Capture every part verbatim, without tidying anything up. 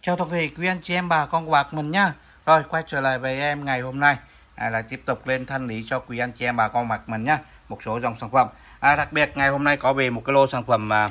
Chào toàn thể quý anh chị em bà con của bạc mình nhá. Rồi quay trở lại với em ngày hôm nay à, là tiếp tục lên thanh lý cho quý anh chị em bà con bạc mình nhá. Một số dòng sản phẩm à, đặc biệt ngày hôm nay có về một cái lô sản phẩm à,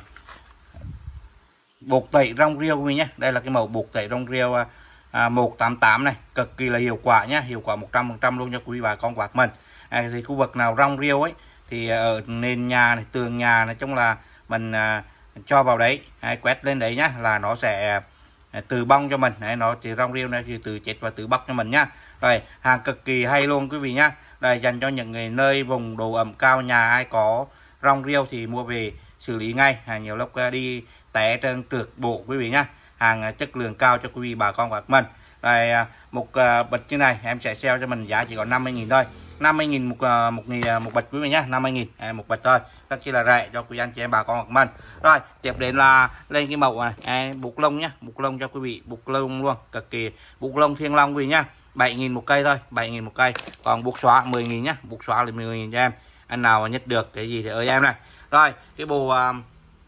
bột tẩy rong rêu quý nhé. Đây là cái mẫu bột tẩy rong rêu à, một tám tám này, cực kỳ là hiệu quả nhá, hiệu quả một trăm phần trăm luôn cho quý bà con bạc mình. À, thì khu vực nào rong rêu ấy thì ở nền nhà này, tường nhà nói chung là mình à, cho vào đấy, à, quét lên đấy nhá là nó sẽ từ bong cho mình. Đấy, nó chỉ rong rêu này thì từ chết và từ bóc cho mình nhá. Rồi hàng cực kỳ hay luôn quý vị nhá. Đây dành cho những người nơi vùng độ ẩm cao, nhà ai có rong rêu thì mua về xử lý ngay. À, nhiều lúc đi té trên trượt bộ quý vị nhá. Hàng chất lượng cao cho quý vị bà con bạc mình. Đây một bịch như này em sẽ sale cho mình giá chỉ còn năm mươi nghìn thôi. năm mươi nghìn một một nghìn một bịch quý vị nhá, năm mươi nghìn à, một bịch thôi, rất chi là rẻ cho quý anh chị em bà con bạc mình. Rồi tiếp đến là lên cái mẫu này à, bục lông nhá, bục lông cho quý vị, bục lông luôn, cực kỳ bục lông Thiên Long quý vị nhá, bảy nghìn một cây thôi, bảy nghìn một cây. Còn bục xóa mười nghìn nhá, bục xóa là mười nghìn cho em, anh nào mà nhất được cái gì thì ơi em này. Rồi cái bộ uh,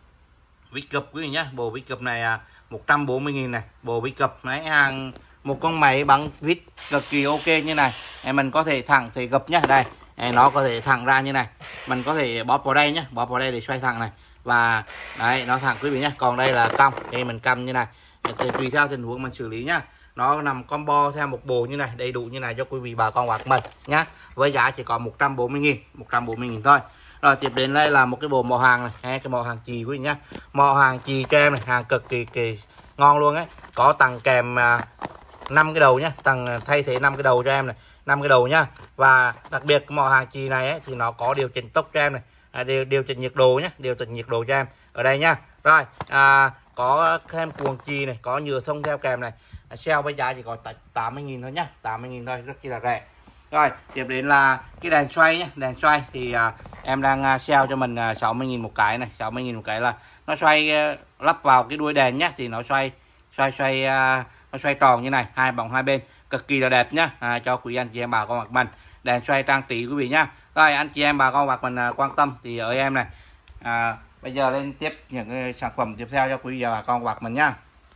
vít cập quý vị nhá, bộ vít cập này uh, một trăm bốn mươi nghìn này, bộ vít cập này hàng một con máy bằng vít cực kỳ ok như này. Em mình có thể thẳng thể gập nhá, đây nó có thể thẳng ra như này, mình có thể bóp vào đây nhá, bóp vào đây để xoay thẳng này, và đấy nó thẳng quý vị nhá. Còn đây là cong, đây mình căm như này thì tùy theo tình huống mình xử lý nhá. Nó nằm combo theo một bộ như này, đầy đủ như này cho quý vị bà con bạc mình nhá, với giá chỉ có một trăm bốn mươi nghìn, một trăm bốn mươi nghìn thôi. Rồi tiếp đến đây là một cái bộ mỏ hàng này, cái mỏ hàng chì quý vị nhá, mỏ hàng chì cho em này, hàng cực kỳ kỳ ngon luôn ấy, có tặng kèm năm cái đầu nhá, tặng thay thế năm cái đầu cho em này, năm cái đầu nhá. Và đặc biệt cái mỏ hàng chì này ấy, thì nó có điều chỉnh tốc cho em này, à, điều, điều chỉnh nhiệt độ nhá, điều chỉnh nhiệt độ cho em ở đây nhá. Rồi à, có thêm cuồng chì này, có nhựa thông theo kèm này, à, sale với giá chỉ có tám mươi nghìn thôi nhá, tám mươi nghìn thôi, rất chi là rẻ. Rồi tiếp đến là cái đèn xoay nhá, đèn xoay thì à, em đang à, sale cho mình à, sáu mươi nghìn một cái này, sáu mươi nghìn một cái là nó xoay à, lắp vào cái đuôi đèn nhá, thì nó xoay xoay xoay à, nó xoay tròn như này, hai bóng hai bên, cực kỳ là đẹp nhá, à, cho quý anh chị em bà con bạc mình. Đèn xoay trang trí quý vị nhá. Rồi anh chị em bà con bạc mình à, quan tâm thì ở em này à, bây giờ lên tiếp những cái sản phẩm tiếp theo cho quý vị bà con bạc mình nhá.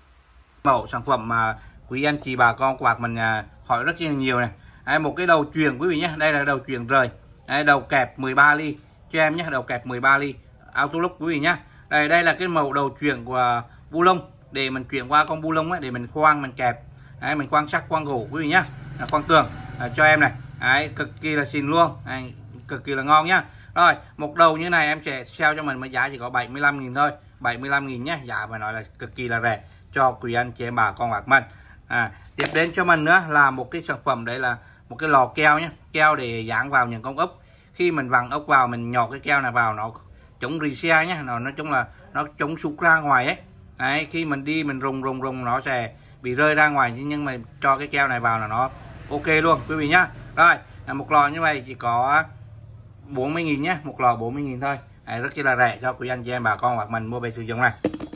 Mẫu sản phẩm mà quý anh chị bà con bạc mình à, hỏi rất nhiều này. Đấy, một cái đầu chuyền quý vị nhé, đây là đầu chuyền rời. Đấy, đầu kẹp mười ba ly cho em nhé, đầu kẹp mười ba ly auto look quý vị nhá. Đây đây là cái mẫu đầu chuyền của bu lông, để mình chuyển qua con bu lông ấy, để mình khoang mình kẹp. Đấy, mình quang sắt quang gỗ quý vị nhá, à, quang tường à, cho em này. Đấy, cực kỳ là xịn luôn. Đấy, cực kỳ là ngon nhá. Rồi một đầu như này em sẽ sale cho mình với giá chỉ có bảy mươi lăm nghìn thôi, bảy mươi lăm nghìn nhé, giá mà nói là cực kỳ là rẻ cho quý anh chị em bà con bạc mình. À, tiếp đến cho mình nữa là một cái sản phẩm, đấy là một cái lò keo nhé, keo để dán vào những con ốc. Khi mình vặn ốc vào, mình nhọt cái keo này vào, nó chống rì xe nhé, nó nói chung là nó chống sụt ra ngoài ấy. Đấy, khi mình đi mình rung rung rung nó sẽ bị rơi ra ngoài, nhưng mà cho cái keo này vào là nó ok luôn quý vị nhá. Rồi một lò như vậy chỉ có bốn mươi nghìn nhé, một lò bốn mươi nghìn thôi. Đấy, rất là rẻ cho quý anh chị em bà con hoặc mình mua về sử dụng này.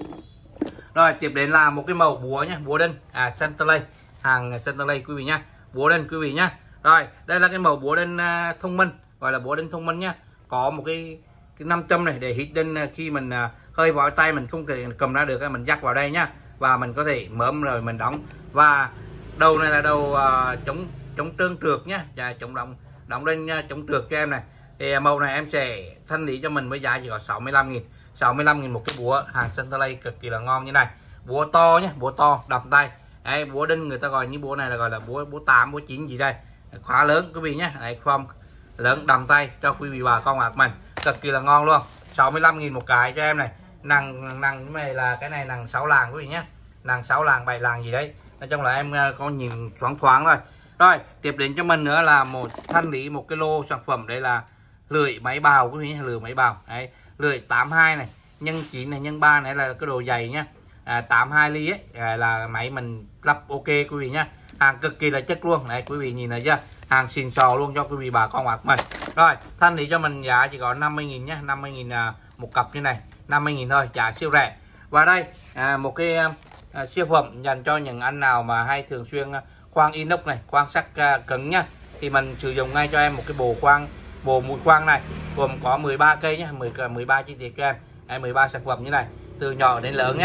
Rồi tiếp đến là một cái mẫu búa nhé, búa đinh à, Centerlay, hàng Centerlay quý vị nhá, búa đinh quý vị nhá. Rồi đây là cái mẫu búa đinh uh, thông minh, gọi là búa đinh thông minh nhá, có một cái cái nam châm này để hít đinh, khi mình uh, hơi vỏ tay mình không thể cầm ra được, mình dắt vào đây nhá, và mình có thể mớm rồi mình đóng. Và đầu này là đầu uh, chống chống trơn trượt nhá, và chống đóng đóng lên uh, chống trượt cho em này. Thì màu này em sẽ thanh lý cho mình với giá chỉ có sáu mươi lăm nghìn, sáu mươi lăm nghìn một cái búa hàng Centerlay cực kỳ là ngon như này. Búa to nhé, búa to đầm tay. Đấy, búa đinh người ta gọi như búa này là gọi là búa búa tám, búa chín gì đây, khóa lớn quý vị nhé. Đấy, khoom lớn đầm tay cho quý vị bà con bạc mình, cực kỳ là ngon luôn. sáu mươi lăm nghìn một cái cho em này. Nằng nằng cái này là cái này nằng sáu làng quý vị nhé, nằng sáu làng bảy làng gì đấy, nói chung là em có nhìn thoáng thoáng thôi. Rồi tiếp đến cho mình nữa là một thanh lý một cái lô sản phẩm, đây là lưỡi máy bào quý vị nhé, lưỡi máy bào. Đấy, lưỡi tám mươi hai này, nhân chín này, nhân ba này là cái đồ dày nhá, à, tám mươi hai ly ấy, à, là máy mình lắp ok quý vị nhá, hàng cực kỳ là chất luôn. Đấy quý vị nhìn thấy chưa, hàng xịn sò luôn cho quý vị bà con bạc mình. Rồi thanh lý cho mình giá chỉ có năm mươi nghìn nhé, năm mươi nghìn à, một cặp như này, năm mươi nghìn thôi, giá siêu rẻ. Và đây à, một cái à, siêu phẩm dành cho những anh nào mà hay thường xuyên khoang inox này, khoang sắt à, cứng nhá, thì mình sử dụng ngay cho em một cái bộ khoang, bộ mũi khoang này gồm có mười ba cây nhé, mười, mười ba chi tiết cho em, mười ba sản phẩm như này, từ nhỏ đến lớn nhá.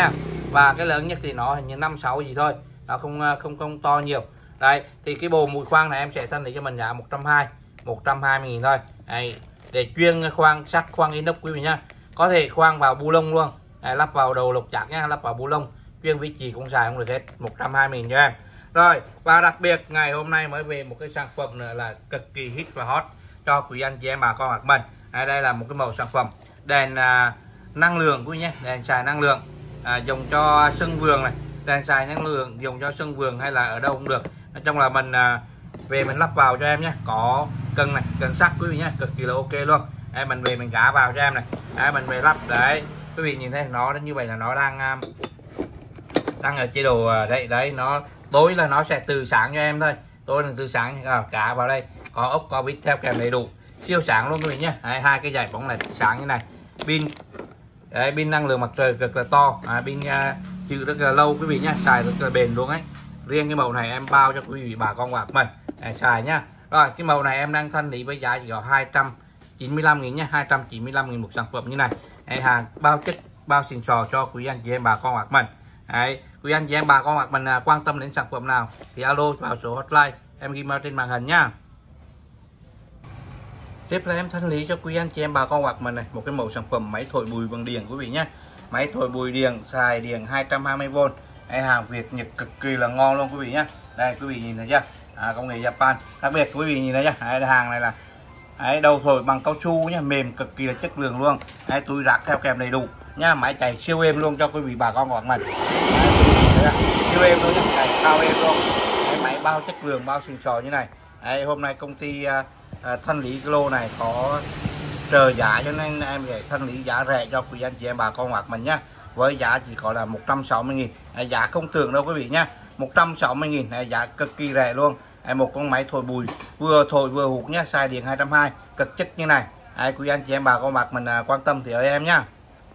và cái lớn nhất thì nó hình như năm sáu gì thôi, nó không không không to nhiều. Đây thì cái bộ mùi khoan này em sẽ thanh lý cho mình giá một trăm hai mươi, một trăm hai mươi nghìn thôi. Đây, để chuyên khoan sắt, khoan inox quý vị nhá, có thể khoan vào bu lông luôn. Đây, lắp vào đầu lục chạc nhá, lắp vào bu lông, chuyên vị trí cũng xài không được hết, một trăm hai mươi nghìn cho em. Rồi, và đặc biệt ngày hôm nay mới về một cái sản phẩm nữa là cực kỳ hit và hot cho quý anh chị em bà con bạc mình. Đây, đây là một cái mẫu sản phẩm đèn à, năng lượng quý nhé, đèn xài năng lượng, à, dùng cho sân vườn này, đèn xài năng lượng dùng cho sân vườn hay là ở đâu cũng được. Nói chung là mình à, về mình lắp vào cho em nhé, có cần này, cần sắt quý vị nhé, cực kỳ là ok luôn. Em mình về mình gả vào cho em này, đấy, mình về lắp đấy, quý vị nhìn thấy nó như vậy là nó đang đang ở chế độ đấy đấy, nó tối là nó sẽ từ sáng cho em thôi, tối là từ sáng à, cả vào đây có ốc có vít theo kèm đầy đủ, siêu sáng luôn quý vị nhé. Đấy, hai cái giải phóng này sáng như này, pin đấy, pin năng lượng mặt trời cực là to, à, pin uh, chịu rất là lâu quý vị nhé, xài rất là bền luôn ấy. Riêng cái màu này em bao cho quý vị bà con bạc mình à, xài nhá. Rồi cái màu này em đang thanh lý với giá chỉ có hai trăm chín mươi lăm nghìn nhé, hai trăm chín mươi lăm nghìn một sản phẩm như này. Đấy, hàng bao chất bao xịn sò cho quý anh chị em bà con bạc mình. Đấy, quý anh chị em bà con bạc mình à, quan tâm đến sản phẩm nào thì alo vào số hotline em ghi trên màn hình nhá. Tiếp là em thanh lý cho quý anh chị em bà con bạc mình này một cái mẫu sản phẩm máy thổi bụi bằng điện quý vị nhé. Máy thổi bụi điện xài điện hai trăm hai mươi vôn. Đây, hàng Việt Nhật cực kỳ là ngon luôn quý vị nhé. Đây quý vị nhìn thấy chưa, à, công nghệ Japan. Đặc biệt quý vị nhìn thấy chưa, đây, hàng này là đấy, đầu thổi bằng cao su nhá, mềm cực kỳ là chất lượng luôn. Đấy, túi rác theo kèm đầy đủ nha, máy chạy siêu êm luôn cho quý vị bà con của mình. Đấy, siêu êm luôn, chạy cao êm luôn. Đấy, máy bao chất lượng bao xịn sò như này. Đấy, hôm nay công ty uh, uh, thanh lý cái lô này có trợ giá cho nên em sẽ thanh lý giá rẻ cho quý anh chị em bà con hoặc mình nhá, với giá chỉ có là một trăm sáu mươi nghìn. Đấy, giá không tưởng đâu quý vị nhá, một trăm sáu mươi nghìn. Đấy, giá cực kỳ rẻ luôn. Đấy, một con máy thổi bụi vừa thổi vừa hút nhá, xài điện hai trăm hai mươi, cực chất như này. Đấy, quý anh chị em bà con bạc mình uh, quan tâm thì ơi em nhá.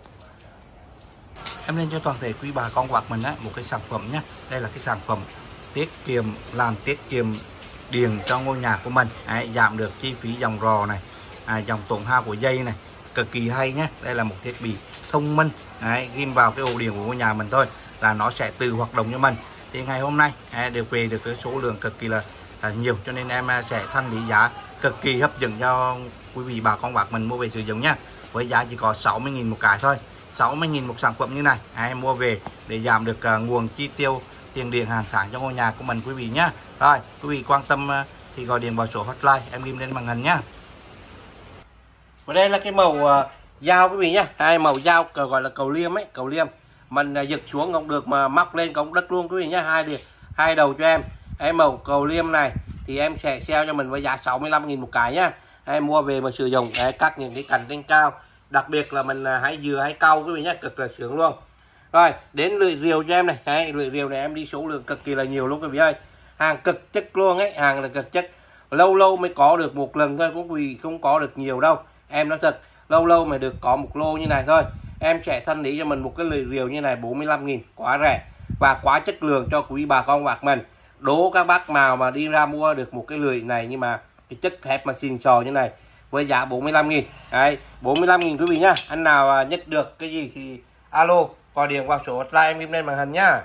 Em lên cho toàn thể quý bà con bạc mình á một cái sản phẩm nhé. Đây là cái sản phẩm tiết kiệm, làm tiết kiệm điện cho ngôi nhà của mình. Đấy, giảm được chi phí dòng rò này, à, dòng tổn hao của dây này, cực kỳ hay nhé. Đây là một thiết bị thông minh. Đấy, ghim vào cái ổ điện của ngôi nhà mình thôi là nó sẽ tự hoạt động cho mình. Thì ngày hôm nay à, đều về được cái số lượng cực kỳ là, là nhiều, cho nên em sẽ thanh lý giá cực kỳ hấp dẫn cho quý vị bà con bạc mình mua về sử dụng nhá, với giá chỉ có sáu mươi nghìn một cái thôi, sáu mươi nghìn một sản phẩm như này. À, em mua về để giảm được uh, nguồn chi tiêu tiền điện hàng tháng cho ngôi nhà của mình quý vị nhá. Rồi quý vị quan tâm uh, thì gọi điện vào số hotline em ghi lên màn hình nhá. Và đây là cái màu uh, dao quý vị nhá, hai màu dao gọi là cầu liêm ấy, cầu liêm mình uh, giật xuống không được mà móc lên cũng đất luôn quý vị nhá, hai điện hai đầu cho em. Cái màu cầu liêm này thì em sẽ sale cho mình với giá sáu mươi lăm nghìn một cái nhá. Em mua về mà sử dụng để cắt những cái cành trên cao, đặc biệt là mình hái dừa hái cau quý vị nhé, cực là sướng luôn. Rồi đến lưỡi rìu cho em này, đấy, lưỡi rìu này em đi số lượng cực kỳ là nhiều luôn quý vị ơi, hàng cực chất luôn ấy, hàng là cực chất, lâu lâu mới có được một lần thôi, cũng vì không có được nhiều đâu em nói thật, lâu lâu mà được có một lô như này thôi. Em sẽ thanh lý cho mình một cái lưỡi rìu như này bốn mươi lăm nghìn, quá rẻ và quá chất lượng cho quý bà con bạc mình. Đố các bác nào mà đi ra mua được một cái lưỡi này nhưng mà cái chất thép mà xịn sò như này với giá bốn mươi lăm nghìn. Đấy, bốn mươi lăm nghìn quý vị nhá. Anh nào nhất được cái gì thì alo gọi điện vào số hotline em lên màn hình nhá.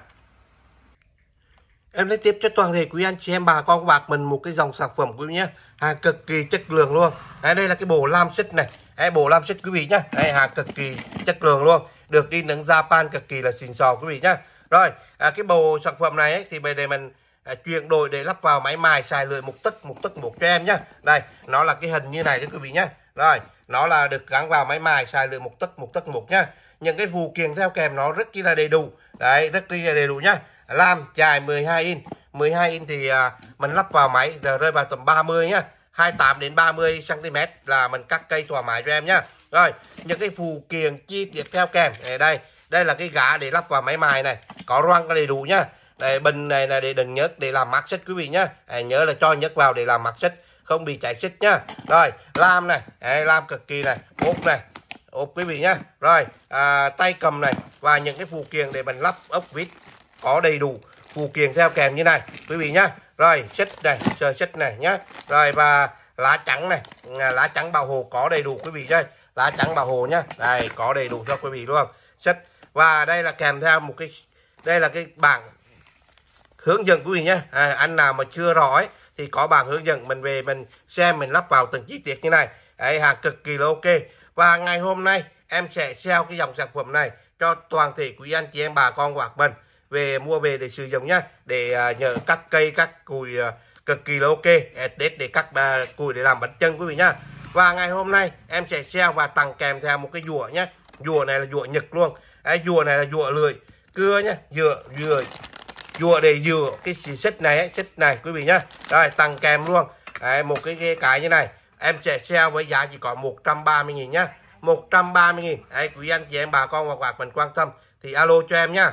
Em liên tiếp cho toàn thể quý anh chị em bà con bạc mình một cái dòng sản phẩm quý vị nhá, hàng cực kỳ chất lượng luôn. Đấy, đây là cái bộ lam xích này, đấy, bộ lam xích quý vị nhá. Đây, hàng cực kỳ chất lượng luôn, được in nắng Japan cực kỳ là xịn sò quý vị nhá. Rồi à, cái bộ sản phẩm này ấy, thì bây giờ mình à, chuyển đổi để lắp vào máy mài xài lưỡi một tấc một tấc một cho em nhá. Đây nó là cái hình như này đấy quý vị nhá. Rồi nó là được gắn vào máy mài xài lưỡi một tấc một tấc một nhá. Những cái phụ kiện theo kèm nó rất là đầy đủ, đấy, rất là đầy đủ nhá. Lam dài mười hai inch, mười hai inch thì à, mình lắp vào máy rồi rơi vào tầm ba mươi nhá, hai mươi tám đến ba mươi xăng ti mét là mình cắt cây thoải mái cho em nhá. Rồi những cái phụ kiện chi tiết theo kèm ở đây, đây là cái gã để lắp vào máy mài này, có răng đầy đủ nhá. Đây bình này là để đừng nhớt, để làm mát xích quý vị nhá. À, nhớ là cho nhớt vào để làm mát xích, không bị chảy xích nhá. Rồi lam này, đây, lam cực kỳ này, ốp này, ốp quý vị nhá. Rồi à, tay cầm này và những cái phụ kiện để mình lắp ốc vít có đầy đủ phụ kiện theo kèm như này quý vị nhá. Rồi xích này, sờ xích này nhá. Rồi và lá chắn này, lá chắn bảo hộ có đầy đủ quý vị nhá, lá chắn bảo hộ nhá. Đây có đầy đủ cho quý vị luôn. Xích Và đây là kèm theo một cái, đây là cái bảng hướng dẫn quý vị nhé. À, anh nào mà chưa rõ ấy, thì có bảng hướng dẫn mình về mình xem, mình lắp vào từng chi tiết như này. Đấy, hàng cực kỳ là ok. Và ngày hôm nay em sẽ sale cái dòng sản phẩm này cho toàn thể quý anh chị em bà con của mình về mua về để sử dụng nhá, để uh, nhờ cắt cây cắt cùi uh, cực kỳ là ok. Tết để cắt uh, cùi để làm bánh chưng quý vị nhá. Và ngày hôm nay em sẽ sale và tặng kèm theo một cái dùa nhé. Dùa này là dùa Nhật luôn. Đấy, dùa này là dùa lười cưa nhá, dùa dùa dùa để dùa cái xích này ấy, xích này quý vị nhá. Rồi tặng kèm luôn. Đấy, một cái cái như này em sẽ sale với giá chỉ có một trăm ba mươi nghìn nhá. một trăm ba mươi nghìn. Đấy, quý anh chị em bà con và các mình quan tâm thì alo cho em nhá.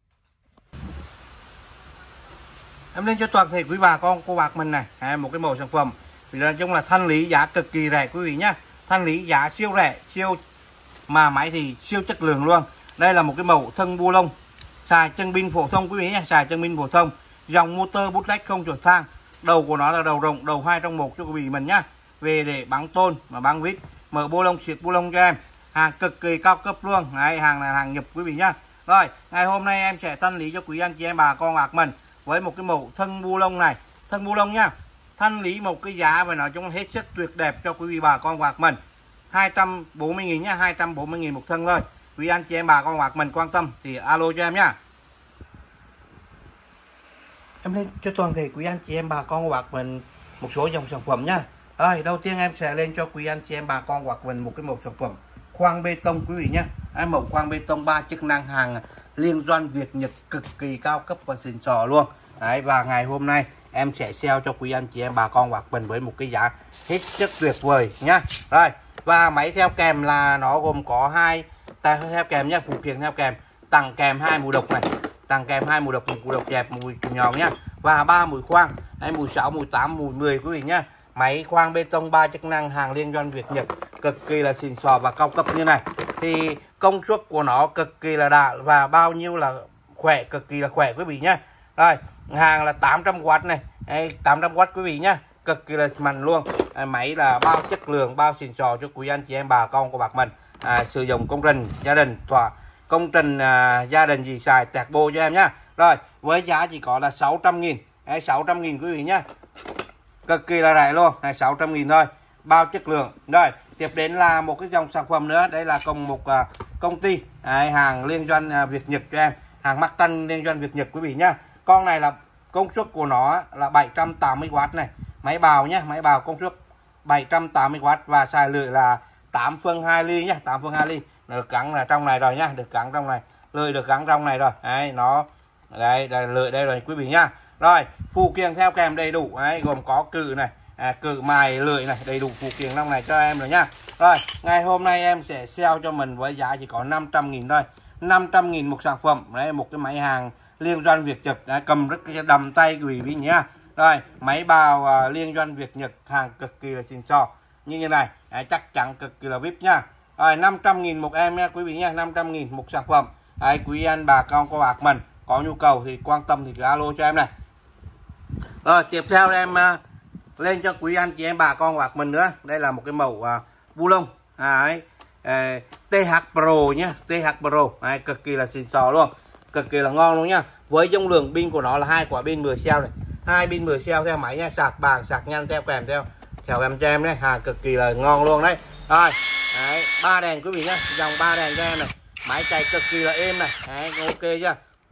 Em lên cho toàn thể quý bà con cô bác mình này, à, một cái mẫu sản phẩm thì nói chung là thanh lý giá cực kỳ rẻ quý vị nhá. Thanh lý giá siêu rẻ, siêu mà máy thì siêu chất lượng luôn. Đây là một cái mẫu thân bu lông xài chân pin phổ thông quý vị nhé, xài chân pin phổ thông, dòng motor bootleg không chuột thang, đầu của nó là đầu rộng, đầu hai trong một cho quý vị mình nhá. Về để bắn tôn và bắn vít, mở bu lông xịt bu lông cho em, hàng cực kỳ cao cấp luôn. Đấy, hàng là hàng nhập quý vị nhá. Rồi ngày hôm nay em sẽ thanh lý cho quý anh chị em bà con bạc mình với một cái mẫu thân bu lông này, thân bu lông nhá. Thanh lý một cái giá và nói chung hết sức tuyệt đẹp cho quý vị bà con bạc mình, hai trăm bốn mươi nghìn nhá, hai trăm bốn mươi nghìn một thân thôi. Quý anh chị em bà con bạc mình quan tâm thì alo cho em nhá. Em lên cho toàn thể quý anh chị em bà con bạc mình một số dòng sản phẩm nhá. Rồi đầu tiên em sẽ lên cho quý anh chị em bà con bạc mình một cái mẫu sản phẩm khoang bê tông quý vị nhá. Cái mẫu khoang bê tông ba chức năng hàng liên doanh Việt Nhật cực kỳ cao cấp và xịn sò luôn. Đấy, và ngày hôm nay em sẽ sale cho quý anh chị em bà con bạc mình với một cái giá hết sức tuyệt vời nhá. Rồi, và máy theo kèm là nó gồm có hai tay theo kèm nhá, phụ kiện theo kèm, tặng kèm hai mùi độc này, tặng kèm hai mùi độc, một mùi độc dẹp, mùi nhọn nhá, và ba mùi khoang, hay mùi sáu, mùi tám, mùi mười quý vị nhá. Máy khoang bê tông ba chức năng hàng liên doanh Việt Nhật cực kỳ là xịn sò và cao cấp như này. Thì công suất của nó cực kỳ là đã và bao nhiêu là khỏe, cực kỳ là khỏe quý vị nhá. Rồi, hàng là tám trăm oát này, tám trăm oát quý vị nhá, cực kỳ là mạnh luôn. À, máy là bao chất lượng, bao xịn sò cho quý anh chị em bà con của bạc mình à, sử dụng công trình gia đình, thỏa công trình à, gia đình gì xài tẹt bô cho em nhá. Rồi, với giá chỉ có là sáu trăm nghìn, sáu trăm nghìn quý vị nhá, cực kỳ là rẻ luôn, này sáu trăm nghìn thôi, bao chất lượng. Rồi tiếp đến là một cái dòng sản phẩm nữa, đây là cùng một uh, công ty đấy, hàng liên doanh uh, Việt Nhật cho em, hàng mắc tân liên doanh Việt Nhật quý vị nhá. Con này là công suất của nó là bảy trăm tám mươi oát này, máy bào nhá, máy bào công suất bảy trăm tám mươi oát và xài lưỡi là tám phân hai ly nhá, tám phân hai ly, được gắn là trong này rồi nhá, được gắn trong này, lưỡi được gắn trong này rồi. Đấy, nó đây, đây lưỡi đây rồi quý vị nhá. Rồi phụ kiện theo kèm đầy đủ ấy, gồm có cự này, à, cự mài lưỡi này, đầy đủ phụ kiện trong này cho em rồi nhá. Rồi ngày hôm nay em sẽ sale cho mình với giá chỉ có năm trăm nghìn thôi, năm trăm nghìn một sản phẩm. Đấy, một cái máy hàng liên doanh Việt Nhật, đấy, cầm rất đầm tay quý vị nhá. Rồi máy bào uh, liên doanh Việt Nhật, hàng cực kỳ là xịn sò như thế này, đấy, chắc chắn cực kỳ là vip nhá. Rồi năm trăm nghìn một em nha quý vị nhá, năm trăm nghìn một sản phẩm. Đấy, quý anh bà con cô bạc mình có nhu cầu thì quan tâm thì cứ alo cho em này. Rồi tiếp theo em uh, lên cho quý anh chị em bà con bạc mình nữa, đây là một cái mẫu uh, bu lông à, ấy, uh, tê hát Pro nhá, tê hát Pro, đấy, cực kỳ là xịn sò luôn, cực kỳ là ngon luôn nhá. Với dung lượng pin của nó là hai quả pin mười xeo này, hai pin mười xeo theo máy nha, sạc bảng sạc nhanh theo kèm theo theo em cho em đấy, hàng cực kỳ là ngon luôn đấy. Rồi đấy, ba đèn quý vị nhá, dòng ba đèn cho em này, máy chạy cực kỳ là êm này, đấy, ok chưa,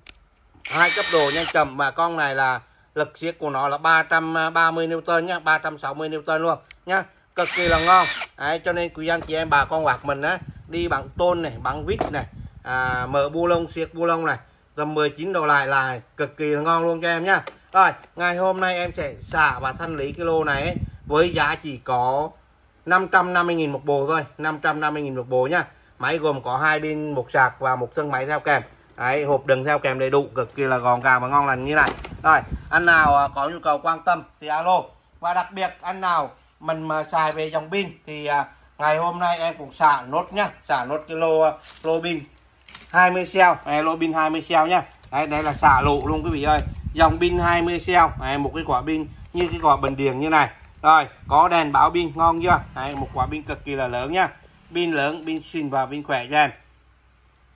hai cấp độ nhanh chậm, và con này là lực siết của nó là ba trăm ba mươi Newton nhá, ba trăm sáu mươi Newton luôn nhá, cực kỳ là ngon. Đấy, cho nên quý anh chị em bà con bạc mình á, đi bằng tôn này, bằng vít này, à, mở bu lông siết bu lông này, tầm mười chín độ lại là cực kỳ là ngon luôn cho em nhá. Rồi ngày hôm nay em sẽ xả và thanh lý cái lô này ấy, với giá chỉ có năm trăm năm mươi nghìn một bộ thôi, năm trăm năm mươi nghìn một bộ nhá. Máy gồm có hai pin, một sạc và một thân máy theo kèm. Đấy, hộp đựng theo kèm đầy đủ, cực kỳ là gọn gàng và ngon lành như này. Rồi anh nào có nhu cầu quan tâm thì alo. Và đặc biệt anh nào mình mà xài về dòng pin thì à, ngày hôm nay em cũng xả nốt nhá, xả nốt cái lô lô pin hai mươi xeo, đây, lô pin hai mươi xeo nhá. Đấy, đây là xả lộ luôn quý vị ơi, dòng pin hai mươi xeo, đấy, một cái quả pin như cái quả bình điền như này. Rồi có đèn báo pin ngon chưa, đấy, một quả pin cực kỳ là lớn nhá, pin lớn, pin xịn và pin khỏe cho em.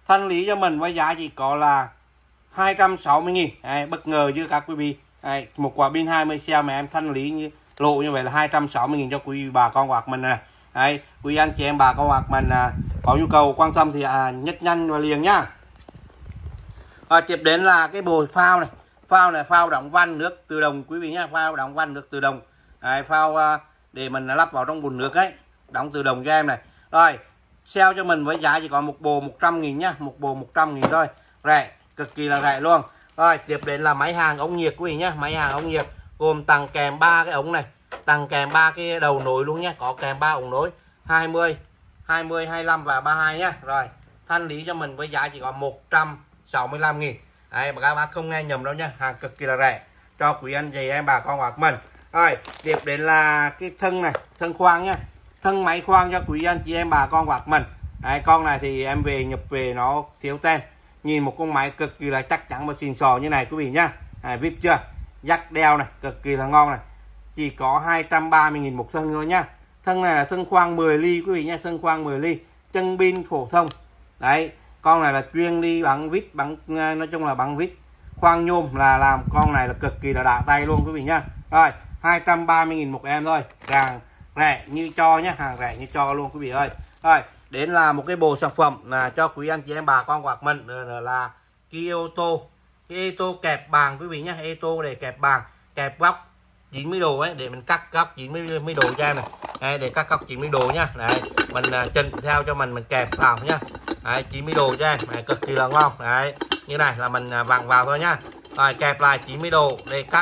thanh lý cho mình với giá chỉ có là hai trăm sáu mươi nghìn. Đấy, bất ngờ chưa các quý vị. Đấy, một quả pin hai mươi cell mà em thanh lý như lộ như vậy là hai trăm sáu mươi nghìn cho quý vị bà con của mình này. Đấy, quý anh chị em bà con của mình à, có nhu cầu quan tâm thì à, nhất nhanh và liền nhá. À, tiếp đến là cái bộ phao này. Phao này phao đóng van nước tự động quý vị nhá, phao đóng van nước tự động. Đấy, phao à, để mình lắp vào trong bồn nước ấy, đóng tự động cho em này. Rồi, sale cho mình với giá chỉ có một bộ một trăm nghìn nhá, một bộ một trăm nghìn thôi. Rẻ, cực kỳ là rẻ luôn. Rồi, tiếp đến là máy hàng ống nhiệt quý vị nhá, máy hàng ống nhiệt gồm tặng kèm ba cái ống này, tặng kèm ba cái đầu nối luôn nhé, có kèm ba ống nối hai mươi, hai mươi, hai mươi lăm và ba mươi hai nhá. Rồi, thanh lý cho mình với giá chỉ có một trăm sáu mươi lăm nghìn. Đấy, các bác không nghe nhầm đâu nhá, hàng cực kỳ là rẻ cho quý anh chị em bà con của mình. Rồi, tiếp đến là cái thân này, thân khoang nhá. Thân máy khoang cho quý anh chị em bà con của mình. Đấy, con này thì em về nhập về nó thiếu tem. Nhìn một con máy cực kỳ là chắc chắn và xịn sò như này quý vị nhá. Đấy, vip chưa? Dắt đeo này, cực kỳ là ngon này. Chỉ có hai trăm ba mươi nghìn một thân thôi nhá. Thân này là thân khoang mười ly quý vị nhá, thân khoang mười ly, chân pin phổ thông. Đấy, con này là chuyên đi bằng vít, bằng nói chung là bằng vít. Khoang nhôm là làm con này là cực kỳ là đạ tay luôn quý vị nhá. Rồi, hai trăm ba mươi nghìn một em thôi. Hàng rẻ như cho nhá, hàng rẻ như cho luôn quý vị ơi. Rồi, đến là một cái bộ sản phẩm là cho quý anh chị em bà con hoặc mình là Kia ô tô. Cái ô tô kẹp bàn quý vị nhá, ô tô để kẹp bàn, kẹp góc chín mươi độ ấy để mình cắt góc chín mươi độ cho em này. Đây, để cắt góc chín mươi độ nhá. Đấy, mình uh, chỉnh theo cho mình mình kẹp vào nhá. Đấy, chín mươi độ cho em. Đấy, cực kỳ là ngon. Đấy, như này là mình uh, vặn vào thôi nhá. Rồi kẹp lại chín mươi độ để cắt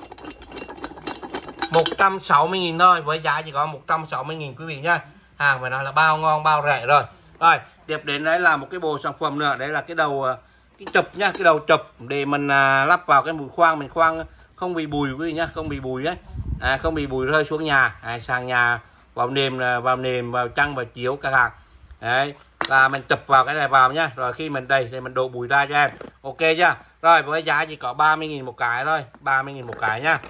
một trăm sáu mươi nghìn thôi, với giá chỉ có một trăm sáu mươi nghìn quý vị nhá. Hàng phải nói là bao ngon bao rẻ rồi. Rồi, tiếp đến đấy là một cái bộ sản phẩm nữa, đấy là cái đầu uh, cái chụp nhá, cái đầu chụp để mình uh, lắp vào cái mũi khoang, mình khoang không bị bùi quý vị nhá, không bị bùi ấy. À, không bị bùi rơi xuống nhà, à, sang nhà vào nềm vào nềm vào chăn vào chiếu cả hàng. Đấy, là mình chụp vào cái này vào nhá, rồi khi mình đầy thì mình đổ bùi ra cho em. Ok chưa? Rồi, với giá chỉ có ba mươi nghìn một cái thôi, ba mươi nghìn một cái nhá.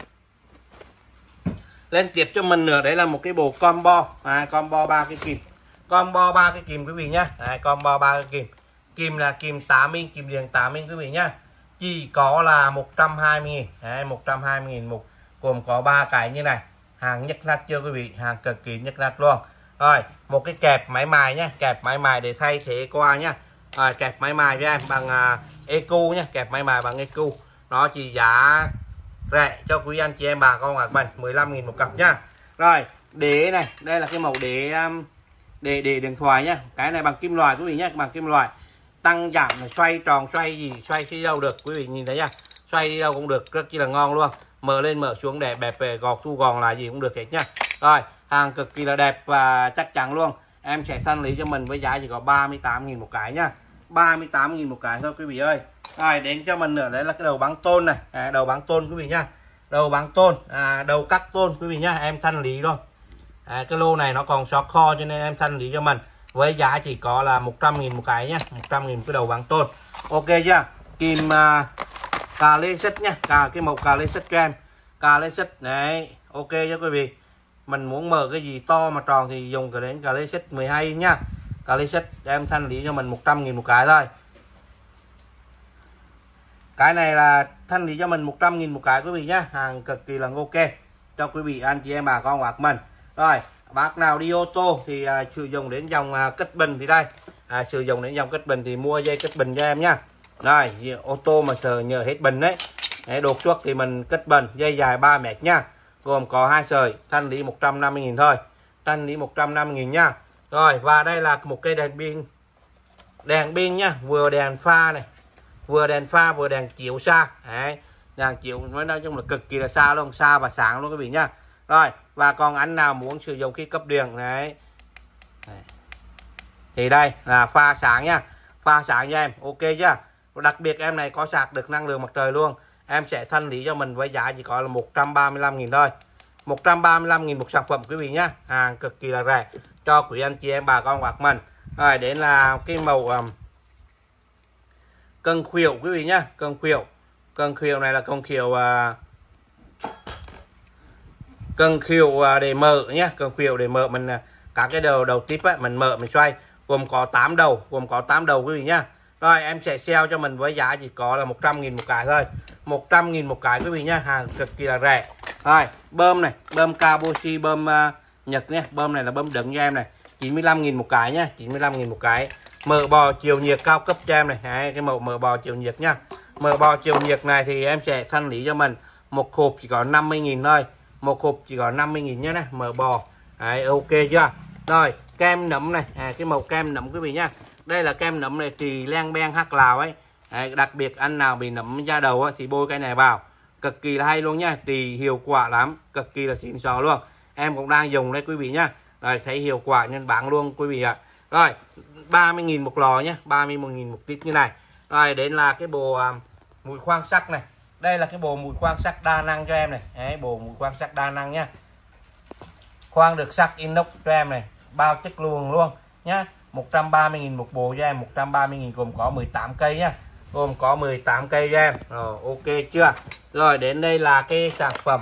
Lên tiếp cho mình nữa, đấy là một cái bộ combo, à, combo ba cái kìm, combo ba cái kìm quý vị nhá. À, combo ba cái kìm, kìm là kìm tám inch, kìm điện tám inch quý vị nhá, chỉ có là một trăm hai mươi nghìn. Đấy, một trăm hai mươi nghìn một, gồm có ba cái như này, hàng nhức nát chưa quý vị, hàng cực kỳ nhức nát luôn. Rồi, một cái kẹp máy mài nhá, kẹp máy mài để thay thế qua nhá. Rồi, kẹp máy mài cho em bằng uh, eco nhá, kẹp máy mài bằng eco, nó chỉ giá rẻ cho quý anh chị em bà con các bạn, mười lăm nghìn một cặp nhá. Rồi, đế này, đây là cái màu đế um, để để điện thoại nhá, cái này bằng kim loại quý vị nhá, bằng kim loại, tăng giảm này, xoay tròn xoay gì xoay đi đâu được quý vị nhìn thấy nhá, xoay đi đâu cũng được, rất là ngon luôn, mở lên mở xuống để bẹp về gọt thu gòn là gì cũng được hết nhá. Rồi, hàng cực kỳ là đẹp và chắc chắn luôn, em sẽ săn lý cho mình với giá chỉ có ba mươi tám nghìn một cái nhá, ba mươi tám nghìn một cái thôi quý vị ơi. Rồi, đến cho mình nữa đấy là cái đầu băng tôn này, à, đầu băng tôn quý vị nhá, đầu băng tôn, à, đầu cắt tôn quý vị nhá, em thanh lý luôn. À, cái lô này nó còn sót kho cho nên em thanh lý cho mình với giá chỉ có là một trăm nghìn một cái nhá, một trăm nghìn cái đầu băng tôn. Ok chưa? Kìm à, cà lê sắt nhá, cà cái màu cà lê sắt cho em, cà lê sắt đấy. Ok cho quý vị, mình muốn mở cái gì to mà tròn thì dùng cái đến cà lê sắt mười hai nhá, cà lê sắt em thanh lý cho mình một trăm nghìn một cái thôi. Cái này là thanh lý cho mình một trăm nghìn một cái quý vị nhá, hàng cực kỳ là ok cho quý vị anh chị em bà con hoặc mình. Rồi, bác nào đi ô tô thì à, sử dụng đến dòng à, kết bình thì đây, à, sử dụng đến dòng kết bình thì mua dây kết bình cho em nhá. Rồi, ô tô mà sợ nhờ hết bình đấy, đấy đột xuất thì mình kết bình, dây dài ba mét nhá, gồm có hai sợi, thanh lý một trăm năm mươi nghìn thôi, thanh lý một trăm năm mươi nghìn nhá. Rồi, và đây là một cây đèn pin, đèn pin nhá, vừa đèn pha này, vừa đèn pha vừa đèn chiếu xa, đấy, đèn chiếu nói chung là cực kỳ là xa luôn, xa và sáng luôn quý vị nhá. Rồi, và còn anh nào muốn sử dụng khi cấp điện đấy thì đây là pha sáng nha, pha sáng cho em, ok chưa? Đặc biệt em này có sạc được năng lượng mặt trời luôn, em sẽ thanh lý cho mình với giá chỉ có là một trăm ba mươi lăm nghìn thôi, một trăm ba mươi lăm nghìn một sản phẩm quý vị nhá, hàng cực kỳ là rẻ cho quý anh chị em bà con hoặc mình. Rồi, đến là cái màu um, cần khuỷu quý vị nhá, cần khuỷu, cần khuỷu này là cần khuỷu uh, cần khuỷu để mở nhé, cần khuỷu để mở mình các cái đầu đầu tiếp ấy, mình mở mình xoay, gồm có tám đầu, gồm có tám đầu quý vị nhá. Rồi em sẽ sale cho mình với giá chỉ có là một trăm nghìn một cái thôi, một trăm nghìn một cái quý vị nhá, hàng cực kỳ là rẻ. Rồi bơm này, bơm Kabushi, bơm uh, Nhật nhé, bơm này là bơm đứng cho em này, chín mươi lăm nghìn một cái nhá, chín mươi lăm nghìn một cái. Mỡ bò chiều nhiệt cao cấp cho em này, đấy, cái mẫu mỡ bò chiều nhiệt nhá. Mỡ bò chiều nhiệt này thì em sẽ thanh lý cho mình một hộp chỉ có năm mươi nghìn thôi, một hộp chỉ có năm mươi nghìn nhá này, mỡ bò. Đấy, ok chưa? Rồi kem nấm này, à, cái màu kem nấm quý vị nhá. Đây là kem nấm này Trì Leng Beng Hắc Lào ấy. Đấy, đặc biệt anh nào bị nấm da đầu ấy, thì bôi cái này vào cực kỳ là hay luôn nhá, Trì hiệu quả lắm, cực kỳ là xịn sò luôn. Em cũng đang dùng đây quý vị nhá. Rồi thấy hiệu quả nên bán luôn quý vị ạ. Rồi ba mươi nghìn một lò nhé, ba mươi nghìn một tít như này. Rồi đến là cái bộ um, mùi khoang sắc này. Đây là cái bộ mùi khoang sắc đa năng cho em này. Đấy, bộ mùi khoang sắc đa năng nhá. Khoang được sắc inox cho em này, bao chất luồng luôn nhá. một trăm ba mươi nghìn một bộ cho em, một trăm ba mươi nghìn gồm có mười tám cây nhá. Gồm có mười tám cây cho em. Rồi ok chưa? Rồi đến đây là cái sản phẩm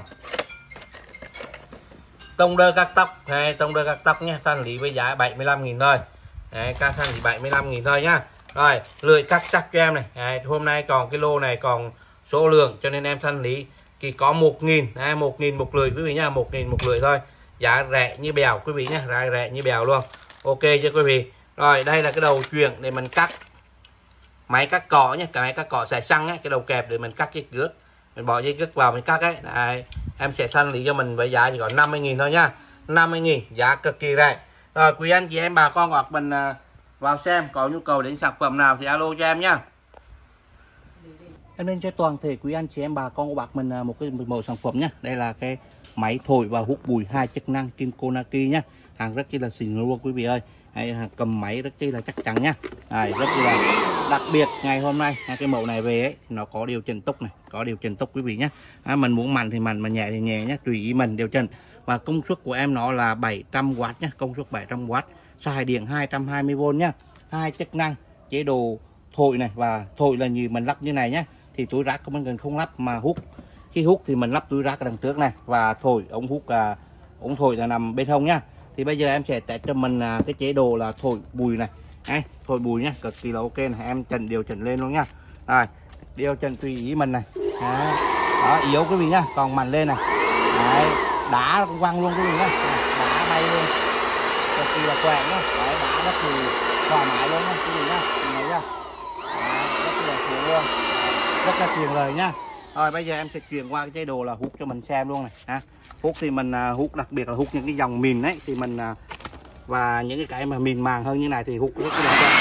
tông đơ cắt tóc. Đấy, tông đơ cắt tóc nhé, thanh lý với giá bảy mươi lăm nghìn thôi. Đấy, ca thanh thì bảy mươi lăm nghìn thôi nhá. Rồi lưỡi cắt sắc cho em này. Đấy, hôm nay còn cái lô này còn số lượng cho nên em thanh lý chỉ có một nghìn. Đấy, một nghìn một lưỡi quý vị nhá, một nghìn một lưỡi thôi. Giá rẻ như bèo quý vị nhá, giá rẻ như bèo luôn. Ok chưa quý vị? Rồi đây là cái đầu chuyền để mình cắt máy cắt cỏ nhé, cái máy cắt cỏ xài xăng ấy, cái đầu kẹp để mình cắt dây cước, mình bỏ dây cước vào mình cắt ấy. Đấy, em sẽ thanh lý cho mình với giá chỉ có năm mươi nghìn thôi nhá, năm mươi nghìn, giá cực kỳ rẻ. Rồi quý anh chị em bà con hoặc mình vào xem có nhu cầu đến sản phẩm nào thì alo cho em nhá. Em lên cho toàn thể quý anh chị em bà con của bác mình một cái mẫu sản phẩm nhá. Đây là cái máy thổi và hút bụi hai chức năng trên Konaki nhá, hàng rất chi là xịn luôn quý vị ơi. Hay cầm máy rất chi là chắc chắn nhá. Đấy, rất chi là đặc biệt ngày hôm nay cái mẫu này về ấy thì nó có điều chỉnh tốc này, có điều chỉnh tốc quý vị nhé. À, mình muốn mạnh thì mạnh, mà nhẹ thì nhẹ nhé, tùy ý mình điều chỉnh. Và công suất của em nó là bảy trăm oát nhé, công suất bảy trăm oát, xài điện hai trăm hai mươi vôn nhá. Hai chức năng chế độ thổi này, và thổi là như mình lắp như này nhé, thì túi rác của mình cần không lắp mà hút. Khi hút thì mình lắp túi rác ở đằng trước này, và thổi ống hút à, ống thổi là nằm bên hông nhá. Thì bây giờ em sẽ test cho mình à, cái chế độ là thổi bụi này. Đấy, thổi bụi nhá, cực kỳ là ok này, em chỉnh điều chỉnh lên luôn nhá. Rồi điều chỉnh tùy ý mình này. Đấy. Đó, yếu quý vị nhá, còn mạnh lên này. Đấy, đá cũng văng luôn quý vị nhá, đá bay luôn, cực kỳ là khỏe nhá. Đấy, đá rất thì thoải mái luôn nhá quý vị nhá, thấy nhá. Đấy, rất là sướng luôn. Đấy, rất là tuyệt vời nhá. Rồi bây giờ em sẽ chuyển qua cái chế độ là hút cho mình xem luôn này ha. Hút thì mình uh, hút đặc biệt là hút những cái dòng mìn đấy thì mình uh, và những cái cái mà mìn màng hơn như này thì hút rất là đẹp.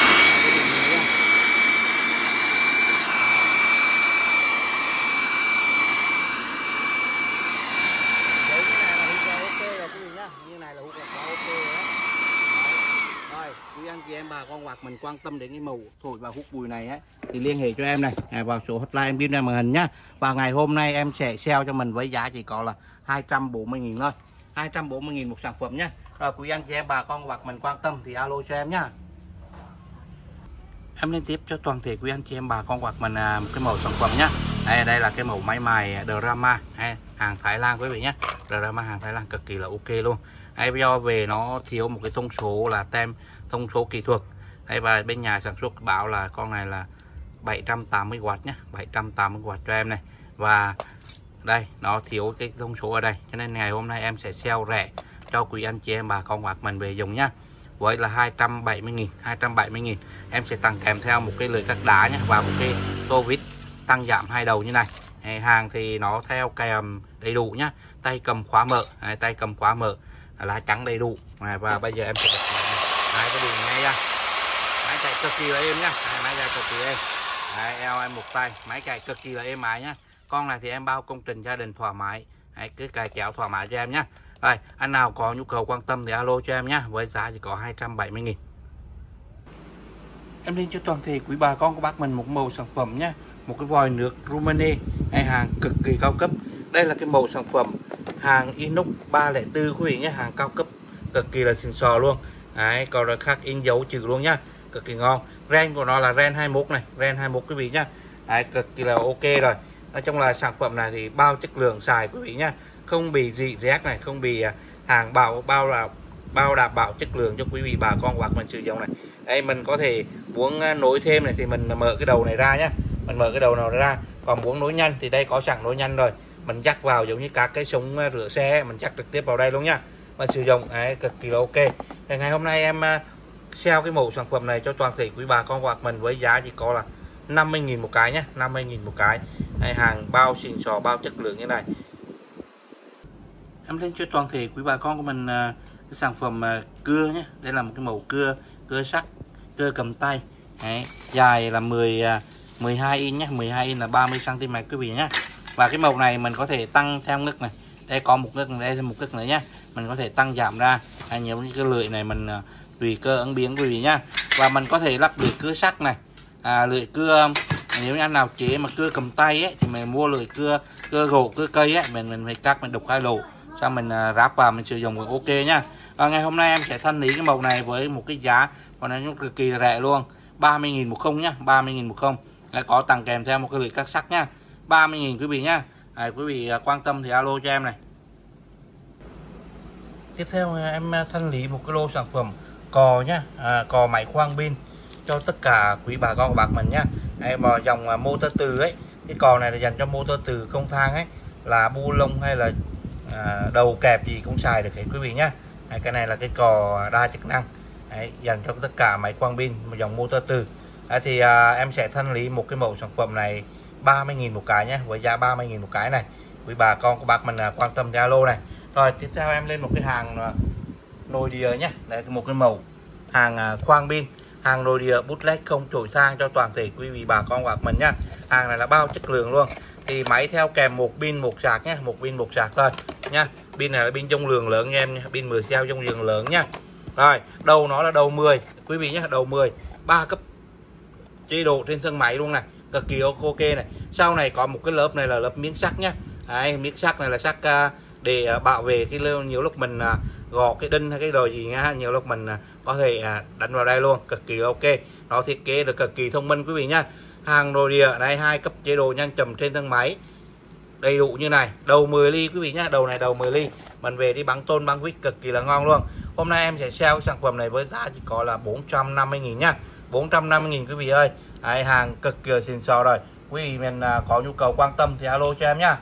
Quý anh chị em bà con hoặc mình quan tâm đến cái màu thổi và hút bụi này ấy, thì liên hệ cho em này à, vào số hotline em ghi ra màn hình nhá. Và ngày hôm nay em sẽ sale cho mình với giá chỉ có là hai trăm bốn mươi nghìn thôi, hai trăm bốn mươi nghìn một sản phẩm nhá. Rồi quý anh chị em bà con hoặc mình quan tâm thì alo cho em nhá. Em liên tiếp cho toàn thể quý anh chị em bà con hoặc mình à, một cái mẫu sản phẩm nhá. Đây, đây là cái mẫu máy mài Drama hay hàng Thái Lan quý vị nhé. Drama hàng Thái Lan cực kỳ là ok luôn. Hay do về nó thiếu một cái thông số là tem thông số kỹ thuật. Đây, và bên nhà sản xuất bảo là con này là bảy trăm tám mươi oát nhé, bảy trăm tám mươi oát cho em này. Và đây nó thiếu cái thông số ở đây, cho nên ngày hôm nay em sẽ sale rẻ cho quý anh chị em bà con hoặc mình về dùng nhá. Với là hai trăm bảy mươi nghìn, hai trăm bảy mươi nghìn em sẽ tặng kèm theo một cái lưỡi cắt đá nhé, và một cái tô vít tăng giảm hai đầu như này. Hàng thì nó theo kèm đầy đủ nhá, tay cầm khóa mở, tay cầm khóa mở, lá trắng đầy đủ. Và bây giờ em sẽ hai cái đường ngay ra, máy chạy cực kỳ là êm nhá, máy chạy cực kỳ êm. Đấy, eo em một tay, máy chạy cực kỳ là êm ái nhá. Con này thì em bao công trình gia đình thoải mái, hãy cứ cài kéo thoải mái cho em nhá. Rồi, anh nào có nhu cầu quan tâm thì alo cho em nhá, với giá chỉ có hai trăm bảy mươi nghìn. Em lên cho toàn thể quý bà con của bác mình một mẫu sản phẩm nhá, một cái vòi nước Rumani hay hàng cực kỳ cao cấp. Đây là cái mẫu sản phẩm hàng inox ba không bốn quý vị nhé, hàng cao cấp cực kỳ là xịn sò luôn. Đấy, còn là khắc in dấu chữ luôn nhá, cực kỳ ngon. Ren của nó là ren hai mươi mốt này, ren hai mươi mốt quý vị nhá. Đấy, cực kỳ là ok rồi. Nói chung là sản phẩm này thì bao chất lượng xài quý vị nhá, không bị dị rét này, không bị hàng bảo bao là bao đảm bảo chất lượng cho quý vị bà con hoặc mình sử dụng này. Đây mình có thể muốn nối thêm này thì mình mở cái đầu này ra nhé, mình mở cái đầu nào ra. Còn muốn nối nhanh thì đây có sẵn nối nhanh rồi, mình dắt vào giống như các cái súng rửa xe, mình dắt trực tiếp vào đây luôn nha, mình sử dụng đấy, cực kỳ là ok. Thì ngày hôm nay em sale cái mẫu sản phẩm này cho toàn thể quý bà con bạc mình với giá chỉ có là năm mươi nghìn một cái nhé, năm mươi nghìn một cái. Đây, hàng bao xịn sò, bao chất lượng như này. Em lên cho toàn thể quý bà con của mình cái sản phẩm cưa nhé. Đây là một cái mẫu cưa, cưa sắt, cưa cầm tay. Đấy, dài là mười, mười hai inch nhé, mười hai inch là ba mươi xăng ti mét quý vị nhé. Và cái màu này mình có thể tăng theo ngực này. Đây có một ngực, đây là một ngực nữa nhé. Mình có thể tăng giảm ra. Hay nhiều những cái lưỡi này mình tùy cơ ứng biến quý vị nhá. Và mình có thể lắp lưỡi cưa sắt này. À, lưỡi cưa nếu như anh nào chế mà cưa cầm tay ấy thì mình mua lưỡi cưa cưa gỗ, cưa cây ấy, mình mình phải cắt, mình đục hai lỗ, xong mình ráp vào mình sử dụng cũng ok nhá. Và ngày hôm nay em sẽ thanh lý cái màu này với một cái giá còn nó cực kỳ rẻ luôn, ba mươi nghìn một không nhá, ba mươi nghìn một không. Lại có tặng kèm theo một cái lưỡi cắt sắt nhá, ba mươi nghìn quý vị nhá. À, quý vị quan tâm thì alo cho em này. Tiếp theo em thanh lý một cái lô sản phẩm cò nhá, à, cò máy khoang pin cho tất cả quý bà con bạc mình nhá. Em vào dòng motor từ ấy, cái cò này là dành cho motor từ không thang ấy, là bu lông hay là à, đầu kẹp gì cũng xài được hết quý vị nhá. Đấy, cái này là cái cò đa chức năng. Đấy, dành cho tất cả máy khoang pin dòng motor từ. Đấy, thì à, em sẽ thanh lý một cái mẫu sản phẩm này ba mươi nghìn một cái nhé, với giá ba mươi nghìn một cái này. Quý bà con của bác mình à, quan tâm Zalo này. Rồi tiếp theo em lên một cái hàng à, nội địa nhé. Đây một cái mẫu hàng à, khoang pin, hàng nội địa bootleg không chổi thang cho toàn thể quý vị bà con bạc mình nhá. Hàng này là bao chất lượng luôn. Thì máy theo kèm một pin một sạc nhé, một pin một sạc thôi nha. Pin này là pin dung lượng lớn nha em nha, pin mười xeo dung lượng lớn nhá. Rồi, đầu nó là đầu mười quý vị nhé, đầu mười, ba cấp chế độ trên thân máy luôn này, cực kỳ ok này. Sau này có một cái lớp này là lớp miếng sắt nhá. Đấy, miếng sắt này là sắt để bảo vệ cái nhiều lúc mình gõ cái đinh hay cái đồ gì nha, nhiều lúc mình có thể đánh vào đây luôn, cực kỳ ok. Nó thiết kế được cực kỳ thông minh quý vị nhá. Hàng nội địa này, hai cấp chế độ nhanh chậm trên thân máy đầy đủ như này, đầu mười ly quý vị nhá, đầu này đầu mười ly, mình về đi bắn tôn bắn quýt cực kỳ là ngon luôn. Hôm nay em sẽ sale sản phẩm này với giá chỉ có là bốn trăm năm mươi nghìn nhá, bốn trăm năm mươi nghìn quý vị ơi. Đấy, hàng cực kỳ xịn sò rồi. Quý vị mình có nhu cầu quan tâm thì alo cho em nhá.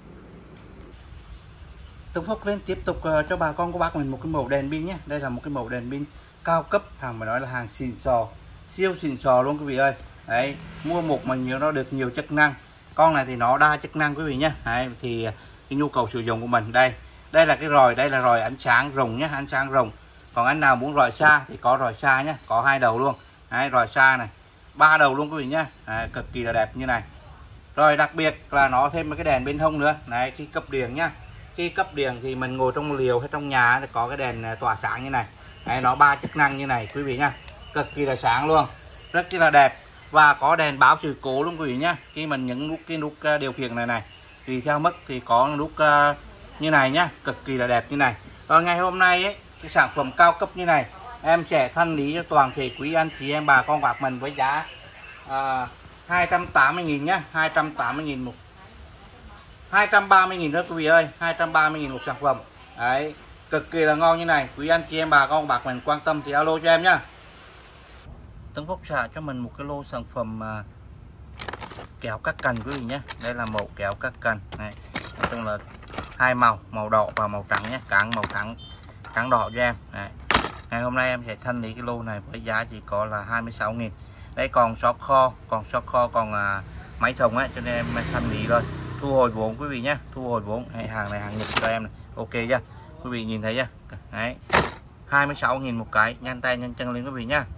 Tùng Phúc lên tiếp tục uh, cho bà con của bác mình một cái mẫu đèn pin nhé. Đây là một cái mẫu đèn pin cao cấp, hàng mà nói là hàng xịn sò, siêu xịn sò luôn quý vị ơi. Đấy, mua một mà nhiều nó được nhiều chức năng. Con này thì nó đa chức năng quý vị nhé. Đấy, thì cái nhu cầu sử dụng của mình đây, đây là cái ròi, đây là ròi ánh sáng rồng nhé, ánh sáng rồng. Còn anh nào muốn ròi xa thì có ròi xa nhé, có hai đầu luôn. Đấy, ròi xa này, ba đầu luôn quý vị nhé. Đấy, cực kỳ là đẹp như này. Rồi đặc biệt là nó thêm một cái đèn bên hông nữa. Này, khi cấp điện nhá. Khi cấp điện thì mình ngồi trong liều hay trong nhà thì có cái đèn tỏa sáng như này. Đấy, nó ba chức năng như này quý vị nhá, cực kỳ là sáng luôn, rất là đẹp. Và có đèn báo sự cố luôn quý vị nhá. Khi mình nhấn nút cái nút điều khiển này này, tùy theo mức thì có nút uh, như này nhá, cực kỳ là đẹp như này. Rồi ngày hôm nay ấy, cái sản phẩm cao cấp như này em sẽ thanh lý cho toàn thể quý anh chị em bà con bạc mình với giá uh, hai trăm tám mươi nghìn nhá, hai trăm tám mươi nghìn một, hai trăm ba mươi nghìn thôi quý vị ơi, hai trăm ba mươi nghìn một sản phẩm. Đấy, cực kỳ là ngon như này. Quý anh chị em bà con bạc mình quan tâm thì alo cho em nhá. Tấn Phúc xả cho mình một cái lô sản phẩm uh, kéo các cành quý vị nhé. Đây là mẫu kéo các cành này, nói chung là hai màu, màu đỏ và màu trắng nhé, cán màu trắng trắng đỏ cho em. Đấy, ngày hôm nay em sẽ thanh lý cái lô này với giá chỉ có là hai mươi sáu nghìn. Đây còn shop kho, còn shop kho còn uh, máy thùng ấy, cho nên em thanh lý rồi, thu hồi vốn quý vị nhé, thu hồi vốn. Hay hàng này hàng Nhật cho em này, ok chưa quý vị nhìn thấy chưa. Đấy, hai mươi sáu nghìn một cái, nhanh tay nhanh chân lên quý vị nhá.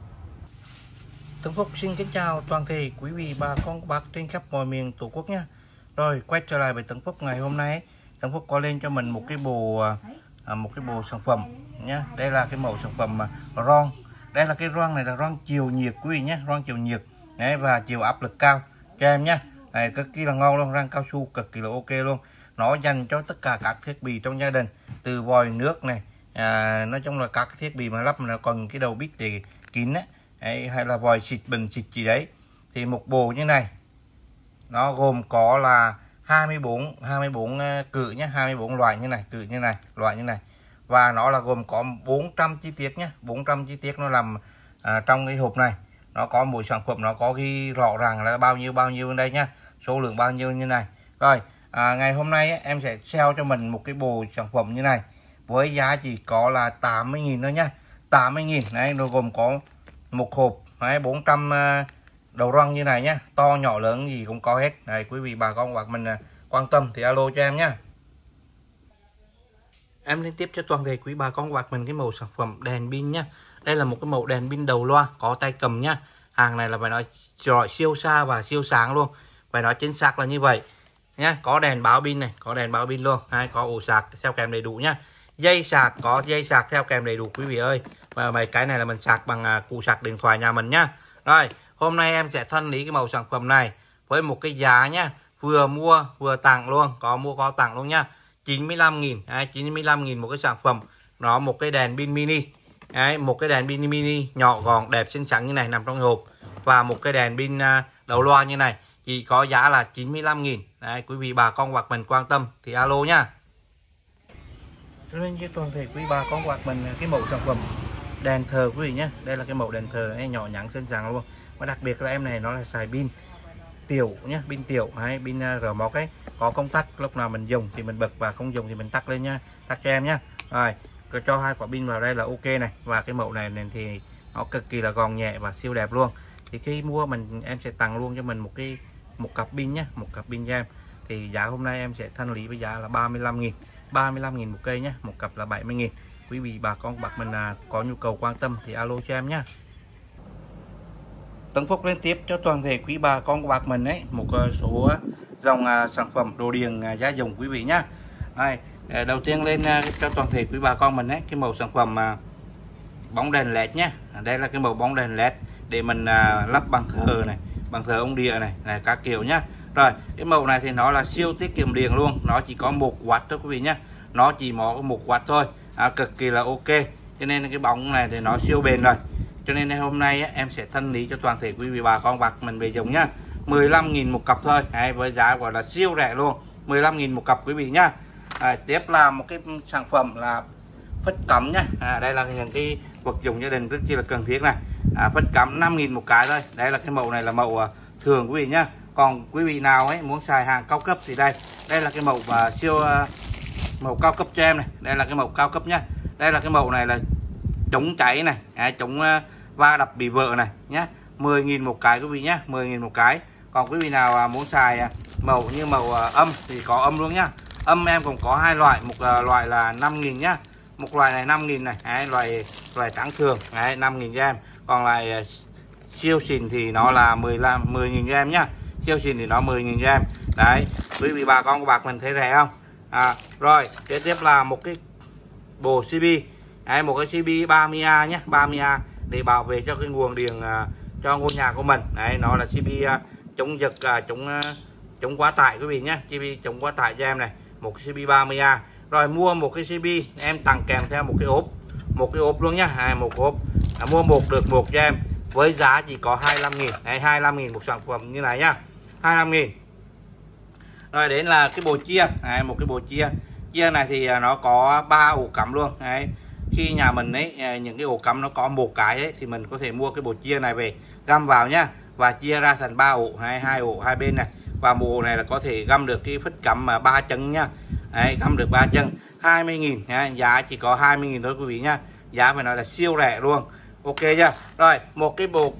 Tấn Phúc xin kính chào toàn thể quý vị bà con bác trên khắp mọi miền Tổ quốc nhé. Rồi quay trở lại với Tấn Phúc ngày hôm nay, Tấn Phúc có lên cho mình một cái bộ à, một cái bộ sản phẩm nhé. Đây là cái mẫu sản phẩm mà ron. Đây là cái ron này là ron chiều nhiệt quý vị nhé, ron chiều nhiệt. Đấy, và chiều áp lực cao cho em nhé. Này cực kỳ là ngon luôn, răng cao su cực kỳ là ok luôn. Nó dành cho tất cả các thiết bị trong gia đình, từ vòi nước này, à, nói chung là các thiết bị mà lắp mà còn cái đầu bít để kín ấy. Đấy, hay là vòi xịt bình xịt gì đấy, thì một bộ như này nó gồm có là hai mươi bốn hai mươi bốn cự nhé, hai mươi bốn loại như này, cự như này, loại như này. Và nó là gồm có bốn trăm chi tiết nhé, bốn trăm chi tiết nó làm à, trong cái hộp này. nó có mỗi sản phẩm nó có ghi rõ ràng là bao nhiêu bao nhiêu bên đây nhá, số lượng bao nhiêu như này. Rồi à, ngày hôm nay ấy, em sẽ sale cho mình một cái bộ sản phẩm như này với giá chỉ có là tám mươi nghìn thôi nhá, tám mươi nghìn đấy. Nó gồm có một hộp đấy, bốn trăm đầu răng như này nhá, to nhỏ lớn gì cũng có hết. Đây quý vị bà con hoặc mình quan tâm thì alo cho em nhá. Em liên tiếp cho toàn thể quý bà con hoặc mình cái mẫu sản phẩm đèn pin nhá. Đây là một cái mẫu đèn pin đầu loa có tay cầm nhá. Hàng này là phải nói rọi siêu xa và siêu sáng luôn, phải nói chính xác là như vậy nhá. Có đèn báo pin này, có đèn báo pin luôn, hay có ổ sạc theo kèm đầy đủ nhá. Dây sạc có dây sạc theo kèm đầy đủ quý vị ơi. Và mấy cái này là mình sạc bằng cụ sạc điện thoại nhà mình nhá. Rồi hôm nay em sẽ thanh lý cái mẫu sản phẩm này với một cái giá nhá, vừa mua vừa tặng luôn, có mua có tặng luôn nhá. chín mươi lăm nghìn, đấy, chín mươi lăm nghìn một cái sản phẩm. Nó một cái đèn pin mini. Đấy, một cái đèn pin mini nhỏ gọn đẹp xinh xắn như này nằm trong hộp, và một cái đèn pin đầu loa như này chỉ có giá là chín mươi lăm nghìn. Đấy, quý vị bà con hoặc mình quan tâm thì alo nhá. Cho nên với toàn thể quý bà con hoặc mình cái mẫu sản phẩm đèn thờ quý vị nhé. Đây là cái mẫu đèn thờ ấy, nhỏ nhắn xinh xắn luôn. Và đặc biệt là em này nó là xài pin tiểu nhé, pin tiểu hay pin rờ móc ấy, có công tắc, lúc nào mình dùng thì mình bật và không dùng thì mình tắt lên nhá, tắt cho em nhá. Rồi rồi cho hai quả pin vào đây là ok này. Và cái mẫu này thì nó cực kỳ là gọn nhẹ và siêu đẹp luôn. Thì khi mua mình em sẽ tặng luôn cho mình một cái một cặp pin nhé, một cặp pin cho em. Thì giá hôm nay em sẽ thanh lý với giá là ba mươi lăm nghìn, ba mươi lăm nghìn một cây nhé, một cặp là bảy mươi nghìn. Quý vị bà con bạc mình à, có nhu cầu quan tâm thì alo cho em nhé. Tấn Phúc liên tiếp cho toàn thể quý bà con của bạc mình ấy một số dòng à, sản phẩm đồ điện à, gia dụng quý vị nhá. Đây, đầu tiên lên à, cho toàn thể quý bà con mình ấy cái màu sản phẩm à, bóng đèn led nhé. Đây là cái màu bóng đèn led để mình à, lắp bằng thờ này, bằng thờ ông địa này, này các kiểu nhá. Rồi cái màu này thì nó là siêu tiết kiệm điện luôn, nó chỉ có một oát thôi quý vị nhá, nó chỉ có một oát thôi, à, cực kỳ là ok. Cho nên cái bóng này thì nó siêu bền rồi. Cho nên hôm nay á, em sẽ thanh lý cho toàn thể quý vị bà con bạc mình về dùng nhá, mười lăm nghìn một cặp thôi. Đấy, với giá gọi là siêu rẻ luôn, mười lăm nghìn một cặp quý vị nhá. À, tiếp là một cái sản phẩm là phích cắm nhá. À, đây là những cái vật dụng gia đình rất chi là cần thiết này. À, phích cắm năm nghìn một cái thôi. Đây là cái mẫu này là mẫu uh, thường quý vị nhá. Còn quý vị nào ấy muốn xài hàng cao cấp thì đây, đây là cái mẫu uh, siêu uh, mẫu cao cấp cho em này. Đây là cái mẫu cao cấp nhá. Đây là cái mẫu này là chống cháy này, à, chống uh, va đập bị vỡ này nhá, mười nghìn một cái quý vị nhá, mười nghìn một cái. Còn quý vị nào uh, muốn xài uh, mẫu như mẫu uh, âm thì có âm luôn nhá. Âm em cũng có hai loại, một uh, loại là năm nghìn nhá, một loại này năm nghìn này, đấy, loại loại trắng thường đấy, năm nghìn cho em. Còn lại uh, siêu xịn thì nó là mười nghìn cho em nhá, siêu xịn thì nó mười nghìn cho em. Đấy, quý vị bà con của bạc mình thấy rẻ không? À, rồi tiếp tiếp là một cái bộ xê pê, đấy, một cái xê pê ba mươi A nhé, ba mươi A để bảo vệ cho cái nguồn điện uh, cho ngôi nhà của mình. Đấy, nó là xê pê uh, chống giật, uh, chống uh, chống quá tải quý vị nhé, xê pê chống quá tải cho em này, một xê pê ba mươi A. Rồi mua một cái xê pê em tặng kèm theo một cái ốp, một cái ốp luôn nhá, à, một ốp, à, mua một được một cho em với giá chỉ có hai mươi lăm nghìn. Đấy, hai mươi lăm nghìn một sản phẩm như này nhá, hai mươi lăm nghìn. Rồi đến là cái bộ chia, đấy, một cái bộ chia chia này thì nó có ba ổ cắm luôn. Đấy, khi nhà mình ấy những cái ổ cắm nó có một cái ấy, thì mình có thể mua cái bộ chia này về găm vào nhá, và chia ra thành ba ổ, hai hai ổ hai bên này, và một ổ này là có thể găm được cái phích cắm mà ba chân nhá. Đấy, găm được ba chân, hai mươi nghìn nhá, giá chỉ có hai mươi nghìn thôi quý vị nhá, giá phải nói là siêu rẻ luôn, ok chưa? Rồi một cái bộ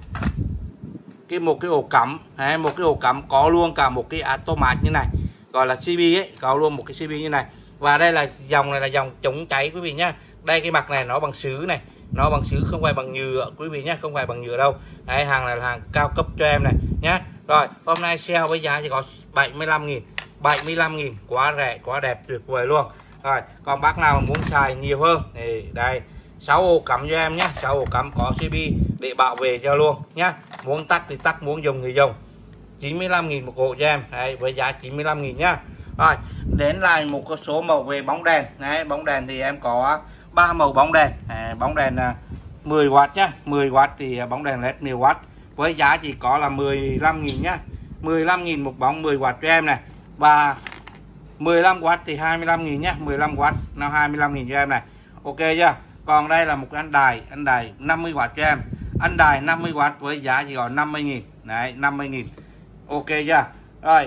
cái một cái ổ cắm, đấy, một cái ổ cắm có luôn cả một cái automat như này, gọi là xê pê ấy, có luôn một cái xê pê như này. Và đây là dòng này là dòng chống cháy quý vị nhá. Đây cái mặt này nó bằng sứ này, nó bằng sứ không phải bằng nhựa quý vị nhá, không phải bằng nhựa đâu. Đấy, hàng này là hàng cao cấp cho em này nhá. Rồi hôm nay sale với giá chỉ có bảy mươi lăm nghìn, bảy mươi lăm nghìn, quá rẻ, quá đẹp, tuyệt vời luôn. Rồi còn bác nào muốn xài nhiều hơn thì đây, sáu ổ cắm cho em nhé, sáu ổ cắm có xê pê để bảo vệ cho luôn nhá. Muốn tắt thì tắt, muốn dùng thì dùng. chín mươi lăm nghìn một ổ cho em. Đấy, với giá chín mươi lăm nghìn nhá. Rồi đến lại một số màu về bóng đèn. Đấy, bóng đèn thì em có ba màu bóng đèn. À, bóng đèn mười oát nhá, mười oát thì bóng đèn led mười oát với giá chỉ có là mười lăm nghìn nhá, mười lăm nghìn một bóng mười oát cho em này. Và mười lăm oát thì hai mươi lăm nghìn nhá, mười lăm oát nó hai mươi lăm nghìn cho em này, ok chưa? Còn đây là một cái anh đài, anh đài năm mươi oát cho em. Anh đài năm mươi oát với giá chỉ còn năm mươi nghìn. Đấy, năm mươi nghìn. Ok chưa? Rồi.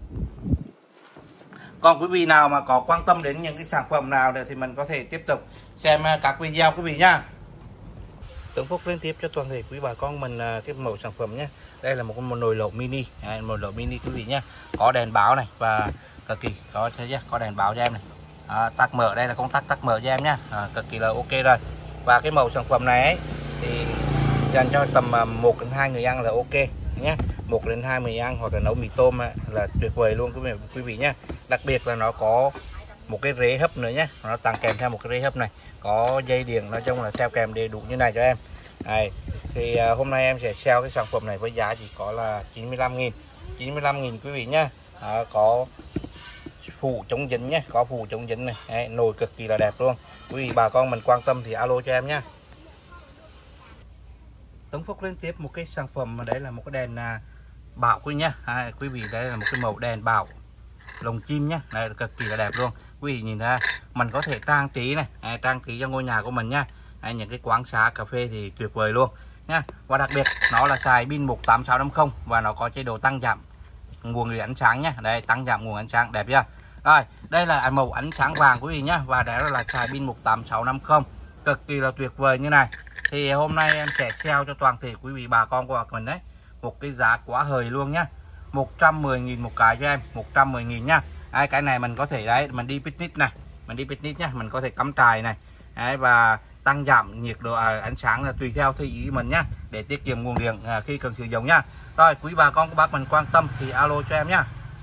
Còn quý vị nào mà có quan tâm đến những cái sản phẩm nào thì mình có thể tiếp tục xem các video quý vị nhá. Tường Phúc liên tiếp cho toàn thể quý bà con mình cái mẫu sản phẩm nhé. Đây là một con nồi lẩu mini, à, nồi lẩu mini quý vị nhé. Có đèn báo này và cực kỳ có thấy chưa? Có đèn báo cho em này. À, tắt mở, đây là công tắc tắt mở cho em nhá. À, cực kỳ là ok rồi. Và cái mẫu sản phẩm này ấy, thì dành cho tầm một đến hai người ăn là ok nhé. một đến hai người ăn hoặc là nấu mì tôm là tuyệt vời luôn quý vị quý vị nhé. Đặc biệt là nó có một cái rễ hấp nữa nhé, nó tặng kèm theo một cái rễ hấp này, có dây điện, nói chung là theo kèm đầy đủ như này cho em. Đây, thì uh, hôm nay em sẽ sale cái sản phẩm này với giá chỉ có là chín mươi lăm nghìn. chín mươi lăm nghìn quý vị nhé. À, có phụ chống dính nhé, có phụ chống dính này. Đấy, nồi cực kỳ là đẹp luôn. Quý vị bà con mình quan tâm thì alo cho em nhé. Tống Phúc lên tiếp một cái sản phẩm mà đấy là một cái đèn uh, bảo quý nhá. À, quý vị đây là một cái màu đèn bảo lồng chim nhá, này cực kỳ là đẹp luôn. Quý vị nhìn ra mình có thể trang trí này, à, trang trí cho ngôi nhà của mình nhá. À, những cái quán xá cà phê thì tuyệt vời luôn nhá. Và đặc biệt nó là xài pin một tám sáu năm không và nó có chế độ tăng giảm nguồn ánh sáng nhá. Đây, tăng giảm nguồn ánh sáng đẹp chưa? Rồi, đây là màu ánh sáng vàng quý vị nhá, và đó là xài pin một tám sáu năm không, cực kỳ là tuyệt vời như này. Thì hôm nay em sẽ sale cho toàn thể quý vị bà con của mình đấy một cái giá quá hời luôn nhá. một trăm mười nghìn một cái cho em, một trăm mười nghìn nhá. Đấy, cái này mình có thể đấy, mình đi picnic này, mình đi picnic nhá, mình có thể cắm trại này. Đấy, và tăng giảm nhiệt độ à, ánh sáng là tùy theo theo ý mình nhá, để tiết kiệm nguồn điện à, khi cần sử dụng nhá. Rồi, quý bà con các bác mình quan tâm thì alo cho em nhá.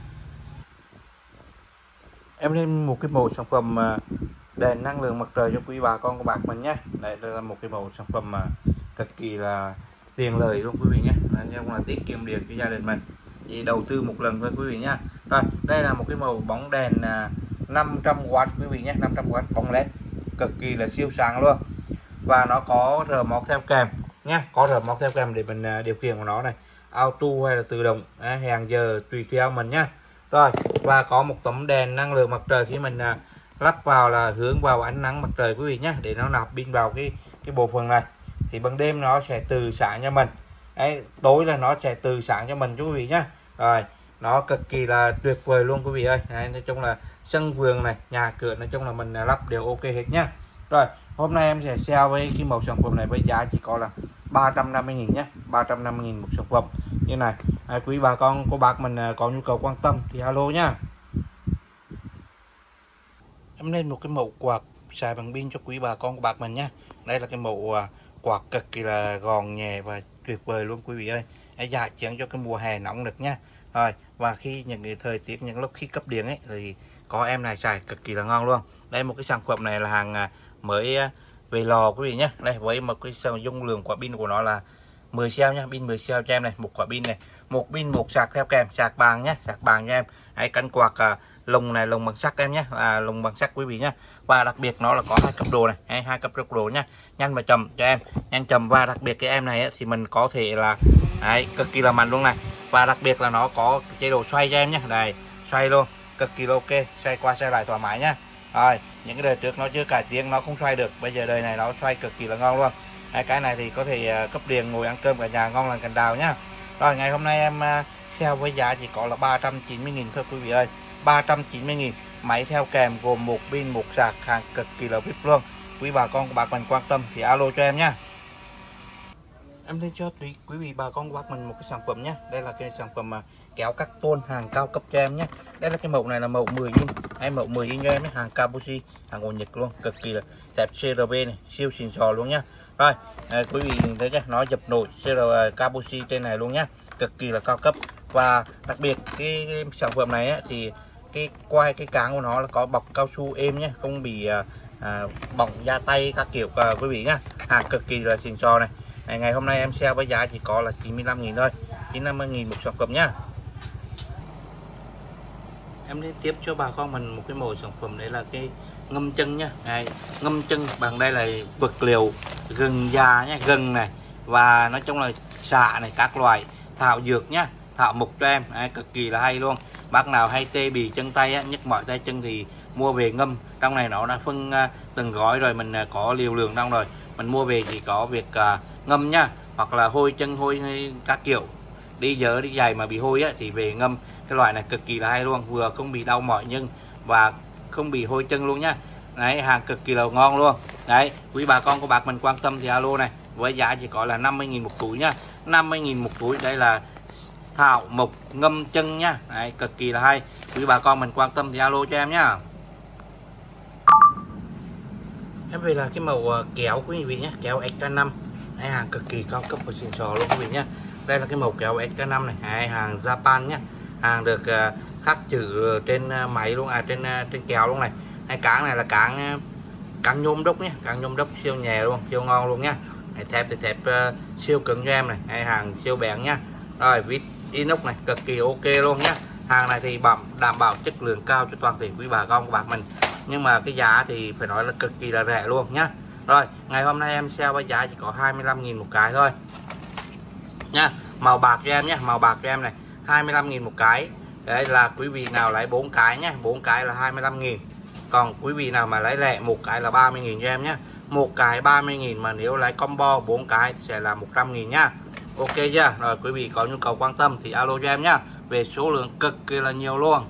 Em lên một cái mẫu sản phẩm à, đèn năng lượng mặt trời cho quý bà con các bác mình nhé. Đây, đây là một cái mẫu sản phẩm mà cực kỳ là tiền lời luôn quý vị nhé, nhưng là tiết kiệm điện cho gia đình mình, chỉ đầu tư một lần thôi quý vị nhá. Rồi, đây là một cái màu bóng đèn à, năm trăm oát quý vị nhé, năm trăm oát bóng led cực kỳ là siêu sáng luôn. Và nó có remote theo kèm nhé, có remote theo kèm để mình à, điều khiển của nó này, auto hay là tự động, à, hàng giờ tùy theo mình nhá. Rồi, và có một tấm đèn năng lượng mặt trời khi mình à, lắp vào là hướng vào ánh nắng mặt trời quý vị nhé, để nó nạp pin vào cái cái bộ phận này. Thì ban đêm nó sẽ từ sáng cho mình, đấy, tối là nó sẽ từ sáng cho mình quý vị nhé. Rồi, nó cực kỳ là tuyệt vời luôn quý vị ơi. Đấy, nói chung là sân vườn này, nhà cửa nói chung là mình lắp đều ok hết nhá. Rồi, hôm nay em sẽ sale với cái mẫu sản phẩm này với giá chỉ có là ba trăm năm mươi nghìn nhé, ba trăm năm mươi nghìn một sản phẩm như này. Đấy, quý bà con cô bác mình có nhu cầu quan tâm thì alo nhá. Em lên một cái mẫu quạt xài bằng pin cho quý bà con của bác mình nhé. Đây là cái mẫu quạt cực kỳ là gòn nhẹ và tuyệt vời luôn quý vị ơi. Dạ chén cho cái mùa hè nóng được nha. Rồi, và khi những cái thời tiết những lúc khi cấp điện ấy thì có em này xài cực kỳ là ngon luôn. Đây một cái sản phẩm này là hàng mới về lò quý vị nhé. Đây với một cái dung lượng quả pin của nó là mười xeo nha, pin mười xeo cho em này, một quả pin này, một pin một sạc theo kèm, sạc bàn nhé, sạc bàn cho em. Hãy cánh quạt à, lồng này lồng bằng sắt em nhé, à, lồng bằng sắt quý vị nhé. Và đặc biệt nó là có hai cấp độ này, hai, hai cấp độ nhá, nhanh và chậm cho em, nhanh chậm. Và đặc biệt cái em này ấy, thì mình có thể là đấy, cực kỳ là mạnh luôn này. Và đặc biệt là nó có chế độ xoay cho em nhé, đây xoay luôn, cực kỳ ok, xoay qua xoay lại thoải mái nhá. Rồi, những cái đời trước nó chưa cải tiến nó không xoay được, bây giờ đời này nó xoay cực kỳ là ngon luôn. Đấy, cái này thì có thể uh, cấp điện ngồi ăn cơm cả nhà ngon lành cành đào nhá. Rồi, ngày hôm nay em uh, sale với giá chỉ có là ba trăm chín mươi nghìn thôi quý vị ơi, ba trăm chín mươi nghìn. Máy theo kèm gồm một pin một sạc, hàng cực kỳ là vip luôn. Quý bà con của bác mình quan tâm thì alo cho em nhá. Em lên cho quý quý vị bà con của bác mình một cái sản phẩm nhé. Đây là cái sản phẩm mà kéo cắt tôn hàng cao cấp cho em nhé. Đây là cái mẫu này là mẫu mười inch, hay mẫu mười inch cho em ấy, hàng Kabushi, hàng của Nhật luôn, cực kỳ là đẹp, xê rờ bê này, siêu xịn sò luôn nhá. Rồi, à, quý vị nhìn thấy chứ, nó dập nổi xê rờ Kabushi trên này luôn nhá, cực kỳ là cao cấp. Và đặc biệt cái, cái sản phẩm này ấy, thì cái quai cái cán của nó là có bọc cao su êm nhé, không bị à, à, bỏng da tay các kiểu à, quý vị nhá, hàng cực kỳ là xịn sò này. Này, ngày hôm nay em sale với giá chỉ có là chín mươi lăm nghìn thôi, chín mươi lăm nghìn một sản phẩm nhá. Em đi tiếp cho bà con mình một cái mẫu sản phẩm đấy là cái ngâm chân nhá. Đây, ngâm chân bằng đây là vật liệu gừng già nhá, gừng này và nói chung là xạ này, các loại thảo dược nhá, thảo mục cho em. Đây, cực kỳ là hay luôn. Bác nào hay tê bì chân tay á, nhức mỏi tay chân thì mua về ngâm. Trong này nó đã phân uh, từng gói rồi, mình uh, có liều lượng trong rồi, mình mua về chỉ có việc uh, ngâm nhá. hoặc là hôi chân hôi các kiểu, đi dở đi giày mà bị hôi á, thì về ngâm cái loại này cực kỳ là hay luôn, vừa không bị đau mỏi nhưng và không bị hôi chân luôn nhá. Đấy, hàng cực kỳ là ngon luôn. Đấy, quý bà con của bác mình quan tâm thì alo này, với giá chỉ có là năm mươi nghìn một túi nhá, năm mươi nghìn một túi. Đây là thảo mộc ngâm chân nhá. Đấy, cực kỳ là hay, quý bà con mình quan tâm thì alo cho em nhá. Em về là cái màu kéo quý vị nhé, kéo ích ca năm. Đấy, hàng cực kỳ cao cấp và xịn sò luôn quý vị nhé. Đây là cái màu kéo ích ca năm này. Đấy, hàng Japan nhé, hàng được uh, khắc chữ trên uh, máy luôn, à trên uh, trên kéo luôn này. Hai cán này là cán uh, cán nhôm đúc nhé, cán nhôm đúc siêu nhẹ luôn, siêu ngon luôn nhá. Đấy, thép thì thép uh, siêu cứng cho em này. Đấy, hàng siêu bén nhá. Rồi vít inox này cực kỳ ok luôn nhá. Hàng này thì đảm đảm bảo chất lượng cao cho toàn thể quý bà con của bác mình, nhưng mà cái giá thì phải nói là cực kỳ là rẻ luôn nhá. Rồi ngày hôm nay em sale với giá chỉ có hai mươi lăm nghìn một cái thôi nha. Màu bạc cho em nhé, màu bạc cho em này hai mươi lăm nghìn một cái. Đấy là quý vị nào lấy bốn cái nhé, bốn cái là hai mươi lăm nghìn. Còn quý vị nào mà lấy lẻ một cái là ba mươi nghìn cho em nhé. Một cái ba mươi nghìn, mà nếu lấy combo bốn cái sẽ là một trăm nghìn nhá. Ok chưa? Rồi quý vị có nhu cầu quan tâm thì alo cho em nhá. Về số lượng cực kỳ là nhiều luôn.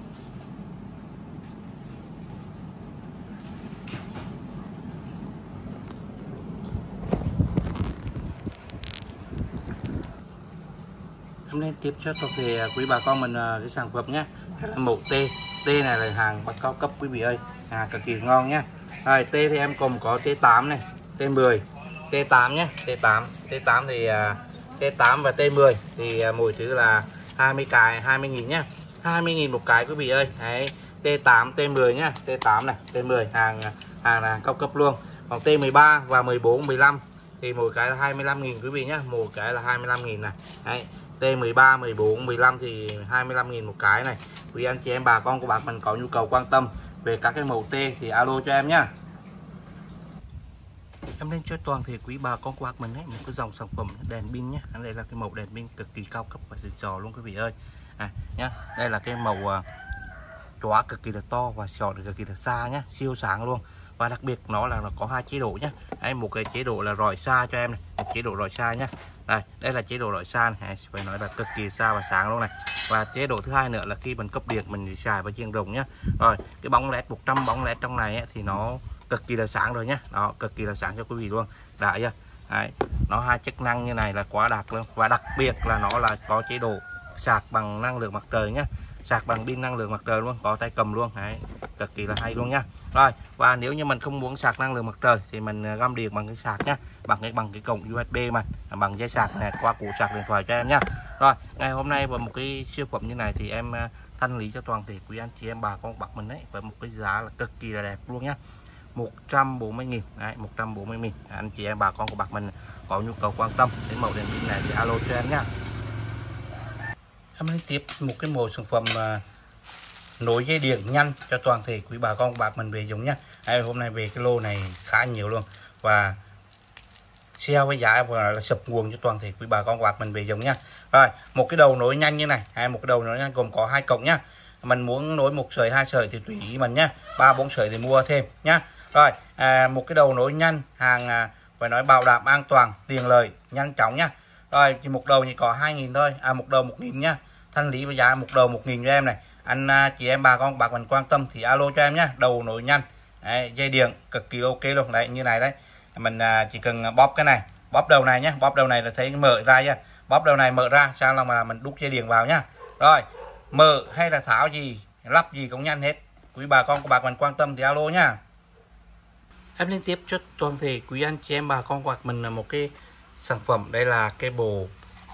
Em lên tiếp cho toàn thể quý bà con mình cái sản phẩm nhé. Mẫu T, T này là hàng bậc cao cấp quý vị ơi, hàng cực kỳ ngon nhá. Rồi T thì em cùng có T tám này, T mười, T tám nhé, T tám, T tám thì T tám và T mười thì mỗi thứ là hai mươi cái, hai mươi nghìn nhá, hai mươi nghìn một cái quý vị ơi. Đấy, T tám, T mười nhá, T tám này, T mười hàng hàng là cao cấp luôn. Còn T mười ba và mười bốn, mười lăm thì mỗi cái là hai mươi lăm nghìn quý vị nhá, một cái là hai mươi lăm nghìn này. Đấy, T mười ba, mười bốn, mười lăm thì hai mươi lăm nghìn một cái này. Quý anh chị em bà con của bác mình có nhu cầu quan tâm về các cái mẫu T thì alo cho em nhá. Em lên cho toàn thể quý bà con của bác mình ấy một cái dòng sản phẩm đèn pin nhé. Đây là cái màu đèn pin cực kỳ cao cấp và xịn sò luôn quý vị ơi. À, nhá, đây là cái màu uh, chóa cực kỳ là to và sò cực kỳ là xa nhá, siêu sáng luôn. Và đặc biệt nó là nó có hai chế độ nhá. Đây, một cái chế độ là rọi xa cho em này, một chế độ rọi xa nhá. Đây, đây là chế độ rọi xa này, phải nói là cực kỳ xa và sáng luôn này. Và chế độ thứ hai nữa là khi mình cấp điện mình xài với chiên rồng nhá. Rồi, cái bóng led một trăm bóng led trong này ấy, thì nó cực kỳ là sáng rồi nhá. Đó, cực kỳ là sáng cho quý vị luôn. Đã chưa? Đấy, nó hai chức năng như này là quá đạt luôn. Và đặc biệt là nó là có chế độ sạc bằng năng lượng mặt trời nhá, sạc bằng pin năng lượng mặt trời luôn, có tay cầm luôn. Đấy, cực kỳ là hay luôn nhá. Rồi, và nếu như mình không muốn sạc năng lượng mặt trời thì mình găm điện bằng cái sạc nhá, bằng cái bằng cái cổng u ét bê mà bằng dây sạc này qua củ sạc điện thoại cho em nhá. Rồi, ngày hôm nay với một cái siêu phẩm như này thì em thanh lý cho toàn thể quý anh chị em bà con bác mình đấy với một cái giá là cực kỳ là đẹp luôn nhá. một trăm bốn mươi nghìn. Đấy, một trăm bốn mươi nghìn. Anh chị em bà con của bác mình có nhu cầu quan tâm đến mẫu đèn pin này thì alo cho em nhá. Em lên tiếp một cái mẫu sản phẩm uh, nối dây điện nhanh cho toàn thể quý bà con của bác mình về dùng nhá. Đây, hôm nay về cái lô này khá nhiều luôn và sale với giá vừa là sập nguồn cho toàn thể quý bà con của bác mình về dùng nhá. Rồi, một cái đầu nối nhanh như này, hay một cái đầu nối nhanh gồm có hai cổng nhá. Mình muốn nối một sợi, hai sợi thì tùy ý mình nhá. Ba bốn sợi thì mua thêm nhá. Rồi, à, một cái đầu nối nhanh, hàng à, phải nói bảo đảm an toàn, tiện lợi, nhanh chóng nhá. Rồi, chỉ một đầu chỉ có hai nghìn thôi, à một đầu một nghìn nhá. Thanh lý với giá một đầu một nghìn cho em này. Anh à, chị em bà con bác mình quan tâm thì alo cho em nhá. Đầu nối nhanh, đấy, dây điện cực kỳ ok luôn đấy, như này đấy. Mình à, chỉ cần bóp cái này, bóp đầu này nhá, bóp đầu này là thấy mở ra nhá. Bóp đầu này mở ra, sau là mà mình đút dây điện vào nhá. Rồi, mở hay là tháo gì, lắp gì cũng nhanh hết. Quý bà con của bác mình quan tâm thì alo nhá. Em liên tiếp cho toàn thể quý anh chị em bà con của bác mình là một cái sản phẩm, đây là cái bộ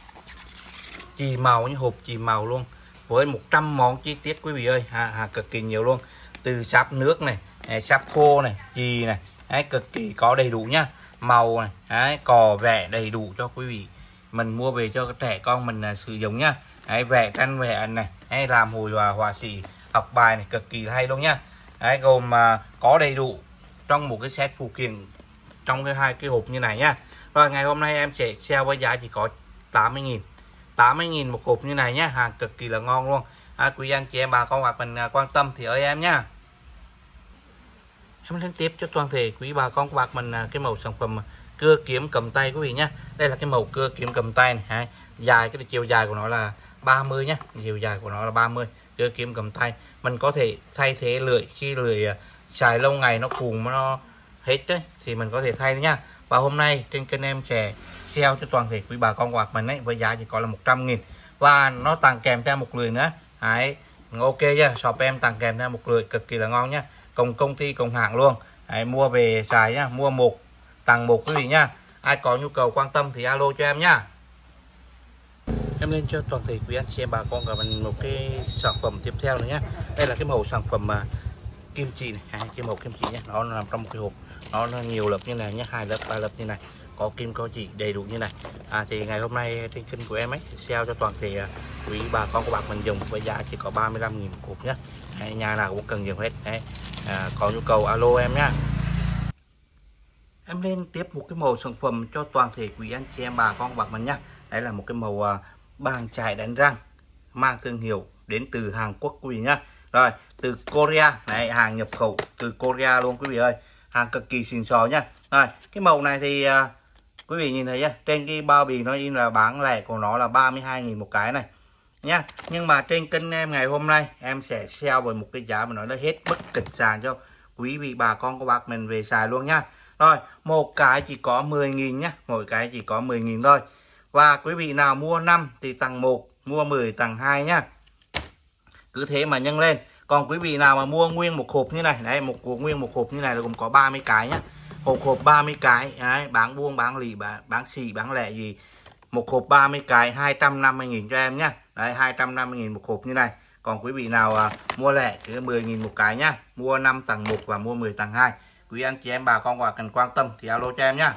chì màu như hộp chì màu luôn với một trăm món chi tiết quý vị ơi, hà, hà cực kỳ nhiều luôn, từ sáp nước này, này sáp khô này, chì này, đấy, cực kỳ có đầy đủ nhá, màu này, đấy, cò vẽ đầy đủ cho quý vị mình mua về cho trẻ con mình uh, sử dụng nhá. Đấy, vẽ tranh vẽ này, hay làm hồi hòa họa sĩ học bài này cực kỳ hay luôn nhá. Đấy, gồm uh, có đầy đủ trong một cái set phụ kiện trong cái hai cái hộp như này nhá. Rồi, ngày hôm nay em sẽ sale với giá chỉ có tám mươi nghìn, tám mươi nghìn một hộp như này nhá, hàng cực kỳ là ngon luôn. À, quý anh chị em bà con hoặc mình quan tâm thì ơi em nhá. Em liên tiếp cho toàn thể quý bà con của bác mình cái mẫu sản phẩm cưa kiếm cầm tay quý vị nhá. Đây là cái màu cưa kiếm cầm tay này, đấy. Dài cái chiều dài của nó là ba mươi nhá, chiều dài của nó là ba mươi, cưa kiếm cầm tay. Mình có thể thay thế lưỡi khi lưỡi xài lâu ngày nó cùng nó hết đấy thì mình có thể thay nhá. Và hôm nay trên kênh em sẽ sale cho toàn thể quý bà con quạt mình ấy với giá chỉ có là một trăm nghìn, và nó tặng kèm theo một lưỡi nữa. Đấy, ok chưa? Shop em tặng kèm theo một lưỡi cực kỳ là ngon nhá, cùng công ty cùng hãng luôn. Đấy, mua về xài nhá, mua một tặng một quý vị nhá. Ai có nhu cầu quan tâm thì alo cho em nhá. Em lên cho toàn thể quý anh chị em bà con cả mình một cái sản phẩm tiếp theo nữa nhé. Đây là cái màu sản phẩm mà kim chỉ này, hai cái màu kim chỉ nhé, nó nằm trong một cái hộp, nó, nó nhiều lớp như này nhé, hai lớp ba lớp như này, có kim có chỉ đầy đủ như này. À, thì ngày hôm nay trên kênh của em ấy thì sale cho toàn thể quý bà con của bạn mình dùng với giá chỉ có ba mươi lăm nghìn một hộp nhé. Đấy, nhà nào cũng cần dùng hết. Đấy, à, có nhu cầu alo em nhá. Em lên tiếp một cái màu sản phẩm cho toàn thể quý anh chị em bà con bạn mình nhá. Đấy là một cái màu uh, bàn chải đánh răng mang thương hiệu đến từ Hàn Quốc quý vị nhá. Rồi, từ Korea này, hàng nhập khẩu từ Korea luôn quý vị ơi, hàng cực kỳ xịn sò nhá. Rồi, cái màu này thì uh, quý vị nhìn thấy nhá, trên cái bao bì nó in là bán lẻ của nó là ba mươi hai nghìn một cái này nhá. Nhưng mà trên kênh em ngày hôm nay em sẽ sale với một cái giá mà nói là hết bất kịch sàn cho quý vị bà con của bác mình về xài luôn nhá. Rồi, một cái chỉ có mười nghìn nhá, mỗi cái chỉ có mười nghìn thôi. Và quý vị nào mua năm thì tặng một, mua mười tặng hai nhá. Cứ thế mà nhân lên. Còn quý vị nào mà mua nguyên một hộp như này, đấy, một nguyên một hộp như này là gồm có ba mươi cái nhá. Hộp hộp ba mươi cái, đấy, bán buôn bán lì bán, bán xỉ bán lẻ gì. Một hộp ba mươi cái hai trăm năm mươi nghìn cho em nhá. Đấy, hai trăm năm mươi nghìn một hộp như này. Còn quý vị nào à, mua lẻ thì mười nghìn một cái nhá. Mua năm tặng một và mua mười tặng hai. Quý anh chị em bà con quả cần quan tâm thì alo cho em nhá.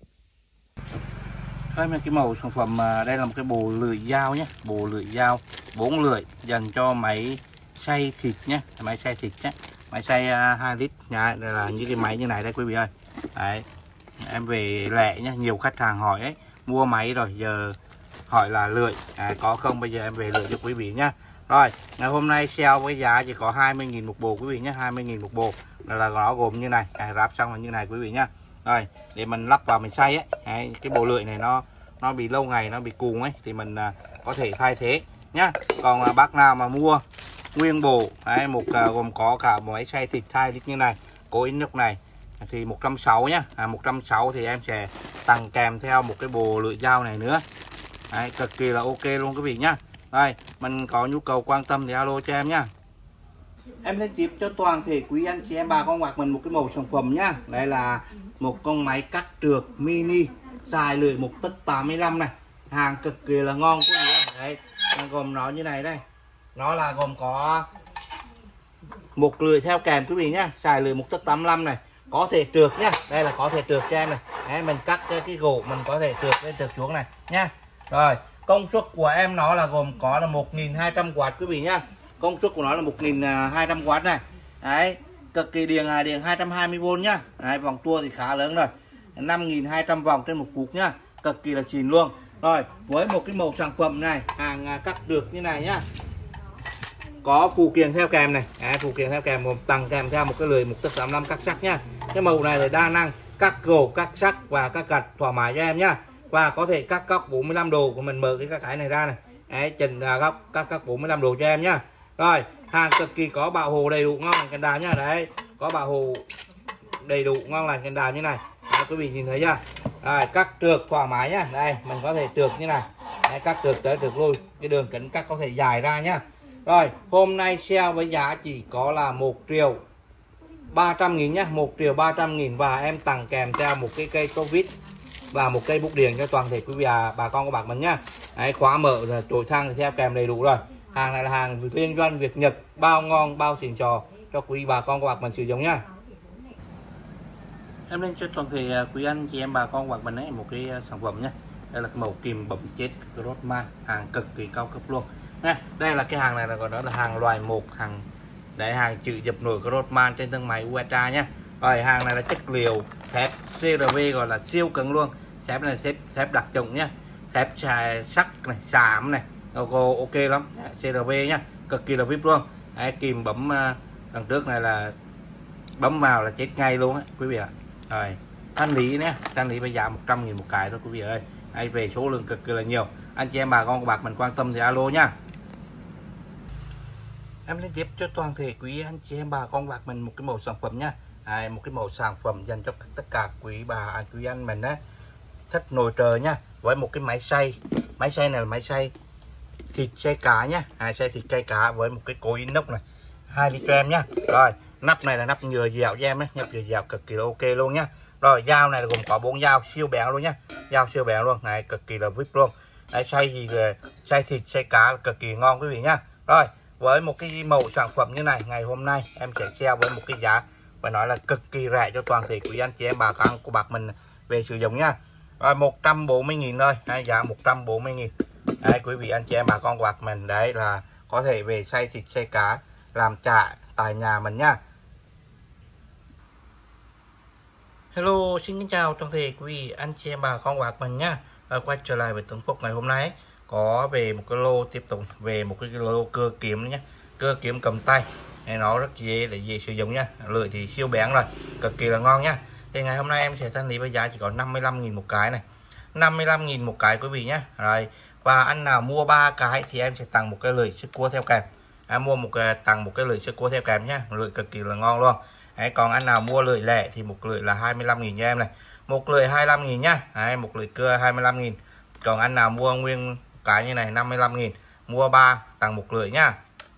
Đây là cái màu sản phẩm mà đây là một cái bộ lưỡi dao nhé, bộ lưỡi dao bốn lưỡi dành cho máy xay thịt nhé, máy xay thịt nhé, máy xay uh, hai lít nhá. Đây là những cái máy như này đây quý vị ơi. Đấy, em về lẻ nhé, nhiều khách hàng hỏi ấy, mua máy rồi giờ hỏi là lưỡi à, có không, bây giờ em về lưỡi cho quý vị nhá. Rồi, ngày hôm nay sale với giá chỉ có hai mươi nghìn một bộ quý vị nhé, hai mươi nghìn một bộ. Là nó gồm như này, à, ráp xong là như này quý vị nhá. Rồi, để mình lắp vào mình xay ấy, đấy, cái bộ lưỡi này nó nó bị lâu ngày nó bị cùn ấy thì mình à, có thể thay thế nhá. Còn à, bác nào mà mua nguyên bộ đấy, một à, gồm có cả một máy xay thịt hai lít như này, có in nước này thì một trăm sáu mươi nhá. À, một trăm sáu mươi thì em sẽ tặng kèm theo một cái bộ lưỡi dao này nữa. Đấy, cực kỳ là ok luôn quý vị nhá. Đây, mình có nhu cầu quan tâm thì alo cho em nhá. Em lên tiếp cho toàn thể quý anh chị em bà con bạc mình một cái màu sản phẩm nhá. Đây là một con máy cắt trượt mini dài lưỡi một tấc tám mươi lăm này, hàng cực kỳ là ngon quý vị. Đấy, gồm nó như này đây, nó là gồm có một lưỡi theo kèm quý vị nhá, dài lưỡi một tấc tám mươi lăm này, có thể trượt nhá. Đây là có thể trượt cho em này. Đấy, mình cắt cái, cái gỗ mình có thể trượt lên trượt xuống này nhá. Rồi, công suất của em nó là gồm có là một nghìn hai trăm oát quý vị nhá. Công suất của nó là một nghìn hai trăm oát này. Đấy, cực kỳ điện là điện hai trăm hai mươi vôn nhá. Đấy, vòng tua thì khá lớn rồi, năm nghìn hai trăm vòng trên một phút nhá, cực kỳ là xịn luôn. Rồi, với một cái màu sản phẩm này, hàng cắt được như này nhá, có phụ kiện theo kèm này. Đấy, phụ kiện theo kèm một tặng kèm theo một cái lưỡi một tấc tám mươi lăm cắt sắc nhá. Cái màu này là đa năng, cắt gỗ, cắt sắt và cắt gạch thoải mái cho em nhá. Và có thể cắt góc bốn mươi lăm độ của mình, mở cái các cái này ra này. Đấy, chỉnh góc cắt góc bốn mươi lăm độ cho em nhá. Rồi, hàng cực kỳ có bảo hộ đầy đủ ngon lành cành đào nhá. Đấy, có bảo hộ đầy đủ ngon lành cành đào như này. Đấy, quý vị nhìn thấy chưa? Rồi, cắt trượt thoải mái nhá. Đây, mình có thể trượt như này. Đấy, cắt trượt tới trượt lui, cái đường kính cắt có thể dài ra nhá. Rồi, hôm nay sale với giá chỉ có là một triệu ba trăm nghìn nhá, một triệu ba trăm nghìn, và em tặng kèm theo một cái cây tô vít và một cây bút điện cho toàn thể quý vị à, bà con của bạn mình nhá. Đấy, khóa mở rồi chổi xăng thì theo kèm đầy đủ rồi. Hàng này là hàng liên doanh Việt Nhật, bao ngon bao xịn sò cho quý bà con của bạn mình sử dụng nhá. Em lên cho toàn thể quý anh chị em bà con của bạn mình ấy một cái sản phẩm nhá. Đây là cái màu kìm bấm chết Grossman, hàng cực kỳ cao cấp luôn. Nè, đây là cái hàng này là gọi đó là hàng loại một, hàng để hàng chữ dập nổi Grossman trên thân máy u ét a nhá. Rồi, hàng này là chất liệu thép xê rờ vê gọi là siêu cứng luôn. Thép này thép thép đặc trùng nhá. Thép sắt này, xám này, logo ok lắm, xê rờ vê nhá, cực kỳ là vip luôn. Đấy, kìm bấm đằng trước này là bấm vào là chết ngay luôn á quý vị ạ. Rồi, thanh lý nhé, thanh lý với giá một trăm nghìn một cái thôi quý vị ơi. Hay về số lượng cực kỳ là nhiều, anh chị em bà con bạc mình quan tâm thì alo nhá. Em liên tiếp cho toàn thể quý anh chị em bà con bạc mình một cái mẫu sản phẩm nhá. À, một cái mẫu sản phẩm dành cho tất cả quý bà quý anh mình á, thích nồi trời nhá, với một cái máy xay. Máy xay này là máy xay thịt xay cá nhá, à, xay thịt xay cá với một cái cối inox này, hai lít cho em nhá. Rồi nắp này là nắp nhựa dẻo cho em ấy, nắp nhựa dẻo cực kỳ là ok luôn nhá. Rồi dao này là gồm có bốn dao siêu bén luôn nhá, dao siêu bén luôn này, cực kỳ là vip luôn. Đấy, xay gì xay thịt xay cá cực kỳ ngon quý vị nhá. Rồi với một cái mẫu sản phẩm như này, ngày hôm nay em sẽ sale với một cái giá phải nói là cực kỳ rẻ cho toàn thể quý anh chị em bà con của bạc mình về sử dụng nhá. Rồi một trăm bốn mươi nghìn thôi, hay giá một trăm bốn mươi nghìn. Đấy, quý vị anh chị em bà con của bạc mình đấy là có thể về xay thịt xay cá làm chả tại nhà mình nhá. Hello, xin kính chào toàn thể quý vị anh chị em bà con của bạc mình nhá. À, quay trở lại với Tuấn Phúc ngày hôm nay có về một cái lô, tiếp tục về một cái lô cưa kiếm nhé, cưa kiếm cầm tay nó rất dễ để dễ sử dụng nha, lưỡi thì siêu bén rồi, cực kỳ là ngon nhá. Thì ngày hôm nay em sẽ thanh lý với giá chỉ có năm mươi lăm nghìn một cái này, năm mươi lăm nghìn một cái quý vị nhé. Rồi và anh nào mua ba cái thì em sẽ tặng một cái lưỡi sức cua theo kèm, à, mua một cái tặng một cái lưỡi sức cua theo kèm nhá, lưỡi cực kỳ là ngon luôn. Đấy, còn anh nào mua lưỡi lẻ thì một lưỡi là hai mươi lăm nghìn cho em này, một lưỡi hai mươi lăm nghìn nhá. Đấy, một lưỡi cưa hai mươi lăm nghìn. Còn anh nào mua nguyên cái như này năm mươi lăm nghìn, mua ba tặng một lưỡi nhá.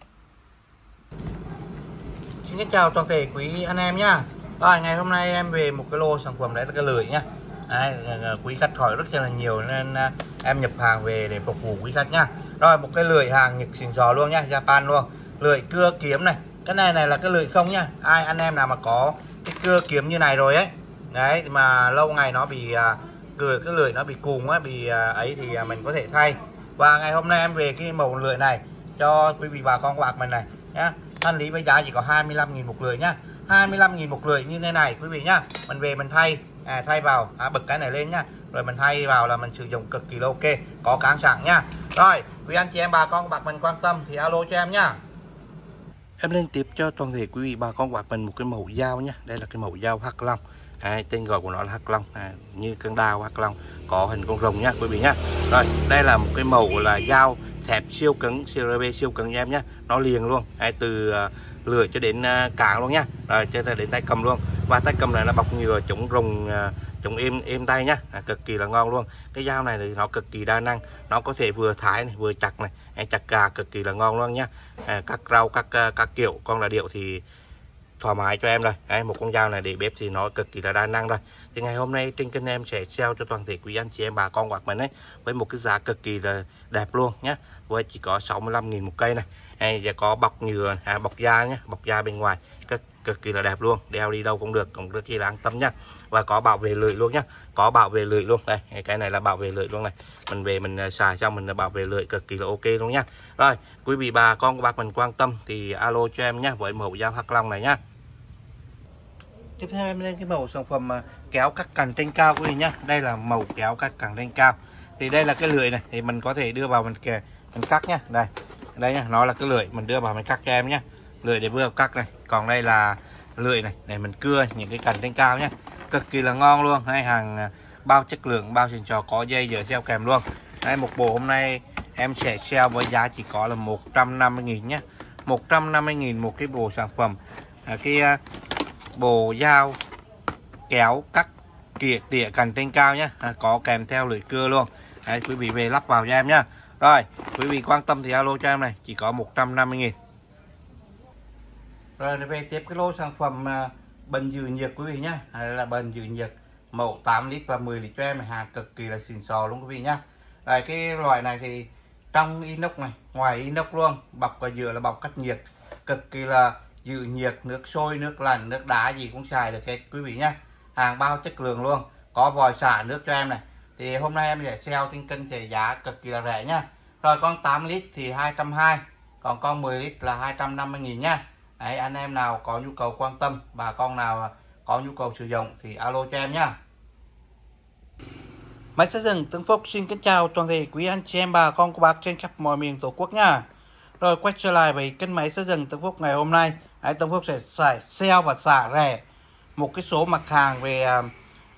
Xin chào toàn thể quý anh em nhá. Rồi ngày hôm nay em về một cái lô sản phẩm đấy là cái lưỡi nhá. Đấy, quý khách hỏi rất là nhiều nên em nhập hàng về để phục vụ quý khách nhá. Rồi một cái lưỡi hàng Nhật xịn sò luôn nhá, Japan luôn. Lưỡi cưa kiếm này, cái này này là cái lưỡi không nhá. Ai anh em nào mà có cái cưa kiếm như này rồi ấy, đấy mà lâu ngày nó bị cười cái lưỡi nó bị cùn á, bị ấy thì mình có thể thay. Và ngày hôm nay em về cái mẫu lưỡi này cho quý vị bà con bạc mình này nhá. Thanh lý với giá chỉ có hai mươi lăm nghìn một lưỡi nhá, hai mươi lăm nghìn một lưỡi như thế này quý vị nhá. Mình về mình thay à, thay vào à, bật cái này lên nhá, rồi mình thay vào là mình sử dụng cực kỳ là ok, có cán sẵn nhá. Rồi quý anh chị em bà con bạc mình quan tâm thì alo cho em nhá. Em lên tiếp cho toàn thể quý vị bà con bạc mình một cái mẫu dao nhá. Đây là cái mẫu dao Hắc Long, à, tên gọi của nó là Hắc Long, à, như cân đao Hắc Long, có hình con rồng nhá quý vị nhá. Rồi đây là một cái mẫu là dao thép siêu cứng, xê rờ bê siêu cứng cho em nhé, nó liền luôn, hay từ uh, lưỡi cho đến uh, cán luôn nhá, rồi cho đến tay cầm luôn. Và tay cầm này nó bọc nhựa chống rồng, uh, chống êm êm tay nhá, à, cực kỳ là ngon luôn. Cái dao này thì nó cực kỳ đa năng, nó có thể vừa thái này vừa chặt này, hay chặt gà cực kỳ là ngon luôn nhá. À, các rau các uh, các kiểu con là điệu thì thoải mái cho em rồi. Đấy, một con dao này để bếp thì nó cực kỳ là đa năng rồi. Thì ngày hôm nay trên kênh em sẽ sale cho toàn thể quý anh chị em bà con bạc mình ấy với một cái giá cực kỳ là đẹp luôn nhé, với chỉ có sáu mươi lăm nghìn một cây này. Hay và có bọc nhựa, à, bọc da nhé, bọc da bên ngoài cực, cực kỳ là đẹp luôn, đeo đi đâu cũng được, cũng rất là an tâm nhá. Và có bảo vệ lưỡi luôn nhá, có bảo vệ lưỡi luôn. Đây cái này là bảo vệ lưỡi luôn này, mình về mình xài xong mình bảo vệ lưỡi cực kỳ là ok luôn nhá. Rồi quý vị bà con của bác mình quan tâm thì alo cho em nhá, với mẫu dao Hắc Long này nhá. Tiếp theo em lên cái mẫu sản phẩm kéo cắt cành trên cao quý vị nhá. Đây là mẫu kéo cắt cành trên cao. Thì đây là cái lưỡi này thì mình có thể đưa vào mình kè mình cắt nhá. Đây đây nhá, nó là cái lưỡi mình đưa vào mình cắt cho em nhá, lưỡi để vừa cắt này. Còn đây là lưỡi này để mình cưa những cái cành trên cao nhá, cực kỳ là ngon luôn. Hai hàng bao chất lượng, bao xịn sò, có dây dở xeo kèm luôn. Đây một bộ hôm nay em sẽ sale với giá chỉ có là một trăm năm mươi nghìn nhá, một trăm năm mươi nghìn một cái bộ sản phẩm, à, cái bộ dao kéo cắt kìa tỉa cành trên cao nhá, à, có kèm theo lưỡi cưa luôn. Đấy, quý vị về lắp vào cho em nhá. Rồi quý vị quan tâm thì alo cho em này, chỉ có một trăm năm mươi nghìn. Rồi về tiếp cái lô sản phẩm uh, bần dừ nhiệt quý vị nhá, hay là bần dừ nhiệt mẫu tám lít và mười lít cho em này, hàng cực kỳ là xịn sò luôn quý vị nhá. Đây cái loại này thì trong inox này, ngoài inox luôn, bọc ở giữa là bọc cách nhiệt, cực kỳ là giữ nhiệt, nước sôi, nước lạnh, nước đá gì cũng xài được hết quý vị nhá. Hàng bao chất lượng luôn, có vòi xả nước cho em này. Thì hôm nay em sẽ sale trên kênh thì giá cực kỳ là rẻ nhá. Rồi con tám lít thì hai trăm hai mươi, còn con mười lít là hai trăm năm mươi nghìn nhá. Đấy, anh em nào có nhu cầu quan tâm, bà con nào có nhu cầu sử dụng thì alo cho em nhá. Máy xây dựng Tuấn Phúc xin kính chào toàn thể quý anh chị em bà con của bác trên khắp mọi miền tổ quốc nhá. Rồi quay trở lại với kênh máy xây dựng Tuấn Phúc ngày hôm nay. Đấy, Tuấn Phúc sẽ xài sale và xả rẻ một cái số mặt hàng về uh,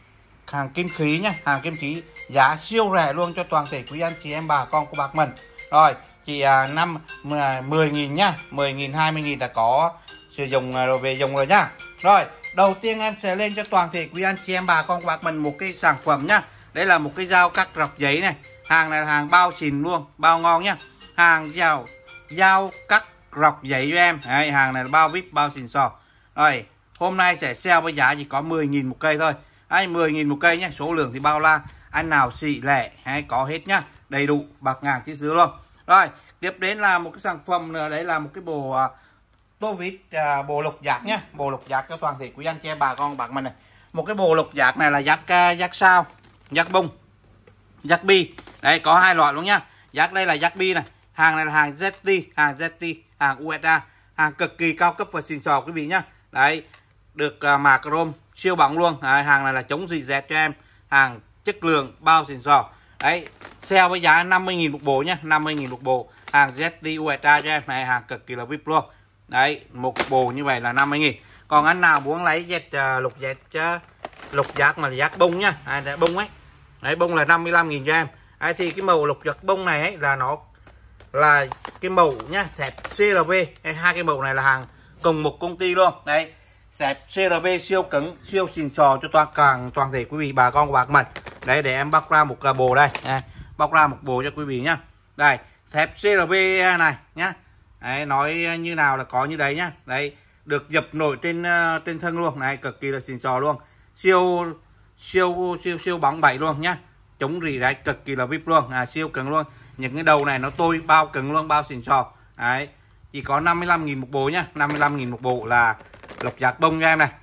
hàng kim khí nhá, hàng kim khí giá siêu rẻ luôn cho toàn thể quý anh chị em bà con của bác mình. Rồi chỉ à, năm mười nghìn nhá, mười nghìn hai mươi nghìn đã có sử dụng rồi về dùng rồi nhá. Rồi đầu tiên em sẽ lên cho toàn thể quý anh chị em bà con của bác mình một cái sản phẩm nhá. Đấy là một cái dao cắt rọc giấy này, hàng này là hàng bao xịn luôn, bao ngon nhá. Hàng dao dao cắt rọc giấy cho em. Đấy, hàng này là bao vip, bao xịn sò. Rồi hôm nay sẽ sale với giá chỉ có mười nghìn một cây thôi. Đấy, mười nghìn một cây nhé, số lượng thì bao la, anh nào xị lẻ hay có hết nhá, đầy đủ bạc ngàn chiếc xứ luôn. Rồi tiếp đến là một cái sản phẩm nữa, đấy là một cái bộ uh, tô vít uh, bộ lục giác nhá, bộ lục giác cho toàn thể quý anh chị em bà con bạc mình này. Một cái bộ lục giác này là giác uh, giác sao, giác bông, giác bi. Đấy có hai loại luôn nhá. Giác đây là giác bi này, hàng này là hàng Z T, hàng Z T, hàng u ét a, hàng cực kỳ cao cấp và xịn sò quý vị nhá. Đấy được uh, mạ chrome siêu bóng luôn. Đấy, hàng này là chống dị dẹt cho em, hàng chất lượng bao xịn sò. Đấy sale với giá năm mươi nghìn một bộ nhá, năm mươi nghìn một bộ, hàng Z T u ét a cho em. Này hàng cực kỳ là vip luôn. Đấy một bộ như vậy là năm mươi nghìn. Còn anh nào muốn lấy Z uh, lục dẹt uh, lục giác mà giác bông nhá, à, bông ấy. Đấy bông là năm mươi lăm nghìn cho em. Đấy, thì cái màu lục giác bông này ấy là nó là cái màu nhá, thép xê rờ vê. Hai cái màu này là hàng cùng một công ty luôn. Đấy thép xê rờ vê siêu cứng, siêu xịn sò cho toàn càng toàn thể quý vị bà con của bác mình. Đấy để em bóc ra một bộ đây. Đây bóc ra một bộ cho quý vị nhá. Đây thép xê rờ vê này nhá. Đấy, nói như nào là có như đấy nhá. Đấy được dập nổi trên uh, trên thân luôn. Này cực kỳ là xịn sò luôn, siêu siêu siêu siêu bóng bẩy luôn nhá, chống rỉ đấy cực kỳ là vip luôn, à, siêu cứng luôn. Những cái đầu này nó tôi bao cứng luôn, bao xịn sò. Đấy chỉ có năm mươi lăm nghìn một bộ nhá, năm mươi lăm nghìn một bộ là lục giác bông cho em này.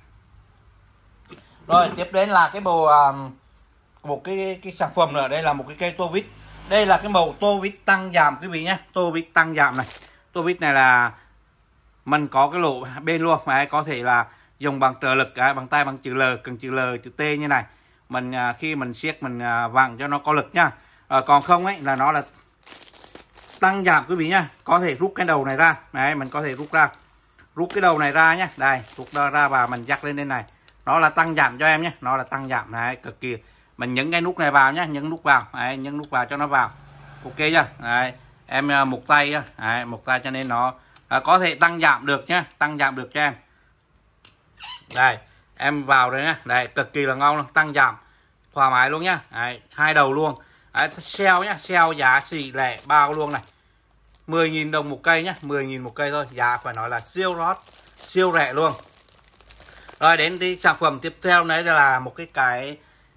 Rồi tiếp đến là cái bộ um, một cái cái sản phẩm nữa, đây là một cái cây tô vít. Đây là cái màu tô vít tăng giảm quý vị nhé, tô vít tăng giảm này. Tô vít này là mình có cái lỗ bên luôn, mà có thể là dùng bằng trợ lực, à, bằng tay bằng chữ L, cần chữ L chữ T như này. Mình à, khi mình siết mình à, vặn cho nó có lực nha. À, còn không ấy là nó là tăng giảm quý vị nhá, có thể rút cái đầu này ra. Đấy mình có thể rút ra, rút cái đầu này ra nhé, đây rút ra và mình dắt lên đây này, nó là tăng giảm cho em nhé, nó là tăng giảm này, cực kỳ. Mình nhấn cái nút này vào nhé, nhấn nút vào, đấy, nhấn nút vào cho nó vào, ok chưa. Đấy em một tay, đấy, một tay cho nên nó à, có thể tăng giảm được nhé, tăng giảm được cho em. Đây em vào đây nhá, đây cực kỳ là ngon luôn, tăng giảm thoải mái luôn nhá. Đấy, hai đầu luôn. Đấy, sale nhá, sale giá xỉ lẻ bao luôn này, mười nghìn đồng một cây nhá, mười nghìn một cây thôi, giá phải nói là siêu rót, siêu rẻ luôn. Rồi đến thì sản phẩm tiếp theo đấy là một cái cái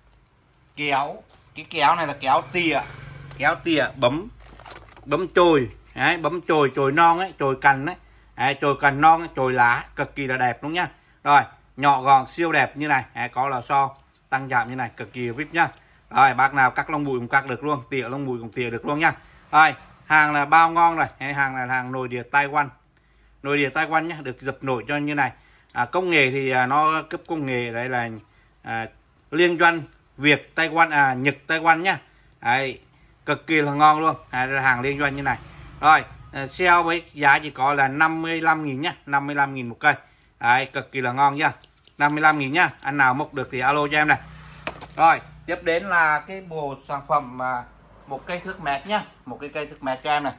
kéo. Cái kéo này là kéo tỉa, kéo tỉa bấm bấm chồi. Đấy, bấm chồi chồi non ấy, chồi cành ấy. Đấy, chồi cành non ấy, chồi lá cực kỳ là đẹp đúng nhá. Rồi nhỏ gọn siêu đẹp như này. Đấy, có lò xo tăng giảm như này, cực kỳ vip nhá. Rồi bác nào cắt lông bùi cũng cắt được luôn, tỉa lông bùi cũng tỉa được luôn nhá. Rồi hàng là bao ngon rồi. Đấy, hàng là hàng nội địa Taiwan, nội địa Taiwan nhá, được dập nổi cho như này. À, công nghệ thì à, nó cấp công nghệ đấy là à, liên doanh Việt Taiwan, à Nhật Taiwan nhá. Đấy, cực kỳ là ngon luôn. À, là hàng liên doanh như này. Rồi à, sale với giá chỉ có là năm mươi lăm nghìn nhá, năm mươi lăm nghìn một cây. Đấy, cực kỳ là ngon nhá, năm mươi lăm nghìn nhá. Anh nào mốc được thì alo cho em này. Rồi tiếp đến là cái bộ sản phẩm à, một cây thước mét nhá, một cái cây thước mét cho em này.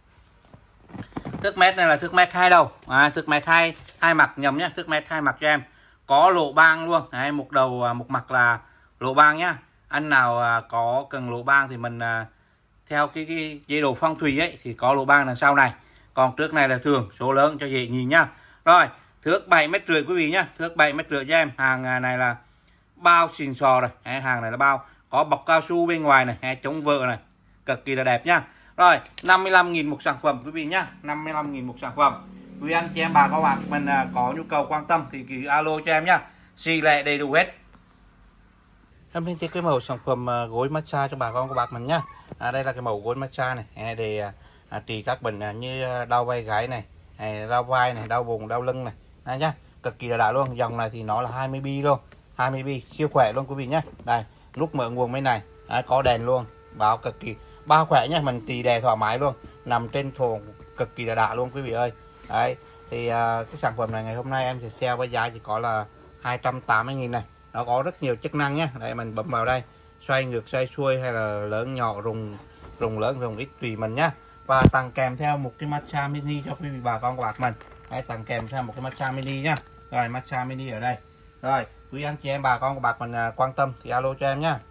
Thước mét này là thước mét hai đầu, à, thước mét hai hai mặt nhầm nhá, thước mét hai mặt cho em, có lỗ bang luôn. Đấy, một đầu một mặt là lỗ bang nhá. Anh nào à, có cần lỗ bang thì mình à, theo cái, cái chế độ phong thủy ấy thì có lỗ bang đằng sau này, còn trước này là thường số lớn cho dễ nhìn nhá. Rồi thước bảy mét rưỡi quý vị nhá, thước bảy mét rưỡi cho em. Hàng này là bao xịn sò rồi. Đấy, hàng này là bao có bọc cao su bên ngoài này, hay chống vỡ này, cực kỳ là đẹp nhá. Rồi năm mươi lăm nghìn một sản phẩm quý vị nhá, năm mươi lăm nghìn một sản phẩm. Quý anh chị em bà các bạn mình à, có nhu cầu quan tâm thì cứ alo cho em nhá, xì lẹ đầy đủ hết. Em lên cái mẫu sản phẩm à, gối massage cho bà con của bác mình nhá. À, đây là cái mẫu gối massage này để à, trị các bệnh à, như đau vai gáy này, hay đau vai này, đau vùng, đau lưng này, đây nhá, cực kỳ là đã luôn. Dòng này thì nó là hai mươi bi luôn, hai mươi bi siêu khỏe luôn quý vị nhá. Đây nút mở nguồn bên này, đấy, có đèn luôn, báo cực kỳ bao khỏe nhá, mình tì đè thoải mái luôn, nằm trên thùng cực kỳ là đã luôn quý vị ơi. Đấy thì uh, cái sản phẩm này ngày hôm nay em sẽ sale với giá chỉ có là hai trăm tám mươi nghìn này, nó có rất nhiều chức năng nhé. Đây mình bấm vào đây, xoay ngược xoay xuôi hay là lớn nhỏ, rùng rùng lớn rùng ít tùy mình nhá. Và tặng kèm theo một cái massage mini cho quý vị bà con các bạn mình. Đấy, tặng kèm theo một cái massage mini nhá. Rồi massage mini ở đây. Rồi quý anh chị em bà con các bạn mình à, quan tâm thì alo cho em nhá.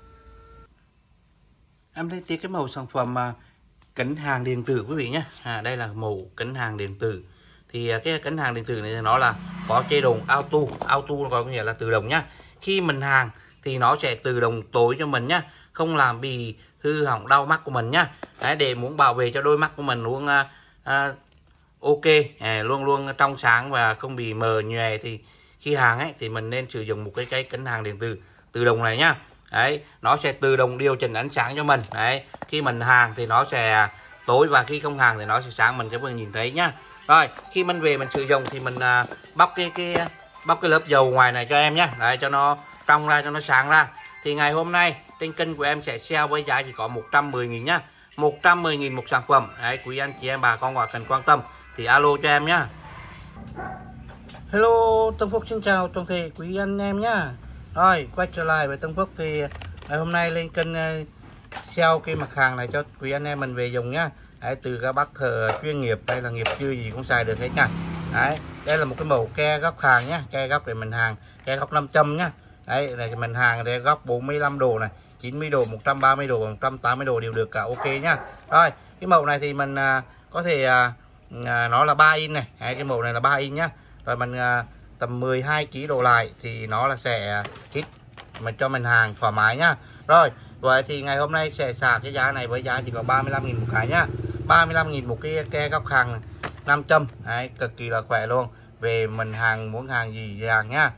Em lấy tiếp cái màu sản phẩm à, kính hàng điện tử quý vị nhé. À, đây là màu kính hàng điện tử. Thì à, cái kính hàng điện tử này nó là có chế độ auto, auto có nghĩa là tự động nhá. Khi mình hàng thì nó sẽ tự động tối cho mình nhá, không làm bị hư hỏng đau mắt của mình nhá. Đấy, để muốn bảo vệ cho đôi mắt của mình luôn à, à, ok, à, luôn luôn trong sáng và không bị mờ nhòe thì khi hàng ấy thì mình nên sử dụng một cái cái kính hàng điện tử tự động này nhá. Đấy, nó sẽ tự động điều chỉnh ánh sáng cho mình. Đấy, khi mình hàng thì nó sẽ tối và khi không hàng thì nó sẽ sáng, mình sẽ vừa nhìn thấy nhá. Rồi khi mình về mình sử dụng thì mình à, bóc cái cái bóc cái lớp dầu ngoài này cho em nhá. Đấy, cho nó trong ra, cho nó sáng ra. Thì ngày hôm nay trên kênh của em sẽ sale với giá chỉ có một trăm mười nghìn nhá. một trăm mười nghìn một sản phẩm. Đấy, quý anh chị em bà con hoặc cần quan tâm thì alo cho em nhá. Hello, Tân Phúc xin chào toàn thể quý anh em nhá. Rồi quay trở lại với Tân Phúc thì ngày hôm nay lên kênh uh, sale cái mặt hàng này cho quý anh em mình về dùng nhá. Đấy, từ các bác thợ chuyên nghiệp hay là nghiệp dư gì cũng xài được hết nha. Đấy, đây là một cái mẫu ke góc hàng nhá, ke góc để mình hàng, ke góc năm trăm nhá. Đấy, này mình hàng để góc bốn mươi lăm độ này, chín mươi độ, một trăm ba mươi độ, một trăm tám mươi độ đều được cả, ok nhá. Rồi cái mẫu này thì mình uh, có thể uh, uh, nó là ba inch này. Đấy, cái mẫu này là ba inch nhá. Rồi mình uh, tầm mười hai ki lô gam đổ lại thì nó là sẽ kit mình cho mình hàng thoải mái nhá. Rồi vậy thì ngày hôm nay sẽ xả cái giá này với giá chỉ có ba mươi lăm nghìn một cái nhá. ba mươi lăm nghìn một cái ke góc hàng năm trăm. Đấy, cực kỳ là khỏe luôn. Về mình hàng muốn hàng gì hàng nhá.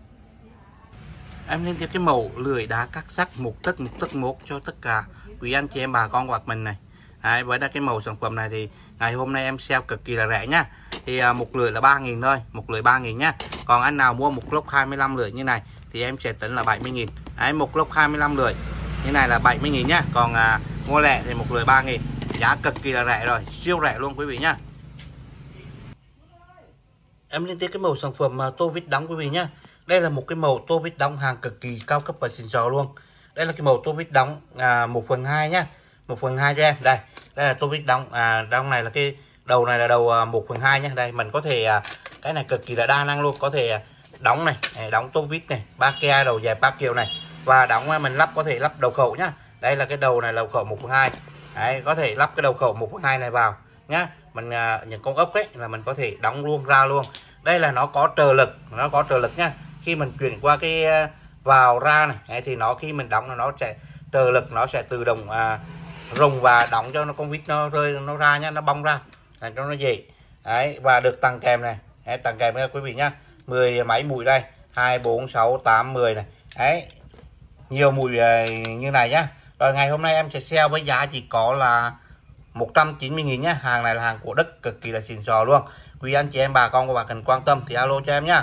Em lên theo cái mẫu lưỡi đá cắt sắc một tấc một tấc một cho tất cả quý anh chị em bà con hoặc mình này. Đấy, với cái mẫu sản phẩm này thì ngày hôm nay em sale cực kỳ là rẻ nhá. Thì à, một lưỡi là ba nghìn thôi, một lưỡi ba nghìn nhá. Còn anh nào mua một lốc hai mươi lăm lưỡi như này thì em sẽ tính là bảy mươi nghìn. Đấy, một lốc hai mươi lăm lưỡi như này là bảy mươi nghìn nhá. Còn à, mua lẻ thì một lưỡi ba nghìn. Giá cực kỳ là rẻ rồi, siêu rẻ luôn quý vị nhá. Em lên tiếp cái mẫu sản phẩm à, tô vít đóng quý vị nhá. Đây là một cái mẫu tô vít đóng hàng cực kỳ cao cấp và xịn sò luôn. Đây là cái mẫu tô vít đóng à, một phần hai nhá. một phần hai cho em. Đây, đây là tô vít đóng. À, đóng này là cái đầu này là đầu à, một phần hai nhá. Đây mình có thể à, cái này cực kỳ là đa năng luôn, có thể à, đóng này, này, đóng tô vít này, ba ke đầu dài ba kiểu này và đóng mình lắp có thể lắp đầu khẩu nhá. Đây là cái đầu này là đầu khẩu một phần hai. Đấy, có thể lắp cái đầu khẩu một phần hai này vào nhá. Mình à, những con ốc ấy là mình có thể đóng luôn ra luôn. Đây là nó có trợ lực, nó có trợ lực nhá. Khi mình chuyển qua cái vào ra này thì nó khi mình đóng nó sẽ trợ lực, nó sẽ tự động à, rung và đóng cho nó con vít nó rơi nó ra nhá, nó bong ra cho nó dễ. Đấy, và được tặng kèm này. Đấy, tặng kèm nha quý vị nhá, mười máy mũi đây, hai bốn sáu tám mười này. Đấy, nhiều mũi như này nhá. Rồi ngày hôm nay em sẽ sale với giá chỉ có là một trăm chín mươi nghìn nhá. Hàng này là hàng của Đức, cực kỳ là xịn sò luôn. Quý anh chị em bà con của bà cần quan tâm thì alo cho em nhá.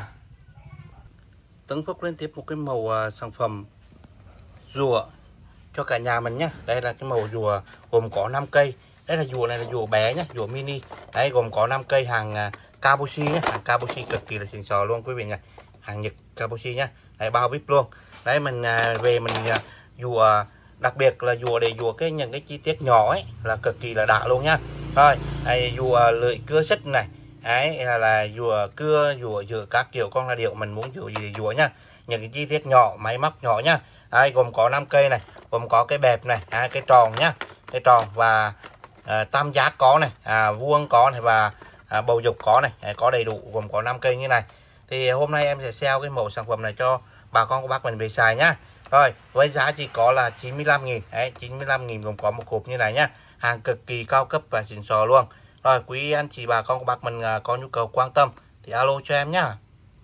Tấn Phúc lên tiếp một cái màu uh, sản phẩm rùa cho cả nhà mình nhé. Đây là cái màu rùa gồm có năm cây. Đây là rùa này là rùa bé nhé, rùa mini. Đấy, gồm có năm cây hàng uh, Kabushi nhé, hàng Kabushi cực kỳ là xịn sò luôn quý vị nhé. Hàng Nhật Kabushi nhé. Đấy, bao vip luôn. Đấy, mình uh, về mình uh, rùa đặc biệt là rùa để rùa cái những cái chi tiết nhỏ ấy là cực kỳ là đã luôn nhá. Rồi, đây rùa lưỡi cưa xích này. Đấy là, là rùa cưa, rùa rùa các kiểu con là điệu mình muốn rùa gì thì rùa nhá. Những cái chi tiết nhỏ, máy móc nhỏ nhá. Đây gồm có năm cây này, gồm có cái bẹp này, à, cái tròn nhá, cái tròn và à, tam giác có này, à, vuông có này và à, bầu dục có này, à, có đầy đủ, gồm có năm cây như này. Thì hôm nay em sẽ sale cái mẫu sản phẩm này cho bà con của bác mình về xài nhá. Rồi với giá chỉ có là chín mươi lăm nghìn. Đấy, chín mươi lăm nghìn gồm có một hộp như này nhá. Hàng cực kỳ cao cấp và xịn sò luôn. Rồi quý anh chị bà con của bác mình có nhu cầu quan tâm thì alo cho em nhá.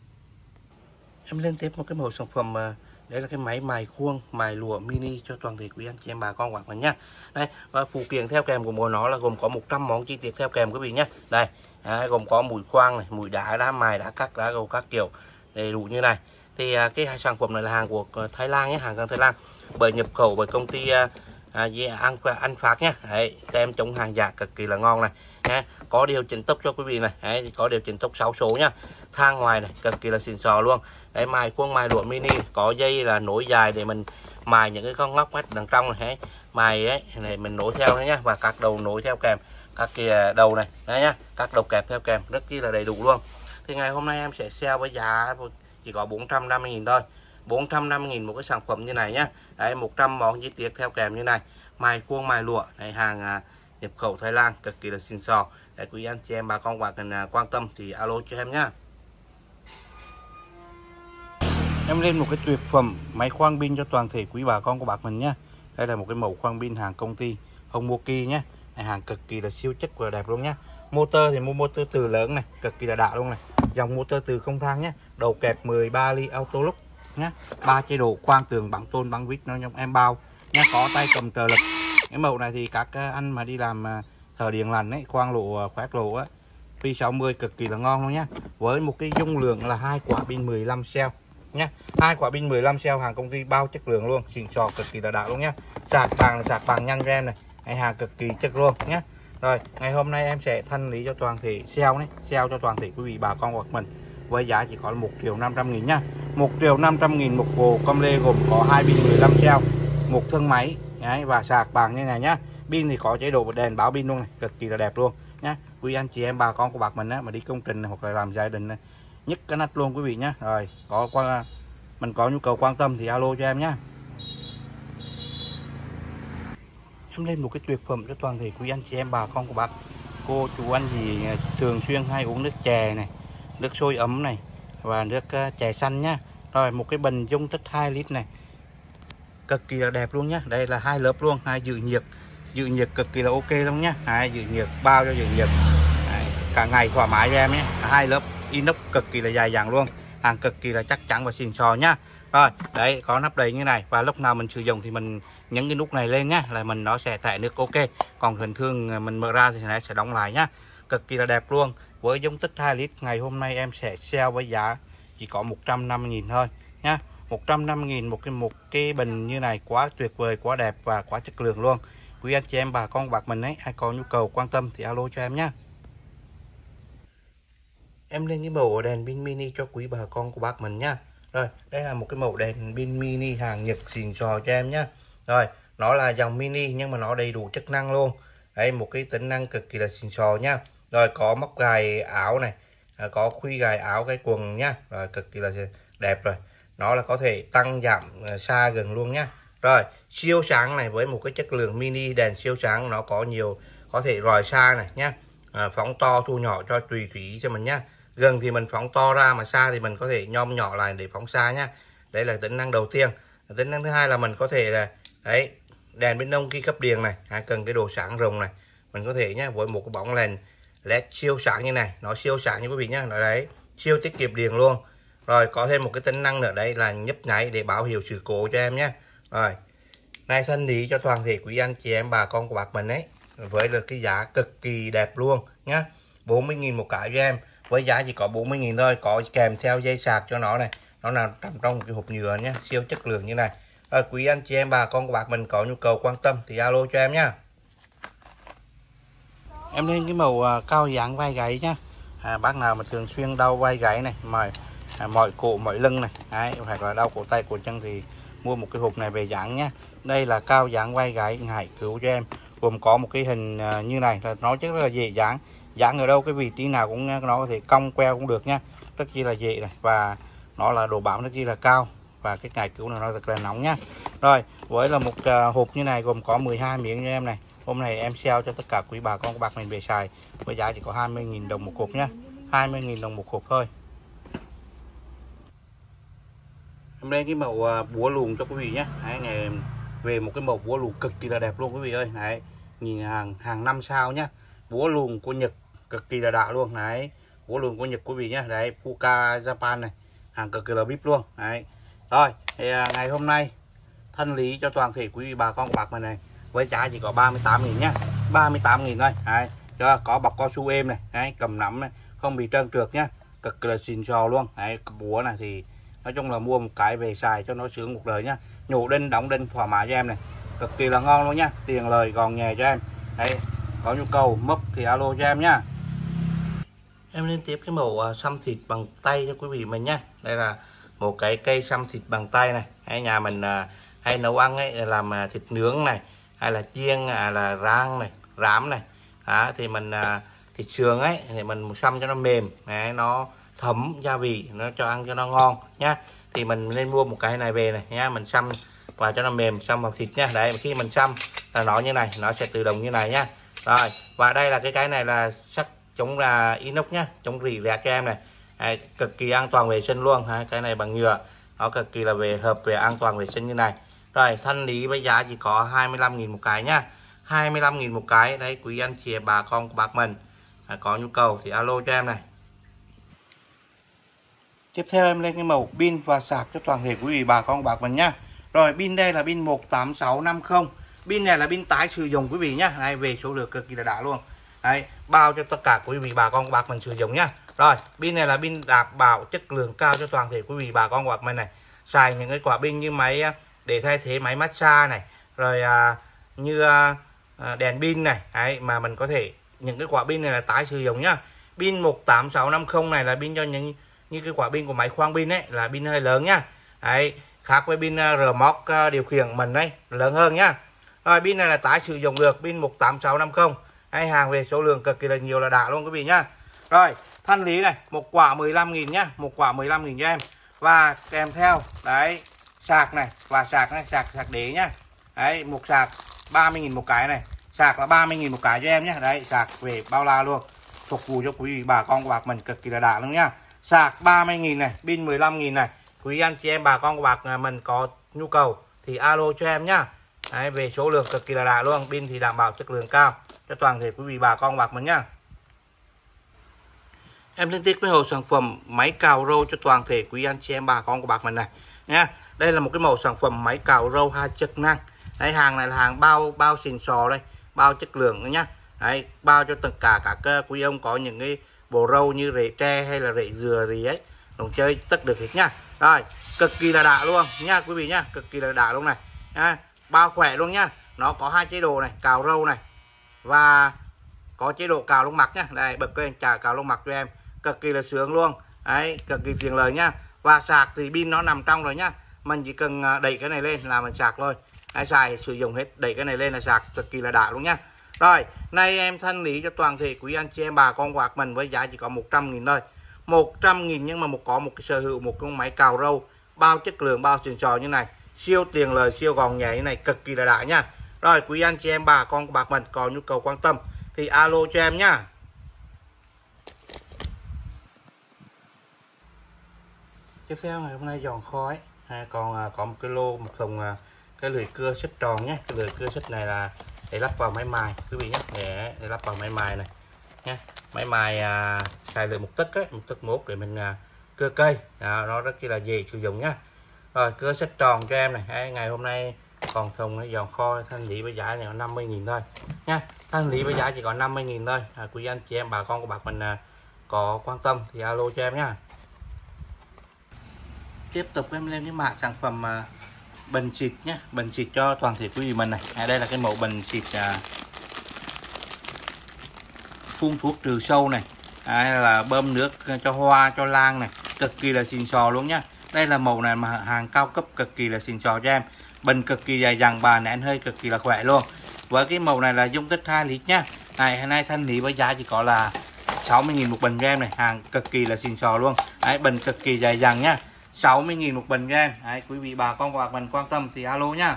Em lên tiếp một cái mẫu sản phẩm, đấy là cái máy mài khuôn mài lụa mini cho toàn thể quý anh chị em bà con của bác mình nhá. Đây, và phụ kiện theo kèm của mỗi nó là gồm có một trăm món chi tiết theo kèm quý vị nhá. Đây, đấy, gồm có mũi khoan này, mũi đá, đá mài, đá cắt, đá gầu các kiểu đầy đủ như này. Thì cái hai sản phẩm này là hàng của Thái Lan nhé, hàng của Thái Lan bởi nhập khẩu bởi công ty à, ăn ăn Phát nhé. Đấy, tem chống hàng giả cực kỳ là ngon này. Nha. Có điều chỉnh tốc cho quý vị này. Đấy, có điều chỉnh tốc sáu số nhá. thang ngoài này cực kỳ là xịn sò luôn. Đấy, mài khuôn mài lụa mini, có dây là nối dài để mình mài những cái con ngóc ngách đằng trong này, mài ấy này mình nối theo đấy nhá, và các đầu nối theo kèm các cái đầu này đấy nhá, các đầu kẹp theo kèm rất chi là đầy đủ luôn. Thì ngày hôm nay em sẽ sale với giá chỉ có bốn trăm năm mươi nghìn thôi, bốn trăm năm mươi nghìn một cái sản phẩm như này nhá. Đấy, một trăm món chi tiết theo kèm như này, mài khuôn mài lụa này, hàng à, nhập khẩu Thái Lan cực kỳ là xịn sò. Để quý anh chị em bà con bạn cần à, quan tâm thì alo cho em nhá. Em lên một cái tuyệt phẩm máy khoan pin cho toàn thể quý bà con của bác mình nhá. Đây là một cái mẫu khoan pin hàng công ty Honmoki nhé. Hàng cực kỳ là siêu chất và đẹp luôn nhá. Motor thì mua motor từ lớn này, cực kỳ là đã luôn này. Dòng motor từ không thang nhé. Đầu kẹp mười ba ly auto lock nhá. Ba chế độ khoan tường bằng tôn bằng vít nó trong em bao nhá, có tay cầm trợ lực. Cái mẫu này thì các anh mà đi làm thợ điện lành ấy, khoan lộ khoét lộ á, pê sáu mươi cực kỳ là ngon luôn nhá. Với một cái dung lượng là hai quả pin mười lăm cell nhá, hai quả pin mười lăm cell hàng công ty bao chất lượng luôn, xịn sò cực kỳ là đã luôn nhá. Sạc bằng là sạc bằng nhanh rem này, hay hàng cực kỳ chất luôn nhá. Rồi ngày hôm nay em sẽ thanh lý cho toàn thể sale này, sale cho toàn thể quý vị bà con của mình với giá chỉ có một triệu năm trăm nghìn nhá. Một triệu năm trăm nghìn một bộ com lê gồm có hai pin mười lăm cell, một thân máy đấy, và sạc bằng như này nhá. Pin thì có chế độ đèn báo pin luôn này, cực kỳ là đẹp luôn nhá. Quý anh chị em bà con của bác mình á, mà đi công trình hoặc là làm gia đình này, nhất cái nách luôn quý vị nhá. Rồi có qua mình có nhu cầu quan tâm thì alo cho em nhá. Em lên một cái tuyệt phẩm cho toàn thể quý anh chị em bà con của bác cô chú anh gì thường xuyên hay uống nước chè này, nước sôi ấm này và nước chè xanh nhá. Rồi một cái bình dung tích hai lít này, cực kỳ là đẹp luôn nhá. Đây là hai lớp luôn, hai dự nhiệt, dự nhiệt cực kỳ là ok luôn nhá. Hai dự nhiệt bao cho dự nhiệt đấy, cả ngày thoải mái cho em nhé. Hai lớp inox cực kỳ là dài dẳng luôn, hàng cực kỳ là chắc chắn và xịn sò nhá. Rồi đấy, có nắp đầy như này, và lúc nào mình sử dụng thì mình nhấn cái nút này lên nhá, là mình nó sẽ thải nước ok. Còn bình thường mình mở ra thì nó sẽ đóng lại nhá. Cực kỳ là đẹp luôn. Với dung tích hai lít ngày hôm nay em sẽ sale với giá chỉ có một trăm năm mươi nghìn thôi nhá. một trăm năm mươi nghìn một cái một cái bình như này, quá tuyệt vời, quá đẹp và quá chất lượng luôn. Quý anh chị em bà con bác mình ấy, ai có nhu cầu quan tâm thì alo cho em nhá. Em lên cái mẫu đèn pin mini cho quý bà con của bác mình nhá. Rồi đây là một cái mẫu đèn pin mini hàng Nhật xịn sò cho em nhá. Rồi nó là dòng mini nhưng mà nó đầy đủ chức năng luôn. Đây, một cái tính năng cực kỳ là xịn sò nhá. Rồi có móc gài áo này, có khuy gài áo cái quần nhá. Rồi cực kỳ là đẹp rồi. Nó là có thể tăng giảm xa gần luôn nhá. Rồi siêu sáng này, với một cái chất lượng mini đèn siêu sáng, nó có nhiều có thể rọi xa này nhá. À, phóng to thu nhỏ cho tùy thủy cho mình nhá. Gần thì mình phóng to ra, mà xa thì mình có thể nhom nhỏ lại để phóng xa nhá. Đấy là tính năng đầu tiên. Tính năng thứ hai là mình có thể là đấy, đèn bên nông khi cấp điện này, à, cần cái độ sáng rộng này, mình có thể nhá, với một cái bóng đèn led siêu sáng như này, nó siêu sáng như quý vị nhá, nó đấy siêu tiết kiệm điện luôn. Rồi có thêm một cái tính năng nữa đấy là nhấp nháy để báo hiệu sự cố cho em nhé. Rồi này, thanh lý cho toàn thể quý anh chị em bà con của bác mình ấy, với là cái giá cực kỳ đẹp luôn nhá. bốn mươi nghìn một cái cho em, với giá chỉ có bốn mươi nghìn thôi, có kèm theo dây sạc cho nó này, nó là nằm trong một cái hộp nhựa nhé, siêu chất lượng như này. Rồi quý anh chị em bà con của bác mình có nhu cầu quan tâm thì alo cho em nhá. Em lên cái màu uh, cao dáng vai gáy nhá. À, bác nào mà thường xuyên đau vai gáy này, mỏi à, mỏi cổ mỏi lưng này, đấy, hoặc là đau cổ tay cổ chân thì mua một cái hộp này về dán nhá. Đây là cao dáng vai gáy Hải Cứu cho em, gồm có một cái hình uh, như này, là nó rất là dễ dán, dán ở đâu cái vị trí nào cũng nó có thể cong queo cũng được nhá, rất chi là dễ này, và nó là độ bám rất chi là cao, và cái Hải Cứu này nó rất là nóng nhá. Rồi với là một uh, hộp như này gồm có mười hai miếng cho em này. Hôm nay em sale cho tất cả quý bà con của bác mình về xài với giá chỉ có hai mươi nghìn đồng một hộp nhá, hai mươi nghìn đồng một hộp thôi. Em lên cái mẫu uh, búa luồng cho quý vị nhé. Đấy, ngày về một cái mẫu búa luồng cực kỳ là đẹp luôn quý vị ơi. Đấy, nhìn hàng hàng năm sao nhá. Búa luồng của Nhật cực kỳ là đã luôn. Đấy, búa luồng của Nhật quý vị nhé. Đấy, Fuka Japan này, hàng cực kỳ là bíp luôn. Đấy. Rồi, thì uh, ngày hôm nay thanh lý cho toàn thể quý vị bà con của bác mình này với giá chỉ có ba mươi tám nghìn nhá, ba mươi tám nghìn thôi. Đấy, cho có bọc cao su êm này, đấy, cầm nắm này, không bị trơn trượt nhá, cực là xịn sò luôn. Đấy, búa này thì nói chung là mua một cái về xài cho nó sướng một đời nhá, nhổ đinh đóng đinh thoải mái cho em này, cực kỳ là ngon luôn nhá, tiền lời gòn nhẹ cho em. Đấy, có nhu cầu mốc thì alo cho em nhá. Em lên tiếp cái mẫu uh, xăm thịt bằng tay cho quý vị mình nhá. Đây là một cái cây xăm thịt bằng tay này. Hay nhà mình uh, hay nấu ăn ấy, làm uh, thịt nướng này, hay là chiên, hay là rang này, rám này. Đó, thì mình uh, thịt sườn ấy thì mình xăm cho nó mềm, đấy, nó thấm gia vị, nó cho ăn cho nó ngon nhá. Thì mình nên mua một cái này về này nhá, mình xăm và cho nó mềm, xăm vào thịt nhá. Đấy, khi mình xăm là nó như này, nó sẽ tự động như này nhá. Rồi, và đây là cái cái này là sắt chống là inox nhá, chống rỉ rẹt cho em này. Đấy, cực kỳ an toàn vệ sinh luôn ha. Cái này bằng nhựa, nó cực kỳ là về hợp về an toàn vệ sinh như này. Rồi, thanh lý với giá chỉ có hai mươi lăm nghìn một cái nhá. hai mươi lăm nghìn một cái. Đấy, quý anh chị bà con của bác mình à, có nhu cầu thì alo cho em này. Tiếp theo em lên cái mẫu pin và sạc cho toàn thể quý vị bà con bác mình nhá. Rồi, pin đây là pin một tám sáu năm không. Pin này là pin tái sử dụng quý vị nhá. Đây, về số lượng cực kỳ là đã luôn. Đấy, bao cho tất cả quý vị bà con bác mình sử dụng nhá. Rồi, pin này là pin đảm bảo chất lượng cao cho toàn thể quý vị bà con bác mình này. Xài những cái quả pin như máy để thay thế máy massage này, rồi à, như à, đèn pin này. Đấy, mà mình có thể những cái quả pin này là tái sử dụng nhá. Pin một tám sáu năm không này là pin cho những như cái quả pin của máy khoang pin ấy, là pin hơi lớn nhá. Đấy, khác với pin rờ móc điều khiển mình đấy, lớn hơn nhá. Rồi, pin này là tái sử dụng được, pin một tám sáu năm không. Hay hàng về số lượng cực kỳ là nhiều là đã luôn quý vị nhá. Rồi, thanh lý này, một quả mười lăm nghìn nhá, một quả mười lăm nghìn cho em. Và kèm theo đấy sạc này, và sạc này, sạc sạc đế nhá. Đấy, một sạc ba mươi nghìn một cái này, sạc là ba mươi nghìn một cái cho em nhá. Đấy, sạc về bao la luôn, phục vụ cho quý vị bà con của bác mình cực kỳ là đã luôn nhá. Sạc ba mươi nghìn này, pin mười lăm nghìn này. Quý anh chị em bà con của bác mình có nhu cầu thì alo cho em nhá. Đấy, về số lượng cực kỳ là đã luôn, pin thì đảm bảo chất lượng cao cho toàn thể quý vị bà con bác mình nhá. Em liên tiếp với mẫu sản phẩm máy cào râu cho toàn thể quý anh chị em bà con của bác mình này nha. Đây là một cái mẫu sản phẩm máy cào râu hai chức năng. Đấy, hàng này là hàng bao bao xịn sò đây, bao chất lượng nữa nhá. Đấy, bao cho tất cả các quý ông có những cái bộ râu như rễ tre hay là rễ dừa gì ấy, đồng chơi tất được hết nhá. Rồi, cực kỳ là đã luôn nha quý vị nhá, cực kỳ là đã luôn này nha. Bao khỏe luôn nhá. Nó có hai chế độ này, cào râu này và có chế độ cào lông mặt nhá. Đây, bật lên chà cào lông mặt cho em, cực kỳ là sướng luôn. Đấy, cực kỳ tiện lợi nhá. Và sạc thì pin nó nằm trong rồi nhá, mình chỉ cần đẩy cái này lên là mình sạc thôi. Đấy, xài sử dụng hết, đẩy cái này lên là sạc, cực kỳ là đã luôn nhá. Rồi, nay em thanh lý cho toàn thể quý anh chị em bà con bác mình với giá chỉ có một trăm nghìn thôi. một trăm nghìn nhưng mà một có một cái sở hữu một con máy cào râu bao chất lượng, bao xịn sò như này, siêu tiền lời, siêu gòn nhẹ như này, cực kỳ là đã nhá. Rồi, quý anh chị em bà con của bác mình có nhu cầu quan tâm thì alo cho em nhá. Tiếp theo ngày hôm nay giòn khói à, còn à, có một cái lô một thùng à, cái lưỡi cưa xích tròn nhé. Cái lưỡi cưa xích này là để lắp vào máy mài quý vị nhé, để, để lắp vào máy mài này nhé. Máy mài à, xài lưỡi một tấc ấy, một tấc mốt để mình à, cưa cây à, nó rất là dễ sử dụng nhá. Rồi, cưa xích tròn cho em này. Đấy, ngày hôm nay còn thùng nó giòn kho thanh lý với giá này có năm mươi nghìn thôi nha. Thanh lý với giá chỉ có năm mươi nghìn thôi. À, quý anh chị em bà con của bác mình à, có quan tâm thì alo cho em nhá. Tiếp tục em lên cái mã sản phẩm à, bình xịt nhé, bình xịt cho toàn thể quý vị mình này. À, đây là cái mẫu bình xịt à, phun thuốc trừ sâu này, à, là bơm nước cho hoa cho lan này, cực kỳ là xịn sò luôn nhá. Đây là mẫu này mà hàng cao cấp, cực kỳ là xịn sò cho em, bình cực kỳ dài dẳng, bà nén hơi cực kỳ là khỏe luôn. Với cái mẫu này là dung tích hai lít nhá. Này hôm nay thanh lý với giá chỉ có là sáu mươi nghìn một bình cho em này, hàng cực kỳ là xịn sò luôn. Đấy, bình cực kỳ dài dẳng nhá, sáu mươi nghìn một bình cho em. Đấy, quý vị bà con và mình quan tâm thì alo nhá.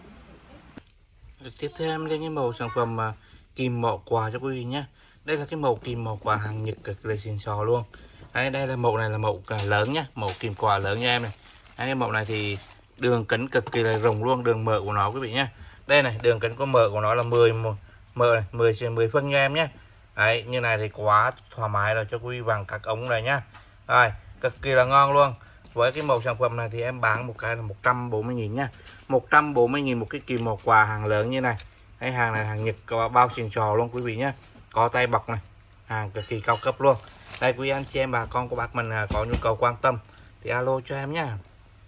Tiếp theo em lên cái mẫu sản phẩm uh, kìm mỏ quà cho quý vị nhé. Đây là cái mẫu kìm mỏ quà hàng Nhật cực là xịn sò luôn. Đấy, đây là mẫu này là mẫu lớn nhá, mẫu kìm quà lớn cho em này. Đấy, cái mẫu này thì đường kính cực kỳ là rộng luôn, đường mở của nó quý vị nhé. Đây này, đường kính có mở của nó là mười mở này, mười mười phân cho em nhé. Đấy, như này thì quá thoải mái rồi cho quý vị bằng các ống này nhá. Rồi, cực kỳ là ngon luôn. Với cái mẫu sản phẩm này thì em bán một cái là một trăm bốn mươi nghìn nha. một trăm bốn mươi nghìn một cái kìm mỏ quà hàng lớn như này. Cái hàng này hàng Nhật bao xịn sò luôn quý vị nhé. Có tay bọc này, hàng cực kỳ cao cấp luôn. Đây quý anh chị em bà con của bác mình có nhu cầu quan tâm thì alo cho em nhá.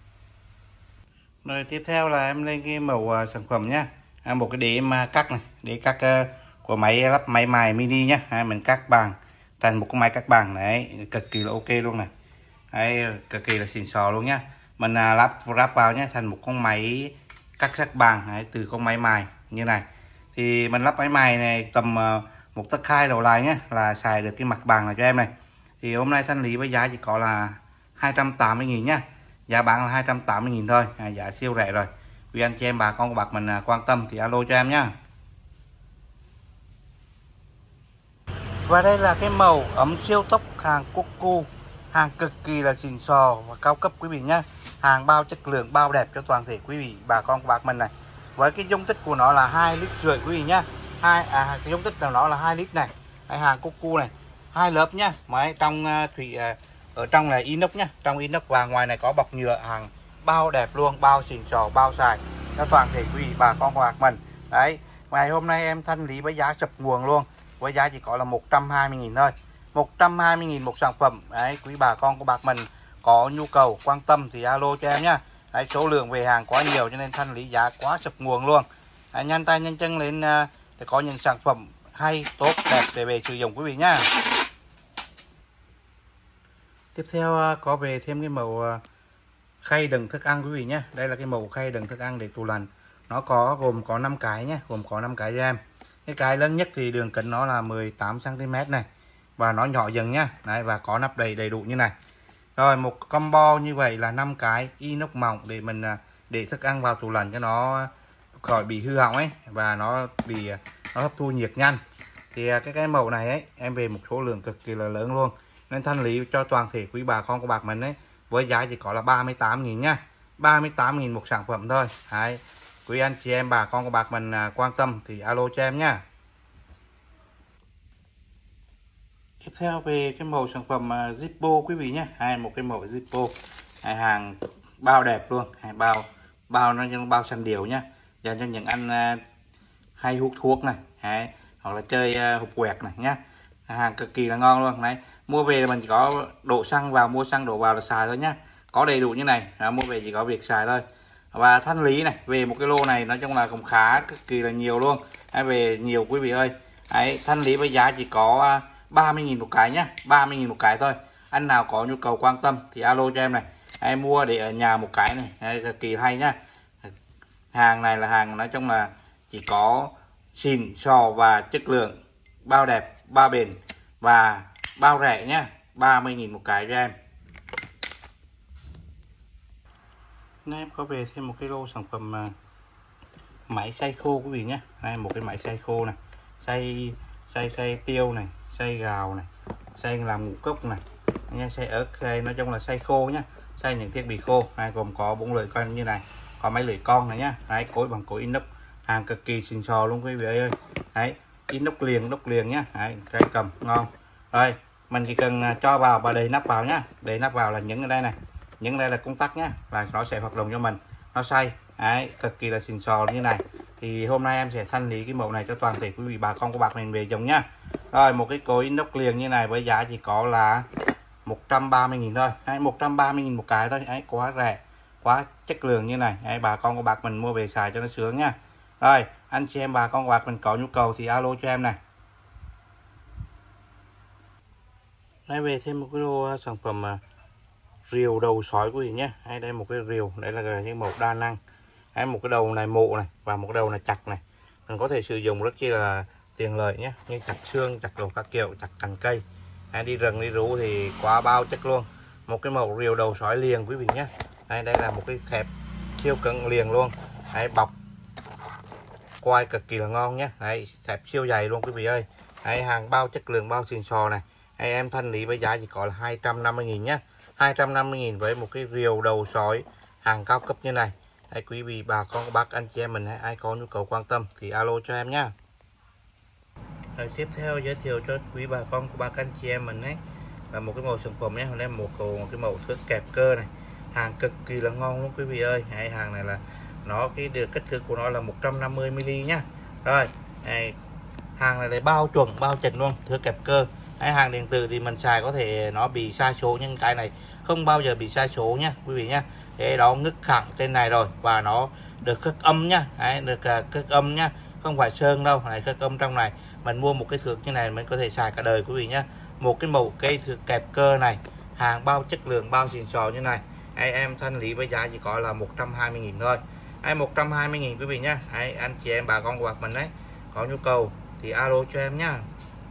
Rồi tiếp theo là em lên cái mẫu sản phẩm nhá. À, một cái đĩa mà cắt này, đĩa cắt uh, của máy lắp máy mài mini nhá. À, mình cắt bằng thành một con máy cắt bằng này, cực kỳ là ok luôn này. Đấy, cực kỳ là xịn sò luôn nhá. Mình à, lắp ráp vào nhé thành một con máy cắt sắc bằng đấy, từ con máy mài như này. Thì mình lắp máy mài này tầm uh, một tấc hai đầu lại nhé, là xài được cái mặt bằng này cho em này. Thì hôm nay thanh lý với giá chỉ có là hai trăm tám mươi nghìn nhá, giá bán là hai trăm tám mươi nghìn thôi, à, giá siêu rẻ rồi. Vì anh chị em bà con của bác mình à, quan tâm thì alo cho em nhá. Và đây là cái màu ấm siêu tốc hàng Cuckoo, hàng cực kỳ là xịn sò và cao cấp quý vị nhá. Hàng bao chất lượng, bao đẹp cho toàn thể quý vị bà con của bác mình này. Với cái dung tích của nó là hai lít rưỡi quý vị nhá. Hai à, cái dung tích của nó là hai lít này. Đây, hàng Cuckoo này, hai lớp nhá. Máy trong uh, thủy uh, ở trong là inox nhá, trong inox và ngoài này có bọc nhựa, hàng bao đẹp luôn, bao xịn sò, bao xài cho toàn thể quý vị bà con của bác mình. Đấy, ngày hôm nay em thanh lý với giá sập nguồn luôn, với giá chỉ có là một trăm hai mươi nghìn thôi, một trăm hai mươi nghìn một sản phẩm. Đấy, quý bà con của bác mình có nhu cầu quan tâm thì alo cho em nhá. Đấy, số lượng về hàng quá nhiều cho nên thanh lý giá quá sập nguồn luôn. Đấy, nhanh tay nhanh chân lên uh, để có những sản phẩm hay, tốt, đẹp để về sử dụng quý vị nhá. Tiếp theo uh, có về thêm cái màu uh, khay đựng thức ăn quý vị nhé. Đây là cái màu khay đựng thức ăn để tủ lạnh. Nó có gồm có năm cái nhé, gồm có năm cái cho em. Cái cái lớn nhất thì đường kính nó là mười tám xăng ti mét này, và nó nhỏ dần nhá. Đấy, và có nắp đầy đầy đủ như này. Rồi một combo như vậy là năm cái inox mỏng để mình để thức ăn vào tủ lạnh cho nó khỏi bị hư hỏng ấy, và nó bị nó hấp thu nhiệt nhanh. Thì cái cái màu này ấy em về một số lượng cực kỳ là lớn luôn, nên thanh lý cho toàn thể quý bà con của bác mình ấy với giá chỉ có là ba mươi tám nghìn nhá, ba mươi tám nghìn một sản phẩm thôi. Đấy, quý anh chị em bà con của bác mình quan tâm thì alo cho em nhá. Tiếp theo về cái màu sản phẩm uh, Zippo quý vị nhé, hai một cái màu Zippo, hai hàng bao đẹp luôn, hai bao bao nó như bao xanh điều nhá, dành cho những anh uh, hay hút thuốc này, hay, hoặc là chơi uh, hộp quẹt này nhá, hàng cực kỳ là ngon luôn. Đấy, mua về là mình chỉ có đổ xăng vào, mua xăng đổ vào là xài thôi nhá, có đầy đủ như này. Đó, mua về chỉ có việc xài thôi. Và thanh lý này về một cái lô này nói chung là cũng khá cực kỳ là nhiều luôn. Đấy, về nhiều quý vị ơi. Đấy, thanh lý với giá chỉ có uh, ba mươi nghìn một cái nhá, ba mươi nghìn một cái thôi. Anh nào có nhu cầu quan tâm thì alo cho em này. Em mua để ở nhà một cái này, đây, cực kỳ hay nhá. Hàng này là hàng nói chung là chỉ có xịn sò và chất lượng, bao đẹp, bao bền và bao rẻ nhá, ba mươi nghìn một cái cho em. Nên em có về thêm một cái lô sản phẩm uh, máy xay khô quý vị nhé. Đây, một cái máy xay khô này, xay xay xay tiêu này, xay gạo này, xay làm ngũ cốc này nha, xay ớt, xay nói chung là xay khô nhá, xay những thiết bị khô. Này gồm có bốn lưỡi con như này, có mấy lưỡi con này nhá. Đấy, cối bằng cối inox, hàng cực kỳ xịn sò luôn quý vị ơi. Đấy, inox liền, đúc liền nhá. Đấy, cái cầm ngon. Rồi mình chỉ cần cho vào và đầy nắp vào nhá, đầy nắp vào là những ở đây này, những đây là công tắc nhá, là nó sẽ hoạt động cho mình, nó xay. Đấy, cực kỳ là xịn sò như này. Thì hôm nay em sẽ thanh lý cái mẫu này cho toàn thể quý vị bà con của bác mình về dùng nhá. Rồi một cái cối inox liền như này với giá chỉ có là một trăm ba mươi nghìn thôi. Đấy, một trăm ba mươi nghìn một cái thôi. Đấy, quá rẻ, quá chất lượng như này. Đấy, bà con của bác mình mua về xài cho nó sướng nhá. Rồi anh chị em bà con của bác mình có nhu cầu thì alo cho em này. Đây, về thêm một cái lô sản phẩm rìu đầu sói quý vị nhé. Đây, đây một cái rìu, đây là cái màu đa năng. Đấy, một cái đầu này mộ này và một cái đầu này chặt này, mình có thể sử dụng rất chi là tiện lợi nhé, như chặt xương, chặt đồ các kiểu, chặt cành cây. Đấy, đi rừng đi rú thì quá bao chất luôn. Một cái màu rìu đầu sói liền quý vị nhé. Đây, đây là một cái thẹp siêu cứng liền luôn. Đấy, bọc quai cực kỳ là ngon nhé. Đấy, thẹp siêu dày luôn quý vị ơi. Đấy, hàng bao chất lượng, bao xịn sò này. Đấy, em thanh lý với giá chỉ có là hai trăm năm mươi nghìn nhé, hai trăm năm mươi nghìn với một cái rìu đầu sói hàng cao cấp như này. Đấy, quý vị bà con bác anh chị em mình ai có nhu cầu quan tâm thì alo cho em nhá. Rồi tiếp theo giới thiệu cho quý bà con của bác anh chị em mình ấy là một cái màu sản phẩm nhé. Hôm nay một, một cái màu thước kẹp cơ này, hàng cực kỳ là ngon luôn quý vị ơi. Đấy, hàng này là nó cái được kích thước của nó là một trăm năm mươi mi li mét nhá. Rồi đây, hàng này là bao chuẩn, bao chỉnh luôn, thước kẹp cơ. Đấy, hàng điện tử thì mình xài có thể nó bị sai số, nhưng cái này không bao giờ bị sai số nhá quý vị nhá. Thế đó, ngứt khẳng trên này rồi và nó được khớp âm nhá. Đấy, được uh, khớp âm nhá, không phải sơn đâu. Này khớp âm trong này, mình mua một cái thước như này mình có thể xài cả đời quý vị nhá. một cái mẫu cây thử kẹp cơ này, hàng bao chất lượng, bao xịn sò như này. Đấy, em thanh lý với giá chỉ có là một trăm hai mươi nghìn thôi. Đấy, một trăm hai mươi nghìn quý vị nhá. Đấy, anh chị em bà con của bác mình đấy có nhu cầu thì alo cho em nhá.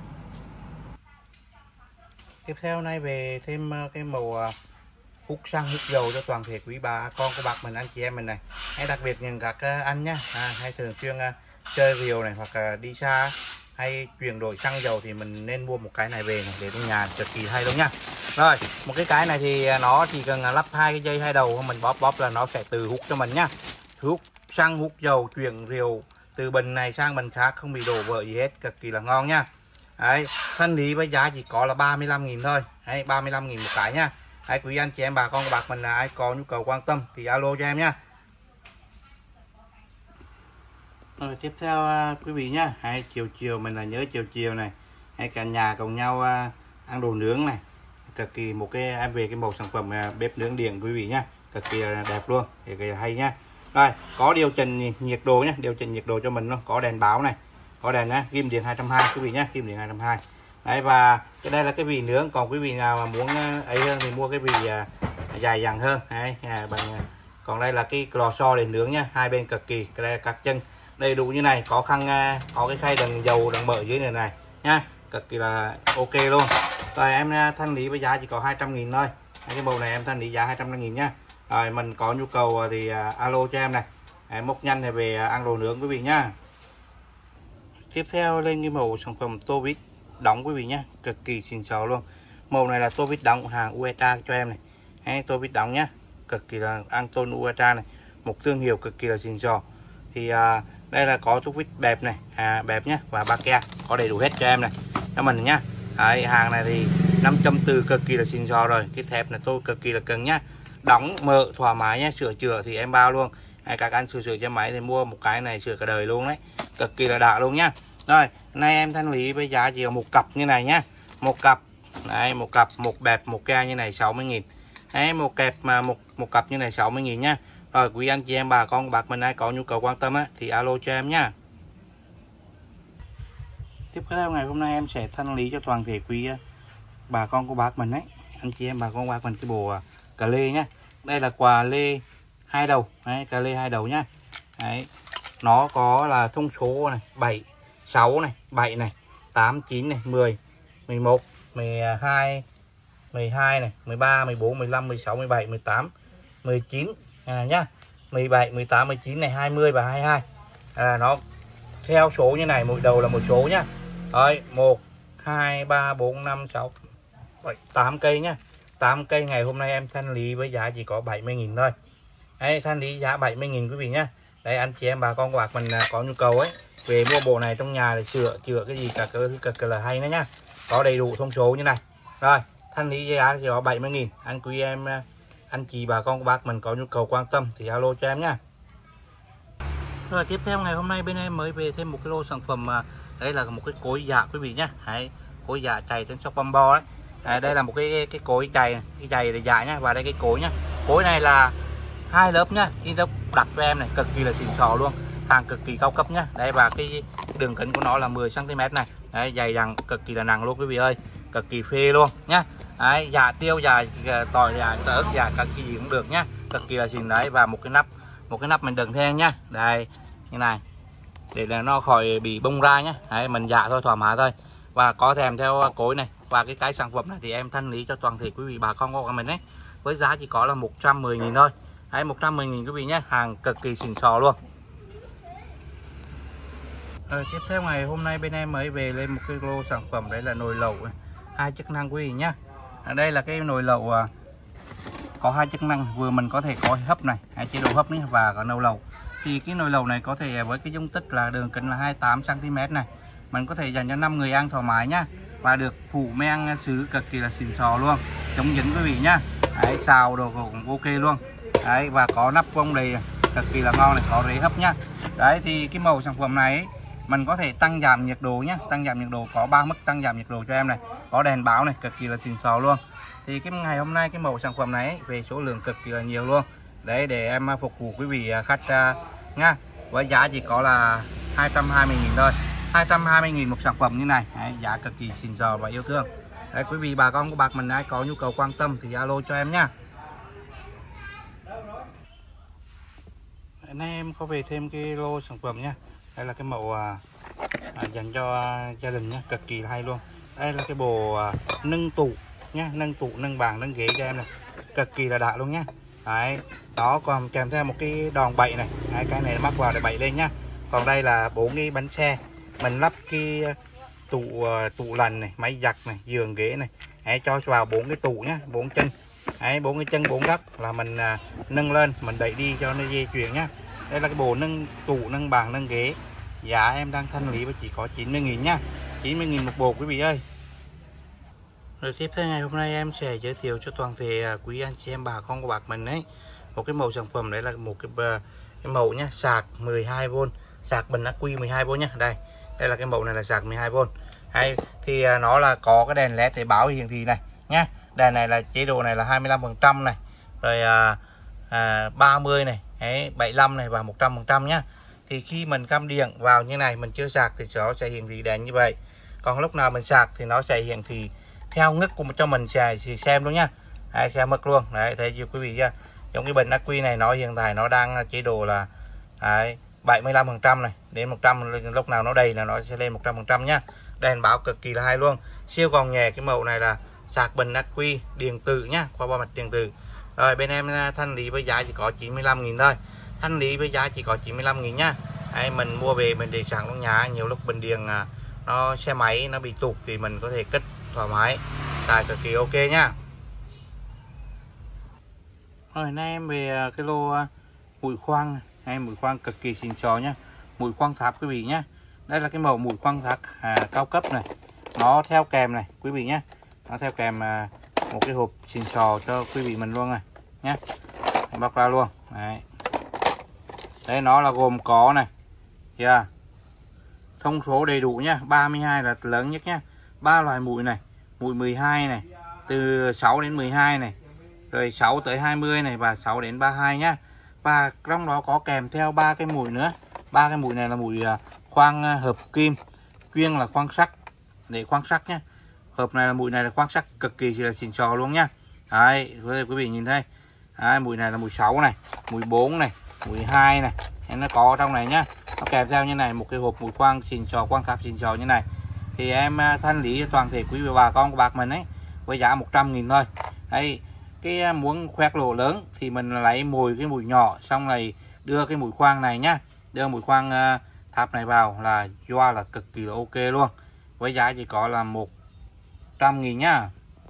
Tiếp theo này về thêm cái màu hút xăng hút dầu cho toàn thể quý bà con của bác mình, anh chị em mình này. Hay đặc biệt những các anh nhá, à, hay thường xuyên uh, chơi rìu này, hoặc là đi xa hay chuyển đổi xăng dầu thì mình nên mua một cái này về này, để trong nhà cực kỳ hay đúng nhá. Rồi một cái cái này thì nó chỉ cần lắp hai cái dây hai đầu, mình bóp bóp là nó sẽ tự hút cho mình nhá. Hút xăng hút dầu, chuyển rìu từ bình này sang bình khác không bị đổ vỡ gì hết, cực kỳ là ngon nhá. Đấy, thanh lý với giá chỉ có là ba mươi lăm nghìn thôi. Đấy, ba mươi lăm nghìn một cái nhá. Đấy, quý anh chị em bà con của bác mình là ai có nhu cầu quan tâm thì alo cho em nhá. Rồi tiếp theo quý vị nhá, hay chiều chiều mình là nhớ chiều chiều này, hay cả nhà cùng nhau ăn đồ nướng này, cực kỳ một cái em về cái mẫu sản phẩm bếp nướng điện quý vị nhá, cực kỳ đẹp luôn, thì cái hay nhá. Rồi có điều chỉnh nhiệt độ nhá, điều chỉnh nhiệt độ cho mình luôn, có đèn báo này, có đèn nhá, kim điện hai trăm hai mươi quý vị nhá, kim điện hai trăm hai mươi. Đấy, và cái đây là cái vỉ nướng, còn quý vị nào mà muốn ấy hơn thì mua cái vỉ dài dẳng hơn. Đấy, bằng còn đây là cái lò xo để nướng nhá, hai bên cực kỳ, cái đây là các chân đầy đủ như này, có khăn, có cái khay đằng dầu đằng mỡ dưới này này nhá, cực kỳ là ok luôn. Rồi em thanh lý với giá chỉ có hai trăm nghìn thôi. Cái màu này em thanh lý giá hai trăm nghìn nhá. Rồi mình có nhu cầu thì alo cho em này. Đấy, mốc nhanh thì về ăn đồ nướng quý vị nhá. Tiếp theo lên cái màu sản phẩm tô vít đóng quý vị nhá, cực kỳ xịn sò luôn. Màu này là tô vít đóng hàng Ultra cho em này. Đấy, tô vít đóng nhá, cực kỳ là Anton Ultra này, một thương hiệu cực kỳ là xịn sò. Thì à, đây là có tô vít bẹp này, à, bẹp nhá, và ba ke có đầy đủ hết cho em này cho mình nhá. Đấy, hàng này thì năm trăm từ cực kỳ là xịn sò rồi. Cái thép này tôi cực kỳ là cứng nhá, đóng mở thoải mái nhá, sửa chữa thì em bao luôn. Hay các anh sửa sửa cho máy thì mua một cái này sửa cả đời luôn đấy, cực kỳ là đã luôn nhá. Rồi nay em thanh lý với giá chỉ có một cặp như này nhá, một cặp đấy, một cặp một bẹp một ke như này sáu mươi nghìn. Đấy, một kẹp mà một một cặp như này sáu mươi nghìn nhá. Rồi quý anh chị em bà con bác mình ai có nhu cầu quan tâm á thì alo cho em nhá. Tiếp theo ngày hôm nay em sẽ thanh lý cho toàn thể quý bà con của bác mình đấy, anh chị em bà con bác mình cái bộ cà lê nhá. Đây là quà lê hai đầu, đấy, cà lê hai đầu nhá. Đấy, nó có là thông số này bảy sáu này, bảy này, tám chín này, mười, mười một, mười hai, mười hai này, mười ba, mười bốn, mười lăm, mười sáu, mười bảy, mười tám, mười chín à, nhá. mười bảy, mười tám, mười chín này, hai mươi và hai mươi hai. À, nó theo số như này, mỗi đầu là một số nhá. Rồi, một hai ba bốn năm sáu bảy tám cây nhá. tám cây ngày hôm nay em thanh lý với giá chỉ có bảy mươi nghìn thôi. Đấy, thanh lý giá bảy mươi nghìn quý vị nhá. Đây anh chị em bà con của bác mình có nhu cầu ấy về mua bộ này trong nhà để sửa chữa cái gì cả cơ thì cực là hay nữa nhá. Có đầy đủ thông số như này. Rồi, thanh lý giá chỉ có bảy mươi nghìn. Anh quý em anh chị bà con của bác mình có nhu cầu quan tâm thì alo cho em nhá. Rồi tiếp theo ngày hôm nay bên em mới về thêm một cái lô sản phẩm, đây là một cái cối dạ quý vị nhá. Đấy, cối dạ chày trên shop Bambo đấy. Đấy, đây là một cái cái cối chày này, cái chày để dạ nhá, và đây cái cối nhá. Cối này là hai lớp nhá, inox đặt cho em này, cực kỳ là xịn sò luôn, hàng cực kỳ cao cấp nhá. Đây, và cái đường kính của nó là mười xăng ti mét này. Đấy, dày dặn cực kỳ là nặng luôn quý vị ơi, cực kỳ phê luôn nhá. Đấy, dạ tiêu, dạ tỏi, dạ ớt, dạ các cái gì cũng được nhá, cực kỳ là xịn đấy. Và một cái nắp, một cái nắp mình đựng then nhá, đây như này để là nó khỏi bị bung ra nhá. Đấy, mình dạ thôi, thoải mái thôi. Và có thèm theo cối này, và cái cái sản phẩm này thì em thanh lý cho toàn thể quý vị bà con của mình đấy với giá chỉ có là một trăm mười nghìn thôi. Đấy, một trăm mười nghìn quý vị nhé, hàng cực kỳ xịn sò luôn. Rồi, tiếp theo ngày hôm nay bên em mới về lên một cái lô sản phẩm, đấy là nồi lẩu hai chức năng quý vị nhá. Ở đây là cái nồi lẩu có hai chức năng, vừa mình có thể có hấp này, hay chế độ hấp này, và có nấu lẩu. Thì cái nồi lẩu này có thể với cái dung tích là đường kính là hai mươi tám xăng ti mét này, mình có thể dành cho năm người ăn thoải mái nhá. Và được phủ men sứ cực kỳ là xịn sò luôn, chống dính quý vị nhá. Đấy, xào đồ cũng ok luôn. Đấy, và có nắp vông đầy cực kỳ là ngon này, có rễ hấp nhá. Đấy, thì cái màu sản phẩm này ấy, mình có thể tăng giảm nhiệt độ nhá, tăng giảm nhiệt độ, có ba mức tăng giảm nhiệt độ cho em này, có đèn báo này, cực kỳ là xịn sò luôn. Thì cái ngày hôm nay cái màu sản phẩm này ấy, về số lượng cực kỳ là nhiều luôn. Đấy, để em phục vụ quý vị khách uh, nha. Với giá chỉ có là hai trăm hai mươi nghìn thôi, hai trăm hai mươi nghìn một sản phẩm như này. Đấy, giá cực kỳ xịn sò và yêu thương. Đấy, quý vị bà con của bác mình ai có nhu cầu quan tâm thì alo cho em nhá. Nay em có về thêm cái lô sản phẩm nha. Đây là cái mẫu à, à, dành cho à, gia đình nhá, cực kỳ hay luôn. Đây là cái bộ à, nâng tủ nhá, nâng tủ, nâng bàn, nâng ghế cho em này, cực kỳ là đã luôn nhá. Đấy, nó còn kèm theo một cái đòn bậy này, hai cái này mắc vào để bậy lên nhá. Còn đây là bốn cái bánh xe, mình lắp cái tủ tủ lạnh này, máy giặt này, giường ghế này, hãy cho vào bốn cái tủ nhá, bốn chân, ấy bốn cái chân bốn góc là mình à, nâng lên, mình đẩy đi cho nó di chuyển nhá. Đây là cái bộ nâng tủ, nâng bàn, nâng ghế, giá em đang thanh lý với chỉ có chín mươi nghìn nhá, chín mươi nghìn một bộ quý vị ơi. Rồi tiếp theo ngày hôm nay em sẽ giới thiệu cho toàn thể quý anh chị em bà con của bác mình đấy một cái mẫu sản phẩm. Đấy là một cái, cái mẫu nhá, sạc mười hai vôn, sạc bình ắc quy mười hai vôn nhá. Đây, đây là cái mẫu này là sạc mười hai vôn. Hay thì nó là có cái đèn led để báo hiển thị này nhá. Đèn này là chế độ này là hai mươi lăm phần trăm này, rồi à, à, ba mươi này, đấy, bảy mươi lăm này và một trăm phần trăm nhá. Thì khi mình cắm điện vào như này, mình chưa sạc thì nó sẽ hiển thị đèn như vậy. Còn lúc nào mình sạc thì nó sẽ hiển thị theo ngức của cho mình sẽ xem luôn nhá. Đấy, xem mức luôn. Đấy, thấy chưa quý vị chưa? Trong cái bình ắc quy này nó hiện tại nó đang chế độ là đấy, bảy mươi lăm phần trăm này đến một trăm, lúc nào nó đầy là nó sẽ lên một trăm phần trăm nhá. Đèn báo cực kỳ là hay luôn, siêu còn nhẹ. Cái mẫu này là sạc bình ắc quy điện tử nhá, qua ba mặt điện tử. Rồi bên em thanh lý với giá chỉ có chín mươi lăm nghìn thôi, thanh lý với giá chỉ có chín mươi lăm nghìn nhá. Đấy, mình mua về mình để sẵn trong nhà, nhiều lúc bình điện nó xe máy nó bị tụt thì mình có thể cất thoải mái, xài cực kỳ ok nhá. Rồi nay em về cái lô mũi khoan, hay mũi khoan cực kỳ xịn sò nhá, mũi khoan tháp quý vị nhá. Đây là cái mẫu mũi khoan tháp à, cao cấp này, nó theo kèm này quý vị nhé, nó theo kèm à, một cái hộp xịn sò cho quý vị mình luôn này nhé, bóc ra luôn. Đấy, đấy nó là gồm có này, yeah. Thông số đầy đủ nhá, ba mươi hai là lớn nhất nhá, ba loại mũi này, mũi mười hai này, từ sáu đến mười hai này, rồi sáu tới hai mươi này và sáu đến ba mươi hai nhá. Và trong đó có kèm theo ba cái mũi nữa, ba cái mũi này là mũi khoan hợp kim, chuyên là khoan sắt, để khoan sắt nhá. Hộp này là mũi này là khoan sắt cực kỳ là xịn sò luôn nhá. Đấy, quý vị nhìn thấy. Đấy, mũi này là mũi sáu này, mũi bốn này, mũi hai này, nó có trong này nhá. Nó kèm theo như này một cái hộp mũi khoan xịn sò, khoan tháp xịn sò như này. Thì em thanh lý cho toàn thể quý vị bà con của bác mình ấy với giá một trăm nghìn thôi. Đây, cái muốn khoét lỗ lớn thì mình lấy mồi cái mũi nhỏ, xong này đưa cái mũi khoan này nhá, đưa mũi khoan tháp này vào là doa là cực kỳ là ok luôn, với giá chỉ có là một trăm nghìn nhá.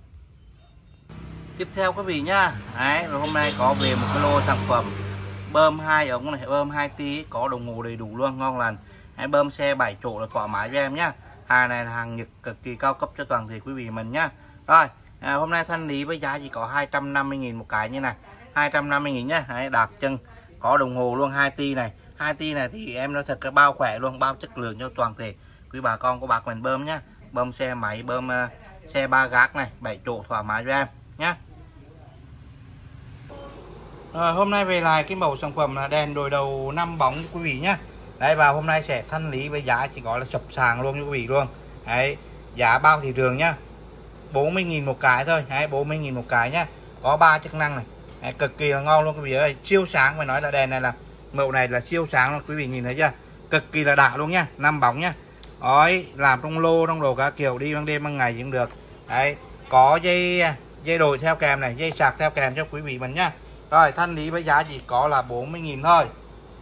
Tiếp theo quý vị nhá. Đấy, rồi hôm nay có về một cái lô sản phẩm bơm hai ống này, bơm hai tí, có đồng hồ đầy đủ luôn, ngon lành. Hãy bơm xe bảy chỗ là thoải mái cho em nhá. Hàng này là hàng Nhật cực kỳ cao cấp cho toàn thể quý vị mình nhá. Rồi à, hôm nay thanh lý với giá chỉ có hai trăm năm mươi nghìn một cái như này, hai trăm năm mươi nghìn nhá. Đấy, đạc chân, có đồng hồ luôn, hai ti này, hai ti này thì em nói thật cái bao khỏe luôn, bao chất lượng cho toàn thể quý bà con của bác mình bơm nhá. Bơm xe máy, bơm uh, xe ba gác này, bảy chỗ thoải mái cho em nhá. Rồi hôm nay về lại cái mẫu sản phẩm là đèn đổi đầu năm bóng quý vị nhá. Đây, và hôm nay sẽ thanh lý với giá chỉ có là sập sàng luôn cho quý vị luôn. Đấy, giá bao thị trường nhá, bốn mươi nghìn một cái thôi. Đấy, bốn mươi nghìn một cái nhá, có ba chức năng này. Đấy, cực kỳ là ngon luôn quý vị ơi, siêu sáng. Phải nói là đèn này là mẫu này là siêu sáng luôn quý vị, nhìn thấy chưa, cực kỳ là đã luôn nhá, năm bóng nhá. Đấy, làm trong lô trong đồ cả kiểu, đi ban đêm ban ngày cũng được. Đấy, có dây dây đổi theo kèm này, dây sạc theo kèm cho quý vị mình nhá. Rồi thanh lý với giá chỉ có là bốn mươi nghìn thôi.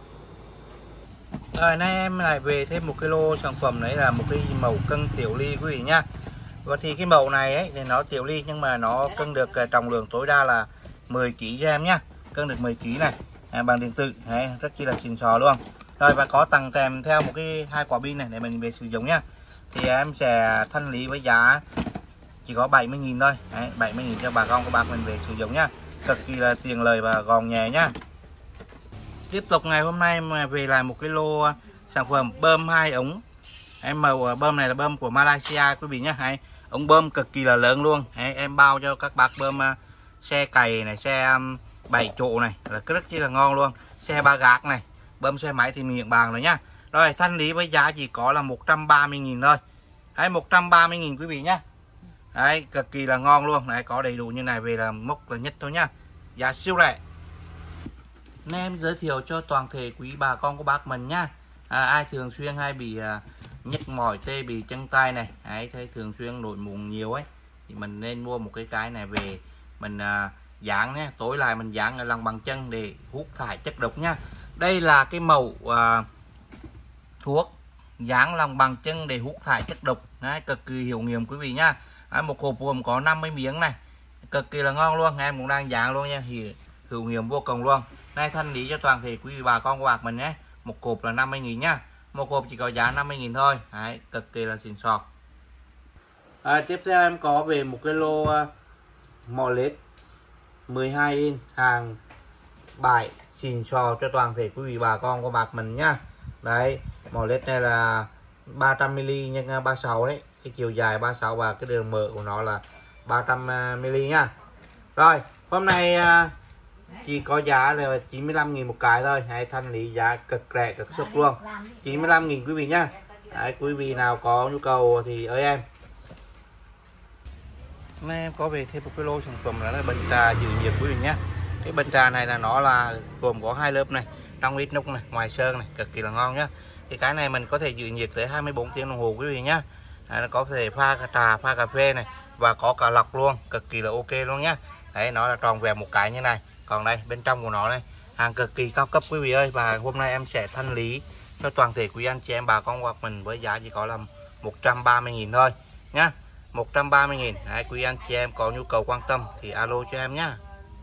Rồi nay em lại về thêm một cái lô sản phẩm, đấy là một cái mẫu cân tiểu ly quý vị nhá. Và thì cái mẫu này ấy thì nó tiểu ly nhưng mà nó cân được trọng lượng tối đa là mười ki lô gam cho em nhá, cân được mười ki lô gam này, à, bằng điện tử, đấy, rất chi là xịn sò luôn. Rồi và có tặng kèm theo một cái hai quả pin này để mình về sử dụng nhá. Thì em sẽ thanh lý với giá chỉ có bảy mươi nghìn thôi. Đấy, bảy mươi nghìn cho bà con của bác mình về sử dụng nhá, cực kỳ là tiền lời và gòn nhẹ nhá. Tiếp tục ngày hôm nay mà về lại một cái lô sản phẩm bơm hai ống. Em màu bơm này là bơm của Malaysia quý vị nhá. Hay, ống bơm cực kỳ là lớn luôn. Hay, em bao cho các bác bơm uh, xe cày này, xe um, bảy chỗ này là rất chi là ngon luôn. Xe ba gác này, bơm xe máy thì miệng bàn rồi nhá. Rồi thanh lý với giá chỉ có là một trăm ba mươi nghìn thôi. Hay, một trăm ba mươi nghìn quý vị nhá. Đấy, cực kỳ là ngon luôn. Đấy, có đầy đủ như này về là mốc là nhất thôi nhá. Giá siêu rẻ. Nên em giới thiệu cho toàn thể quý bà con của bác mình nhá. À, ai thường xuyên hay bị à, nhức mỏi tê bị chân tay này, ấy thấy thường xuyên nổi mụn nhiều ấy, thì mình nên mua một cái cái này về mình à, dán nhé, tối lại mình dán ở lòng bàn chân để hút thải chất độc nhá. Đây là cái mẫu à, thuốc dán lòng bàn chân để hút thải chất độc. Đấy, cực kỳ hiệu nghiệm quý vị nhá. Đấy, một hộp gồm có năm mươi miếng này, cực kỳ là ngon luôn, em cũng đang dán luôn nha, thì hiệu nghiệm vô cùng luôn. Nay thanh lý cho toàn thể quý vị bà con của bác mình nhé. Một hộp là năm mươi nghìn nhá. Một hộp chỉ có giá năm mươi nghìn thôi. Đấy, cực kỳ là xịn sò. À, tiếp theo em có về một cái lô uh, mò lết mười hai inch hàng bài xịn sò cho toàn thể quý vị bà con của bác mình nhá. Đấy, mò lết này là ba trăm mi li nhân ba mươi sáu đấy. Cái chiều dài ba mươi sáu và cái đường mở của nó là ba trăm mi li nhá. Rồi, hôm nay uh, chỉ có giá là chín mươi lăm nghìn một cái thôi. Hay thanh lý giá cực rẻ cực sức luôn, chín mươi lăm nghìn quý vị nhá. Đấy, quý vị nào có nhu cầu thì ơi em. Hôm nay em có về thêm một cái lô sản phẩm là bình trà giữ nhiệt quý vị nhá. Cái bình trà này là nó là gồm có hai lớp này, trong ít nút này, ngoài sơn này, cực kỳ là ngon nhá. Thì cái này mình có thể giữ nhiệt tới hai mươi bốn tiếng đồng hồ quý vị nhá. Đấy, nó có thể pha trà, pha cà phê này và có cả lọc luôn, cực kỳ là ok luôn nhá. Đấy, nó là tròn vẹn một cái như này. Còn đây bên trong của nó này, hàng cực kỳ cao cấp quý vị ơi. Và hôm nay em sẽ thanh lý cho toàn thể quý anh chị em bà con hoặc mình với giá chỉ có là một trăm ba mươi nghìn thôi nhá. Một trăm ba mươi nghìn. Đấy, quý anh chị em có nhu cầu quan tâm thì alo cho em nhá.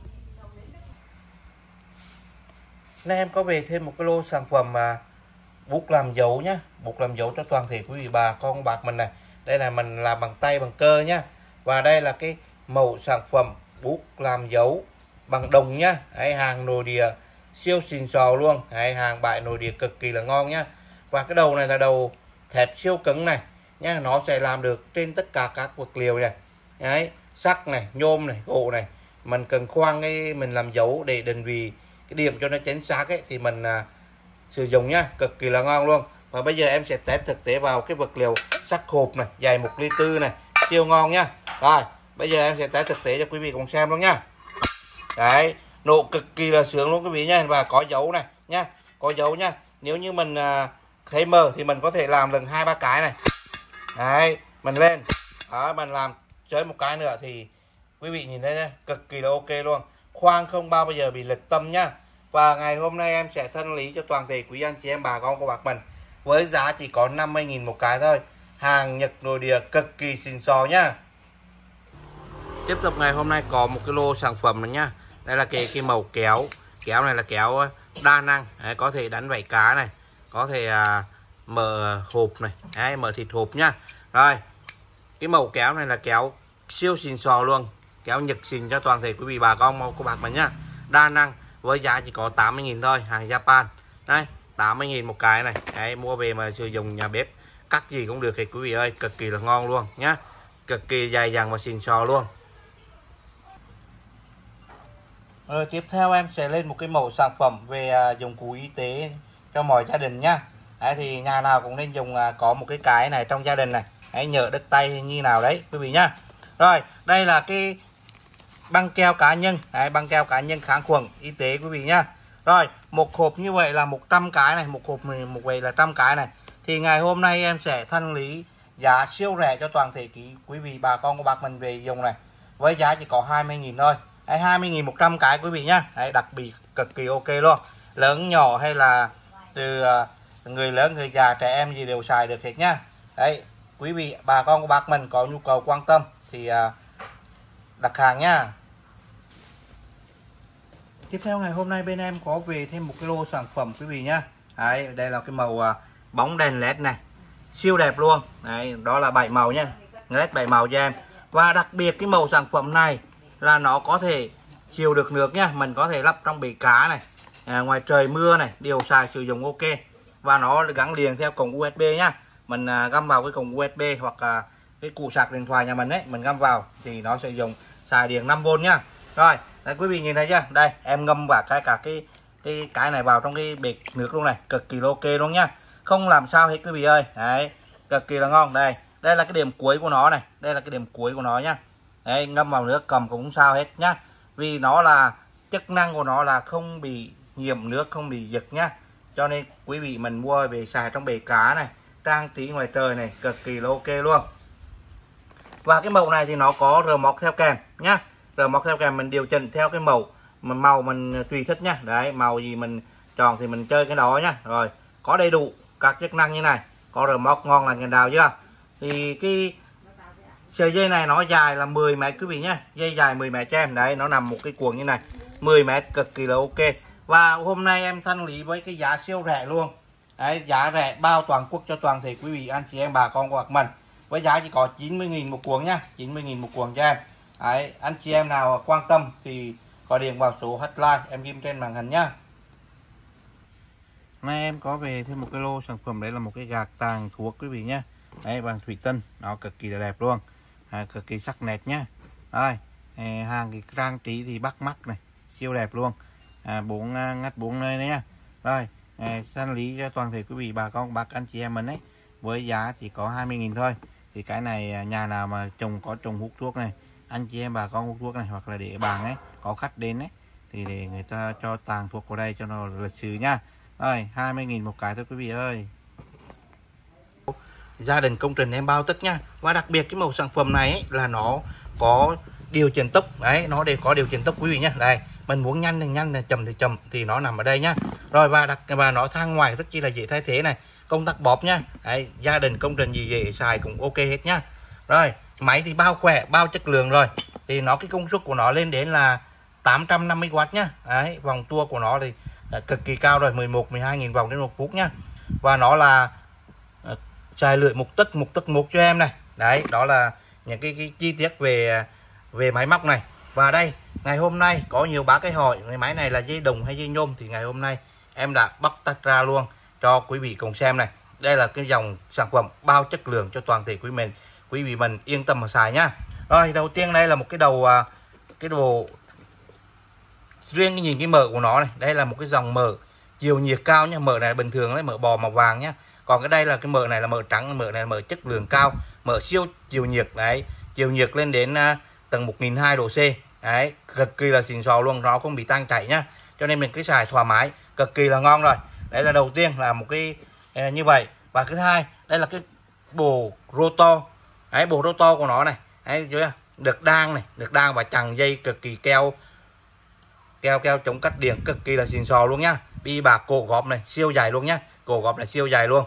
Nay em có về thêm một cái lô sản phẩm mà bút làm dấu nhá, bút làm dấu cho toàn thể quý vị bà con bác mình này. Đây là mình làm bằng tay bằng cơ nhá. Và đây là cái mẫu sản phẩm bút làm dấu bằng đồng nhá. Đấy, hàng nội địa siêu xịn sò luôn. Đấy, hàng bãi nội địa cực kỳ là ngon nhá. Và cái đầu này là đầu thép siêu cứng này nhá, nó sẽ làm được trên tất cả các vật liệu này. Đấy, sắt này, nhôm này, gỗ này. Mình cần khoan cái mình làm dấu để định vị cái điểm cho nó chính xác ấy thì mình à, sử dụng nhá, cực kỳ là ngon luôn. Và bây giờ em sẽ test thực tế vào cái vật liệu sắt hộp này, dài một ly tư này, siêu ngon nhá. Rồi, bây giờ em sẽ test thực tế cho quý vị cùng xem luôn nhá. Đấy, nổ cực kỳ là sướng luôn quý vị nhá. Và có dấu này nhá, có dấu nhá. Nếu như mình à, thấy mờ thì mình có thể làm lần hai ba cái này. Đấy, mình lên đó, mình làm chơi một cái nữa thì quý vị nhìn thấy nhá, cực kỳ là ok luôn. Khoan không bao giờ bị lệch tâm nhá. Và ngày hôm nay em sẽ thanh lý cho toàn thể quý anh chị em bà con của bác mình với giá chỉ có năm mươi nghìn một cái thôi. Hàng Nhật nội địa cực kỳ xịn sò nhá. Tiếp tục ngày hôm nay có một cái lô sản phẩm này nhá. Đây là cái cái màu kéo. Kéo này là kéo đa năng. Đấy, có thể đánh vảy cá này, có thể à, mở hộp này, đấy, mở thịt hộp nhá. Rồi, cái màu kéo này là kéo siêu xịn sò luôn, kéo Nhật xịn cho toàn thể quý vị bà con của bác mình nhá. Đa năng với giá chỉ có tám mươi nghìn thôi, hàng Japan. Đây, tám mươi nghìn một cái này. Đấy, mua về mà sử dụng nhà bếp cắt gì cũng được thì quý vị ơi, cực kỳ là ngon luôn nhá. Cực kỳ dày dặn và xịn sò luôn. Rồi tiếp theo em sẽ lên một cái mẫu sản phẩm về à, dụng cụ y tế cho mọi gia đình nhá. Đấy, thì nhà nào cũng nên dùng à, có một cái cái này trong gia đình này. Hãy nhớ đứt tay như nào đấy quý vị nhá. Rồi, đây là cái băng keo cá nhân. Đấy, băng keo cá nhân kháng khuẩn y tế quý vị nhá. Rồi, một hộp như vậy là một trăm cái này, một hộp một vậy là trăm cái này. Thì ngày hôm nay em sẽ thanh lý giá siêu rẻ cho toàn thể quý vị bà con của bác mình về dùng này. Với giá chỉ có hai mươi nghìn thôi. Đấy, hai mươi nghìn một trăm cái quý vị nhá. Đấy, đặc biệt cực kỳ ok luôn. Lớn nhỏ hay là từ người lớn, người già, trẻ em gì đều xài được hết nhá. Đấy, quý vị bà con của bác mình có nhu cầu quan tâm thì đặt hàng nhá. Tiếp theo ngày hôm nay bên em có về thêm một cái lô sản phẩm quý vị nhá. Đấy, đây là cái màu à, bóng đèn led này, siêu đẹp luôn. Đấy, đó là bảy màu nhá, led bảy màu cho em. Và đặc biệt cái màu sản phẩm này là nó có thể chiều được nước nhá, mình có thể lắp trong bể cá này, à, ngoài trời mưa này, đều xài sử dụng ok. Và nó gắn liền theo cổng u ét bê nhá, mình à, găm vào cái cổng u ét bê hoặc là cái cụ sạc điện thoại nhà mình ấy, mình găm vào thì nó sẽ dùng xài điện năm vôn nhá. Rồi, đây, quý vị nhìn thấy chưa? Đây, em ngâm vào cái cả cái cái cái này vào trong cái bể nước luôn này, cực kỳ ok luôn nhá. Không làm sao hết quý vị ơi. Đấy, cực kỳ là ngon. Đây, đây là cái điểm cuối của nó này, đây là cái điểm cuối của nó nhá. Đấy, ngâm vào nước cầm cũng không sao hết nhá, vì nó là chức năng của nó là không bị nhiễm nước, không bị giật nhá, cho nên quý vị mình mua về xài trong bể cá này, trang trí ngoài trời này, cực kỳ là ok luôn. Và cái màu này thì nó có rờ móc theo kèm nhá, rờ móc theo kèm mình điều chỉnh theo cái màu mình màu mình tùy thích nhá. Đấy, màu gì mình chọn thì mình chơi cái đó nhá. Rồi có đầy đủ các chức năng như này, có rờ móc ngon lành cành đào chưa. Thì cái sợi dây này nó dài là mười mét quý vị nhá, dây dài mười mét cho em. Đấy, nó nằm một cái cuộn như này, mười mét cực kỳ là ok. Và hôm nay em thanh lý với cái giá siêu rẻ luôn. Đấy, giá rẻ bao toàn quốc cho toàn thể quý vị anh chị em bà con của mình, với giá chỉ có chín mươi nghìn một cuộn nhá, chín mươi nghìn một cuộn cho em. Đấy, anh chị em nào quan tâm thì gọi điện vào số hotline em ghim trên màn hình nhá. Nay em có về thêm một cái lô sản phẩm, đấy là một cái gạt tàn thuốc quý vị nhé. Đấy, bằng thủy tinh, nó cực kỳ là đẹp luôn, à, cực kỳ sắc nét nhá. Rồi, hàng cái trang trí thì bắt mắt này, siêu đẹp luôn, à, bốn ngắt bốn nơi đấy nha. Rồi, à, thanh lý cho toàn thể quý vị bà con bác anh chị em mình ấy, với giá chỉ có hai mươi nghìn thôi. Thì cái này nhà nào mà trồng có trồng hút thuốc này, anh chị em bà con hút thuốc này, hoặc là để bàn ấy có khách đến ấy, thì để người ta cho tàn thuốc vào đây cho nó lịch sử nha. Rồi, hai mươi nghìn một cái thôi quý vị ơi. Gia đình công trình em bao tất nha. Và đặc biệt cái màu sản phẩm này ấy, là nó có điều chỉnh tốc. Đấy, nó đều có điều chỉnh tốc quý vị nhé. Đây, mình muốn nhanh thì nhanh, chậm thì chậm, thì nó nằm ở đây nhá. Rồi, và đặc và nó thang ngoài rất chi là dễ thay thế này, công tắc bóp nhá. Đấy, gia đình công trình gì dễ xài cũng ok hết nhá. Rồi, máy thì bao khỏe, bao chất lượng rồi. Thì nó cái công suất của nó lên đến là tám trăm năm mươi oát nhá. Đấy, vòng tua của nó thì cực kỳ cao rồi, mười một mười hai nghìn vòng trên một phút nhá. Và nó là uh, xài lưỡi một tấc một tấc một cho em này. Đấy, đó là những cái, cái chi tiết về về máy móc này. Và đây, ngày hôm nay có nhiều bác cái hỏi cái máy này là dây đồng hay dây nhôm, thì ngày hôm nay em đã bắt tách ra luôn cho quý vị cùng xem này. Đây là cái dòng sản phẩm bao chất lượng cho toàn thể quý mình quý vị mình yên tâm mà xài nhá. Rồi, đầu tiên đây là một cái đầu cái đồ riêng cái nhìn cái mở của nó này, đây là một cái dòng mở chiều nhiệt cao nhá. Mở này bình thường đấy, mở bò màu vàng nhá. Còn cái đây là cái mở này là mở trắng, mở này là mở chất lượng cao, mở siêu chiều nhiệt. Đấy, chiều nhiệt lên đến uh, tầng một nghìn hai trăm độ C. Đấy, cực kỳ là xịn sò luôn, nó không bị tan chảy nhá, cho nên mình cứ xài thoải mái, cực kỳ là ngon rồi. Đấy là đầu tiên là một cái uh, như vậy. Và cái thứ hai, đây là cái bộ rotor. Đấy, bộ rotor của nó này, đấy chưa, được đan này, được đan và chằng dây cực kỳ keo keo keo chống cắt điện, cực kỳ là xịn sò luôn nhá. Bi bạc cổ gọp này siêu dài luôn nhá, cổ gọp này siêu dài luôn.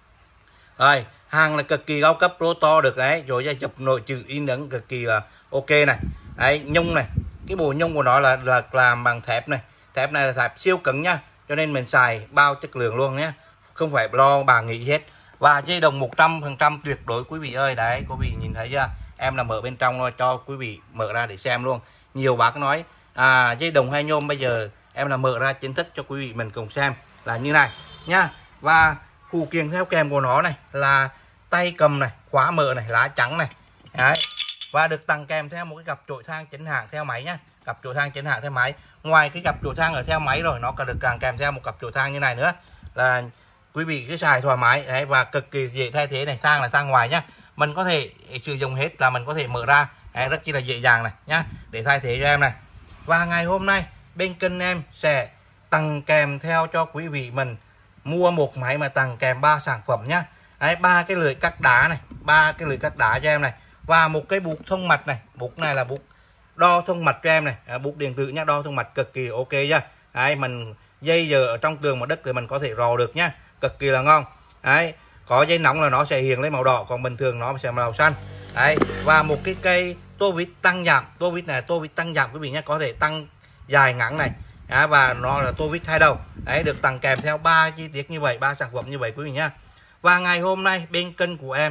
Rồi, hàng là cực kỳ cao cấp, rotor được đấy, rồi ra chụp nội chữ in ấn cực kỳ là ok này. Đấy, nhung này, cái bộ nhung của nó là là làm bằng thép này, thép này là thép siêu cứng nhá, cho nên mình xài bao chất lượng luôn nhé, không phải lo bà nghĩ hết. Và dây đồng một trăm phần trăm tuyệt đối quý vị ơi. Đấy, quý vị nhìn thấy chưa, em là mở bên trong rồi, cho quý vị mở ra để xem luôn. Nhiều bác nói à dây đồng hay nhôm, bây giờ em là mở ra chính thức cho quý vị mình cùng xem là như này nhá. Và phụ kiện theo kèm của nó này là tay cầm này, khóa mở này, lá trắng này. Đấy, và được tặng kèm theo một cái cặp chổi thang chính hãng theo máy nhá, cặp chổi thang chính hãng theo máy. Ngoài cái cặp chổi thang ở theo máy rồi, nó còn được càng kèm theo một cặp chổi thang như này nữa, là quý vị cứ xài thoải mái. Đấy, và cực kỳ dễ thay thế này, thang là thang ngoài nhá, mình có thể sử dụng hết, là mình có thể mở ra. Đấy, rất chi là dễ dàng này nhá, để thay thế cho em này. Và ngày hôm nay bên kênh em sẽ tặng kèm theo cho quý vị mình mua một máy mà tặng kèm ba sản phẩm nhá. Đấy, ba cái lưỡi cắt đá này, ba cái lưỡi cắt đá cho em này, và một cái bút thông mạch này. Bút này là bút đo thông mạch cho em này, à, bút điện tử nhá, đo thông mạch cực kỳ ok chưa. Đấy, mình dây giờ ở trong tường mà đất thì mình có thể rò được nhá, cực kỳ là ngon. Đấy, có dây nóng là nó sẽ hiện lên màu đỏ, còn bình thường nó sẽ màu xanh. Đấy, và một cái cây tô vít tăng giảm, tô vít này tô vít tăng giảm quý vị nhé, có thể tăng dài ngắn này. Đấy, và nó là tô vít hai đầu. Đấy, được tặng kèm theo ba chi tiết như vậy, ba sản phẩm như vậy quý vị nhá. Và ngày hôm nay bên kênh của em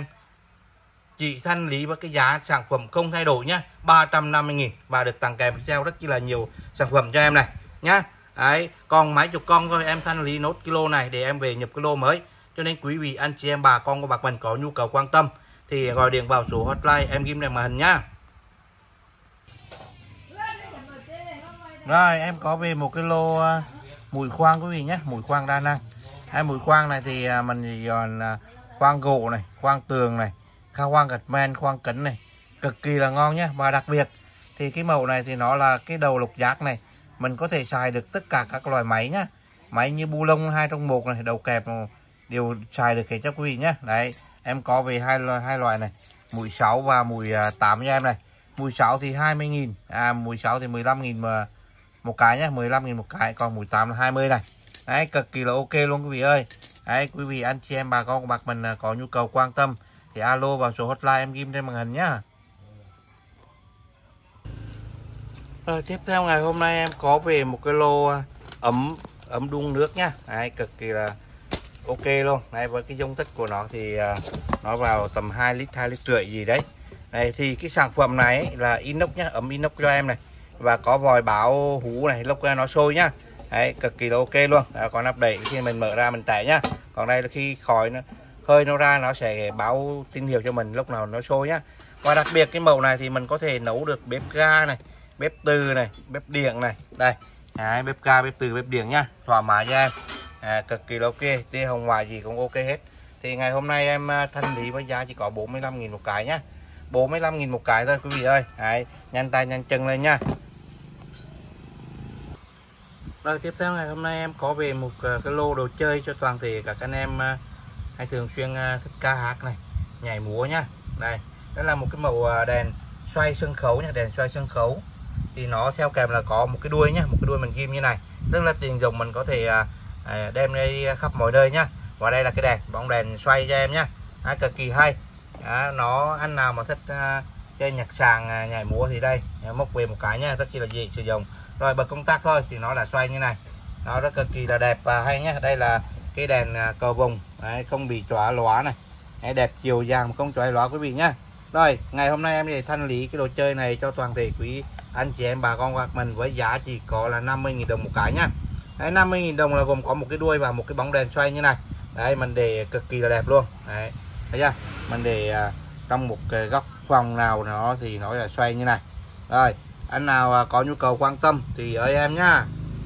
chỉ thanh lý với cái giá sản phẩm không thay đổi nhá, ba trăm năm mươi nghìn, và được tặng kèm theo rất chi là nhiều sản phẩm cho em này nhá. Đấy, còn mấy chục con thôi em thanh lý nốt kilo này để em về nhập kilo mới, cho nên quý vị anh chị em bà con của bác mình có nhu cầu quan tâm thì gọi điện vào số hotline em ghim trên màn hình nhá. Rồi, em có về một cái lô uh, mũi khoan quý vị nhé, mũi khoan đa năng. Hai mũi khoan này thì uh, mình còn uh, khoan gỗ này, khoan tường này, kha khoang gạch men khoang kính này, cực kỳ là ngon nhá. Và đặc biệt thì cái mẫu này thì nó là cái đầu lục giác này, mình có thể xài được tất cả các loại máy nhá, máy như bu lông hai trong một này, đầu kẹp đều xài được hết cho quý vị nhá. Đấy, em có về hai loại hai loại này, mũi sáu và mũi tám cho em này. Mũi sáu thì hai mươi nghìn, à mũi sáu thì mười lăm nghìn mà một cái nhá, mười lăm nghìn một cái, còn mũi tám là hai mươi này. Đấy, cực kỳ là ok luôn quý vị ơi. Đấy, quý vị anh chị em bà con của bác mình có nhu cầu quan tâm thì alo vào số hotline em ghim trên màn hình nhá. Rồi tiếp theo ngày hôm nay em có về một cái lô ấm ấm đun nước nhá. Đấy, cực kỳ là ok luôn. Đây, với cái dung tích của nó thì uh, nó vào tầm hai lít, hai lít rưỡi gì đấy. Đây thì cái sản phẩm này ấy, là inox nhá, ấm inox cho em này, và có vòi báo hú này, lúc ra nó sôi nhá. Đấy, cực kỳ là ok luôn. Đó, còn nắp đậy khi mình mở ra mình tải nhá. Còn đây là khi khói nó hơi nó ra nó sẽ báo tín hiệu cho mình lúc nào nó sôi nhá. Và đặc biệt cái mẫu này thì mình có thể nấu được bếp ga này, bếp từ này, bếp điện này. Đây, đấy, bếp ga, bếp từ, bếp điện nhá, thoải mái cho em. À, cực kỳ là ok, tia hồng ngoại gì cũng ok hết. Thì ngày hôm nay em thanh lý với giá chỉ có bốn mươi lăm nghìn một cái nhá, bốn mươi lăm nghìn một cái thôi quý vị ơi. Đấy, nhanh tay nhanh chân lên nha. Rồi tiếp theo ngày hôm nay em có về một cái lô đồ chơi cho toàn thể các anh em hay thường xuyên thích ca hát này, nhảy múa nhá. Đây, đó là một cái mẫu đèn xoay sân khấu nha, đèn xoay sân khấu. Thì nó theo kèm là có một cái đuôi nhá, một cái đuôi mình ghim như này, rất là tiện dụng, mình có thể đem đi khắp mọi nơi nhá. Và đây là cái đèn bóng đèn xoay cho em nhá. Đó, cực kỳ hay. Đó, nó anh nào mà thích uh, chơi nhạc sàn uh, nhảy múa thì đây móc về một cái nhá, rất là dễ sử dụng. Rồi bật công tắc thôi thì nó là xoay như này, nó rất cực kỳ là đẹp và hay nhá. Đây là cái đèn uh, cầu vồng, đấy, không bị chóa lóa này. Đấy, đẹp chiều dàng không chóa lóa quý vị nhá. Rồi ngày hôm nay em để thanh lý cái đồ chơi này cho toàn thể quý anh chị em bà con của mình với giá chỉ có là năm mươi nghìn đồng một cái nhá. Đấy, năm mươi nghìn đồng là gồm có một cái đuôi và một cái bóng đèn xoay như này. Đấy, mình để cực kỳ là đẹp luôn. Đấy, thấy chưa? Mình để uh, trong một cái góc phòng nào nó thì nó là xoay như này. Rồi, anh nào uh, có nhu cầu quan tâm thì ơi em nhá.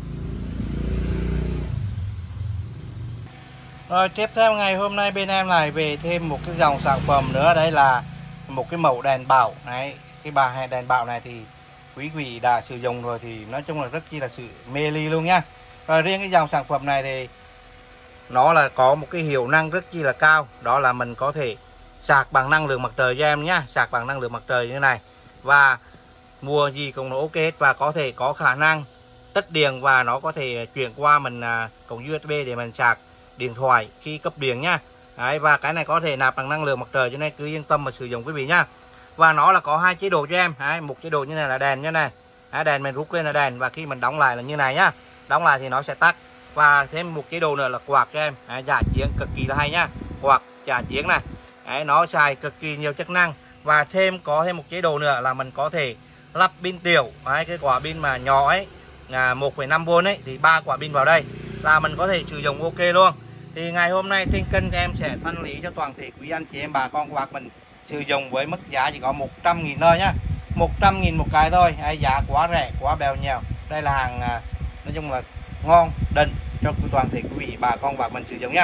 Rồi tiếp theo ngày hôm nay bên em lại về thêm một cái dòng sản phẩm nữa, đấy là một cái mẫu đèn bảo. Đấy, cái bà đèn bảo này thì quý vị đã sử dụng rồi thì nói chung là rất chi là sự mê ly luôn nhá. Rồi riêng cái dòng sản phẩm này thì nó là có một cái hiệu năng rất chi là cao, đó là mình có thể sạc bằng năng lượng mặt trời cho em nhá, sạc bằng năng lượng mặt trời như thế này, và mua gì cũng nó ok hết, và có thể có khả năng tích điện và nó có thể chuyển qua mình cổng u ét bê để mình sạc điện thoại khi cấp điện nhá. Đấy, và cái này có thể nạp bằng năng lượng mặt trời cho nên cứ yên tâm mà sử dụng quý vị nhá. Và nó là có hai chế độ cho em. Đấy, một chế độ như này là đèn như này. Đấy, đèn mình rút lên là đèn, và khi mình đóng lại là như này nhá. Đóng lại thì nó sẽ tắt. Và thêm một chế độ nữa là quạt cho em. Đấy, giả chiến cực kỳ là hay nhá. Quạt giả chiến này. Đấy, nó xài cực kỳ nhiều chức năng. Và thêm có thêm một chế độ nữa là mình có thể lắp pin tiểu. Đấy, cái quả pin mà nhỏ ấy, một phẩy năm vôn ấy, thì ba quả pin vào đây là mình có thể sử dụng ok luôn. Thì ngày hôm nay trên kênh em sẽ thanh lý cho toàn thể quý anh chị em bà con của bác mình sử dụng với mức giá chỉ có một trăm nghìn thôi nhá, một trăm nghìn một cái thôi. Đấy, giá quá rẻ, quá bèo nhèo. Đây là hàng nói chung là ngon đỉnh cho toàn thể quý vị bà con bác mình sử dụng nhá.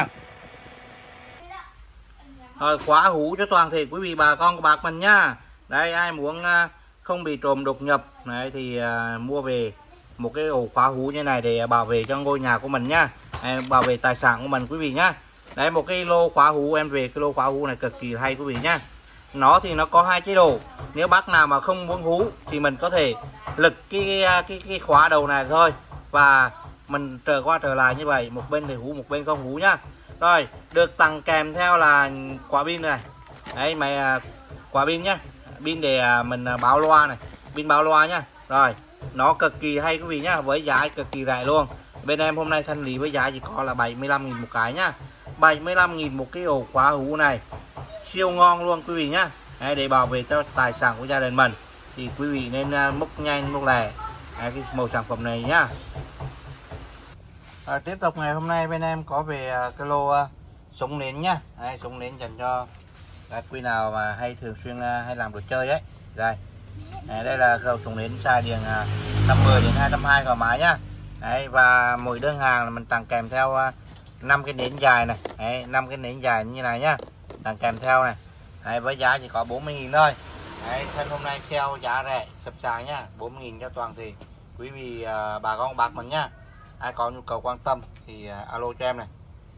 Rồi, khóa hũ cho toàn thể quý vị bà con của bác mình nhá. Đây, ai muốn không bị trộm đột nhập này thì uh, mua về một cái ổ khóa hũ như này để bảo vệ cho ngôi nhà của mình nhá. Đấy, bảo vệ tài sản của mình quý vị nhá. Đấy, một cái lô khóa hũ em về cái lô khóa hũ này cực kỳ hay quý vị nhá. Nó thì nó có hai chế độ. Nếu bác nào mà không muốn hũ thì mình có thể lực cái cái cái khóa đầu này thôi, và mình trở qua trở lại như vậy, một bên thì hũ một bên không hũ nhá. Rồi, được tặng kèm theo là quả pin này. Đấy, mày quả pin nhá, pin để mình báo loa này, pin báo loa nhá. Rồi, nó cực kỳ hay quý vị nhá, với giá cực kỳ rẻ luôn. Bên em hôm nay thanh lý với giá chỉ có là bảy mươi lăm nghìn một cái nhá. bảy mươi lăm nghìn một cái ổ khóa hũ này. Siêu ngon luôn quý vị nhá. Đấy, để bảo vệ cho tài sản của gia đình mình thì quý vị nên uh, múc nhanh múc lẻ cái màu sản phẩm này nhá. À, tiếp tục ngày hôm nay bên em có về uh, cái lô uh, súng nến nhá. Đấy, súng nến dành cho các quý nào mà hay thường xuyên uh, hay làm đồ chơi ấy. Đây. Đấy, đây là khẩu súng nến xài điện uh, năm mươi đến hai trăm hai mươi thoải mái nhá. Đấy, và mỗi đơn hàng là mình tặng kèm theo uh, năm cái nến dài này. Đấy, năm cái nến dài như này nhá, tặng kèm theo này. Đấy, với giá chỉ có bốn mươi nghìn thôi. Đấy, thân hôm nay sale giá rẻ sập sàng nhá, bốn mươi nghìn cho toàn thì quý vị uh, bà con bạc mình nhá. Ai có nhu cầu quan tâm thì uh, alo cho em này.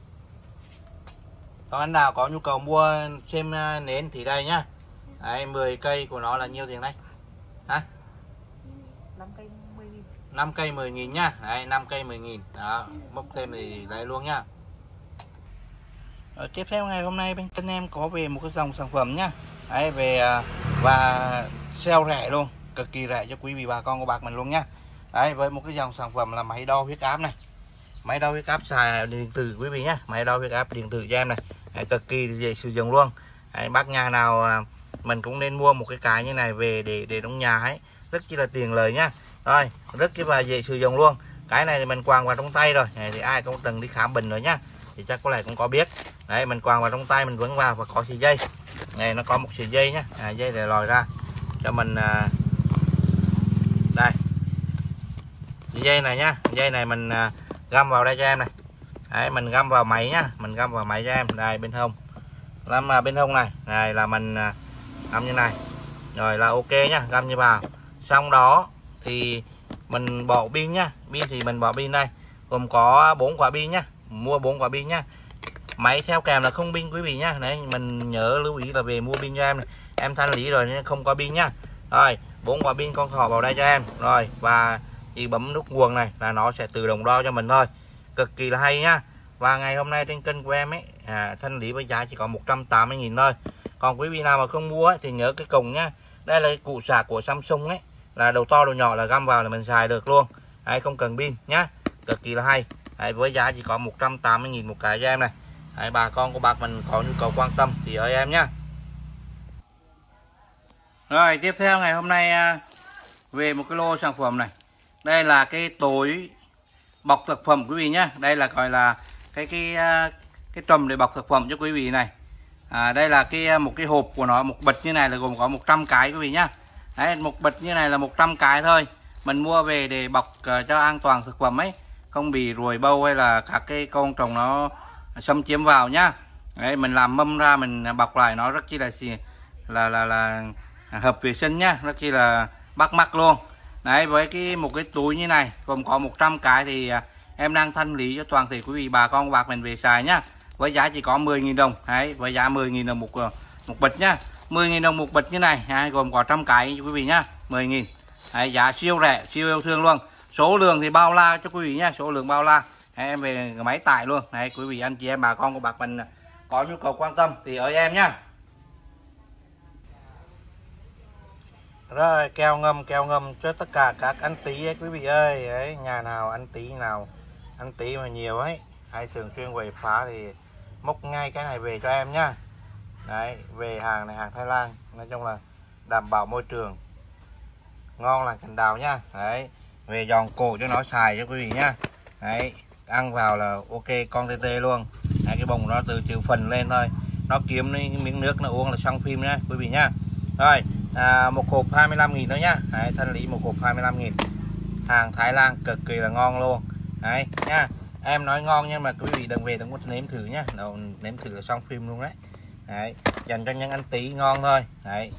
Còn anh nào có nhu cầu mua xem uh, nến thì đây nhá. Đấy, mười cây của nó là nhiêu tiền đây? Hả? năm cây mười nghìn. năm cây mười nghìn nhá. Đấy, năm cây mười nghìn. Đó, mốc thêm thì lấy luôn nhá. Ở tiếp theo ngày hôm nay bên kênh em có về một cái dòng sản phẩm nhá. Đấy, về và sale rẻ luôn, cực kỳ rẻ cho quý vị bà con của bác mình luôn nhá. Đấy, với một cái dòng sản phẩm là máy đo huyết áp này. Máy đo huyết áp xài điện tử quý vị nhá, máy đo huyết áp điện tử cho em này. Đấy, cực kỳ dễ sử dụng luôn. Đấy, bác nhà nào mình cũng nên mua một cái cái như này về để để trong nhà ấy, rất chi là tiền lời nhá. Rồi, rất chi là dễ sử dụng luôn. Cái này thì mình quàng vào trong tay rồi. Đấy, thì ai cũng từng đi khám bệnh rồi nhá, thì chắc có lẽ cũng có biết. Đấy, mình quàng vào trong tay mình vẫn vào và có sợi dây này, nó có một sợi dây nhá, à, dây để lòi ra cho mình à, đây dây này nhá, dây này mình à, găm vào đây cho em này. Đấy, mình găm vào máy nhá, mình găm vào máy cho em đây bên hông, làm mà bên hông này này là mình à, găm như này rồi là ok nhá, găm như vào. Xong đó thì mình bỏ pin nhá, pin thì mình bỏ pin đây gồm có bốn quả pin nhá, mua bốn quả pin nhá. Máy theo kèm là không pin quý vị nhá. Đấy, mình nhớ lưu ý là về mua pin cho em này. Em thanh lý rồi nên không có pin nhá. Rồi, bốn quả pin con thỏ vào đây cho em. Rồi, và chỉ bấm nút nguồn này là nó sẽ tự động đo cho mình thôi. Cực kỳ là hay nhá. Và ngày hôm nay trên kênh của em ấy, à, thanh lý với giá chỉ có một trăm tám mươi nghìn thôi. Còn quý vị nào mà không mua ấy, thì nhớ cái cổng nhá. Đây là cái cụ sạc của Samsung ấy, là đầu to đầu nhỏ là găm vào là mình xài được luôn. Đấy, không cần pin nhá. Cực kỳ là hay. Đấy, với giá chỉ có một trăm tám mươi nghìn một cái cho em này. Đấy, bà con của bác mình có nhu cầu quan tâm thì ơi em nhá. Rồi, tiếp theo ngày hôm nay về một cái lô sản phẩm này. Đây là cái túi bọc thực phẩm quý vị nhá. Đây là gọi là cái cái cái trùm để bọc thực phẩm cho quý vị này. À, đây là cái một cái hộp của nó, một bịch như này là gồm có một trăm cái quý vị nhá. Đấy, một bịch như này là một trăm cái thôi. Mình mua về để bọc uh, cho an toàn thực phẩm ấy, không bị ruồi bâu hay là các cái con trùng nó xâm chiếm vào nhá. Đấy, mình làm mâm ra mình bọc lại nó rất chi là là là, là hợp vệ sinh nhá, rất chi là bắt mắt luôn. Đấy, với cái một cái túi như này gồm có một trăm cái thì em đang thanh lý cho toàn thể quý vị bà con bạc mình về xài nhá. Với giá chỉ có mười nghìn đồng. Đấy, với giá mười nghìn đồng một một bịch nhá. mười nghìn đồng một bịch như này, đấy, gồm có trăm cái quý vị nhá, mười nghìn. Đấy, giá siêu rẻ, siêu yêu thương luôn. Số lượng thì bao la cho quý vị nhá, số lượng bao la. Đấy, em về máy tải luôn. Đấy, quý vị anh chị em bà con của bác mình có nhu cầu quan tâm thì ơi em nhá. Rồi, keo ngâm keo ngâm cho tất cả các anh tí ấy quý vị ơi. Đấy, nhà nào anh tí nào anh tí mà nhiều ấy, hay thường xuyên quậy phá thì móc ngay cái này về cho em nhá. Đấy, về hàng này hàng Thái Lan, nói chung là đảm bảo môi trường, ngon là cành đào nhá. Đấy, về giòn cổ cho nó xài cho quý vị nhá. Đấy, ăn vào là ok con tê tê luôn. Đấy, cái bông nó từ trừ phần lên thôi, nó kiếm miếng nước nó uống là xong phim nhá quý vị nhá. Rồi, à, một hộp hai mươi lăm nghìn đó nhá. Đấy, thanh lý một hộp hai mươi lăm nghìn, hàng Thái Lan cực kỳ là ngon luôn. Đấy nhá, em nói ngon nhưng mà quý vị đừng về đừng có nếm thử nhá, đâu nếm thử là xong phim luôn đấy. Đấy, dành cho những anh tí ngon thôi. Đấy.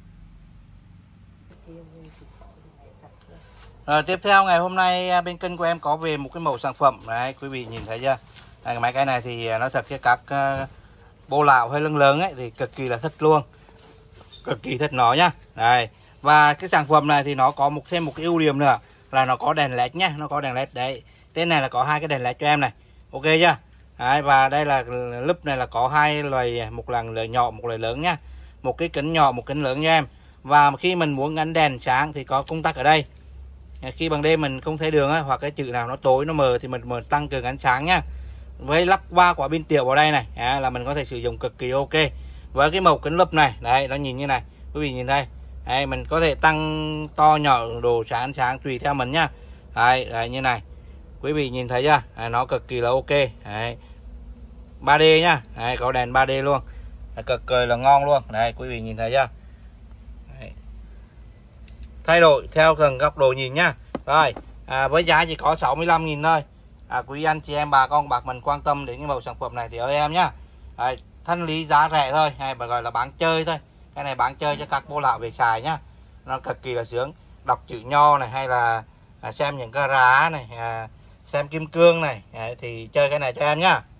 Rồi, tiếp theo ngày hôm nay bên kênh của em có về một cái mẫu sản phẩm. Đấy, quý vị nhìn thấy chưa? Đây, mấy cái này thì nó thật cho các uh, bô lão hay lưng lớn ấy thì cực kỳ là thích luôn, cực kỳ thích nó nhá. Đây, và cái sản phẩm này thì nó có một thêm một cái ưu điểm nữa là nó có đèn led nhá, nó có đèn led đấy. Trên này là có hai cái đèn led cho em này, ok chưa? Đấy, và đây là lúp này là có hai loại, một là loại nhỏ một loại lớn nhá, một cái kính nhỏ một kính lớn cho em. Và khi mình muốn gắn đèn sáng thì có công tắc ở đây. Khi ban đêm mình không thấy đường ấy, hoặc cái chữ nào nó tối nó mờ thì mình, mình tăng cường ánh sáng nhá. Với lắp ba quả pin tiểu vào đây này à, là mình có thể sử dụng cực kỳ ok. Với cái màu kính lúp này, đấy nó nhìn như này, quý vị nhìn đây. Đấy, mình có thể tăng to nhỏ đồ sáng ánh sáng tùy theo mình nhá. Đấy, đấy như này, quý vị nhìn thấy chưa? Đấy, nó cực kỳ là ok. Đấy, ba D nhá, đấy, có đèn ba D luôn, đấy, cực kỳ là ngon luôn. Đấy, quý vị nhìn thấy chưa? Đấy. Thay đổi theo từng góc độ nhìn nhá. Rồi, à, với giá chỉ có sáu mươi lăm nghìn thôi. À, quý anh chị em bà con bạc mình quan tâm đến cái mẫu sản phẩm này thì ơi em nhá. Đấy, thanh lý giá rẻ thôi, hay bà gọi là bán chơi thôi. Cái này bán chơi cho các bố lão về xài nhá, nó cực kỳ là sướng. Đọc chữ nho này, hay là à, xem những cái rá này, à, xem kim cương này, à, thì chơi cái này cho em nhá.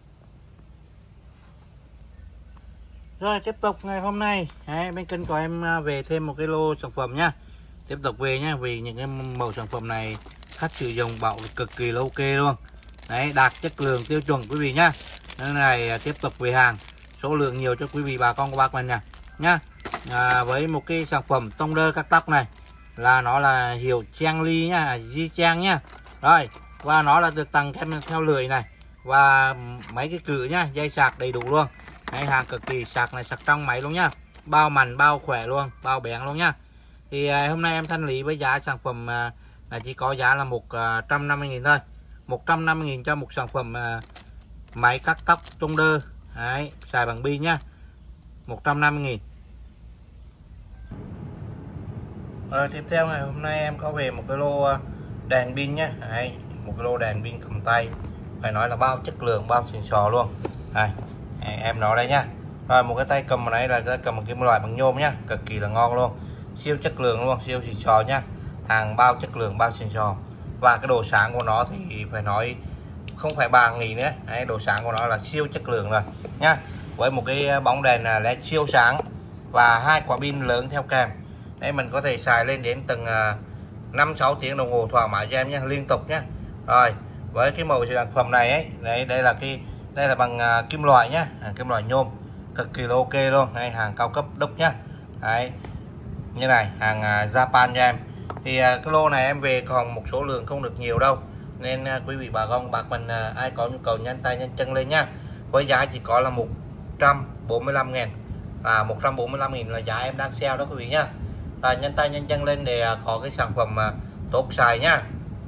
Rồi tiếp tục ngày hôm nay đấy, bên kênh của em về thêm một cái lô sản phẩm nhá. Tiếp tục về nhá, vì những cái mẫu sản phẩm này khách sử dụng bảo cực kỳ là ok luôn. Đấy, đạt chất lượng tiêu chuẩn quý vị nhá. Nên này tiếp tục về hàng, số lượng nhiều cho quý vị bà con của bác mình nè nhá. À, với một cái sản phẩm tông đơ cắt tóc này là nó là hiệu Chang Ly nhá, Di Chang nhá. Rồi, và nó là được tặng kèm theo lưỡi này và mấy cái cử nhá, dây sạc đầy đủ luôn. Đấy, hàng cực kỳ sạc này, sạc trong máy luôn nhá, bao mảnh bao khỏe luôn, bao bén luôn nhá. Thì à, hôm nay em thanh lý với giá sản phẩm à, là chỉ có giá là một trăm năm mươi nghìn thôi, một trăm năm mươi nghìn cho một sản phẩm à, máy cắt tóc tông đơ. Đấy, xài bằng pin nhá, một trăm năm mươi nghìn. Rồi tiếp theo ngày hôm nay em có về một cái lô đèn pin nhá. Đấy, một cái lô đèn pin cầm tay, phải nói là bao chất lượng, bao xịn sò luôn. Đây, em nói đây nhá. Rồi một cái tay cầm này là cái cầm một kim loại bằng nhôm nhá, cực kỳ là ngon luôn, siêu chất lượng luôn, siêu xịn sò nhá. Hàng bao chất lượng, bao xịn sò. Và cái độ sáng của nó thì phải nói không phải bàn nghỉ nữa. Đấy, độ sáng của nó là siêu chất lượng rồi nhá. Với một cái bóng đèn led siêu sáng và hai quả pin lớn theo kèm. Đấy, mình có thể xài lên đến từng năm sáu tiếng đồng hồ thoải mái cho em nhé, liên tục nhé. Rồi với cái mẫu sản phẩm này ấy, đấy đây là cái đây là bằng uh, kim loại nhá, à, kim loại nhôm, cực kỳ là ok luôn. Đây, hàng cao cấp đúc nhá. Đấy, như này, hàng uh, Japan cho em. Thì uh, cái lô này em về còn một số lượng không được nhiều đâu, nên uh, quý vị bà con bác mình uh, ai có nhu cầu nhanh tay nhanh chân lên nhá. Với giá chỉ có là một trăm bốn mươi lăm nghìn, à, một trăm bốn mươi lăm nghìn là giá em đang sale đó quý vị nhá. Rồi, nhanh tay nhanh chân lên để uh, có cái sản phẩm uh, tốt xài nhá.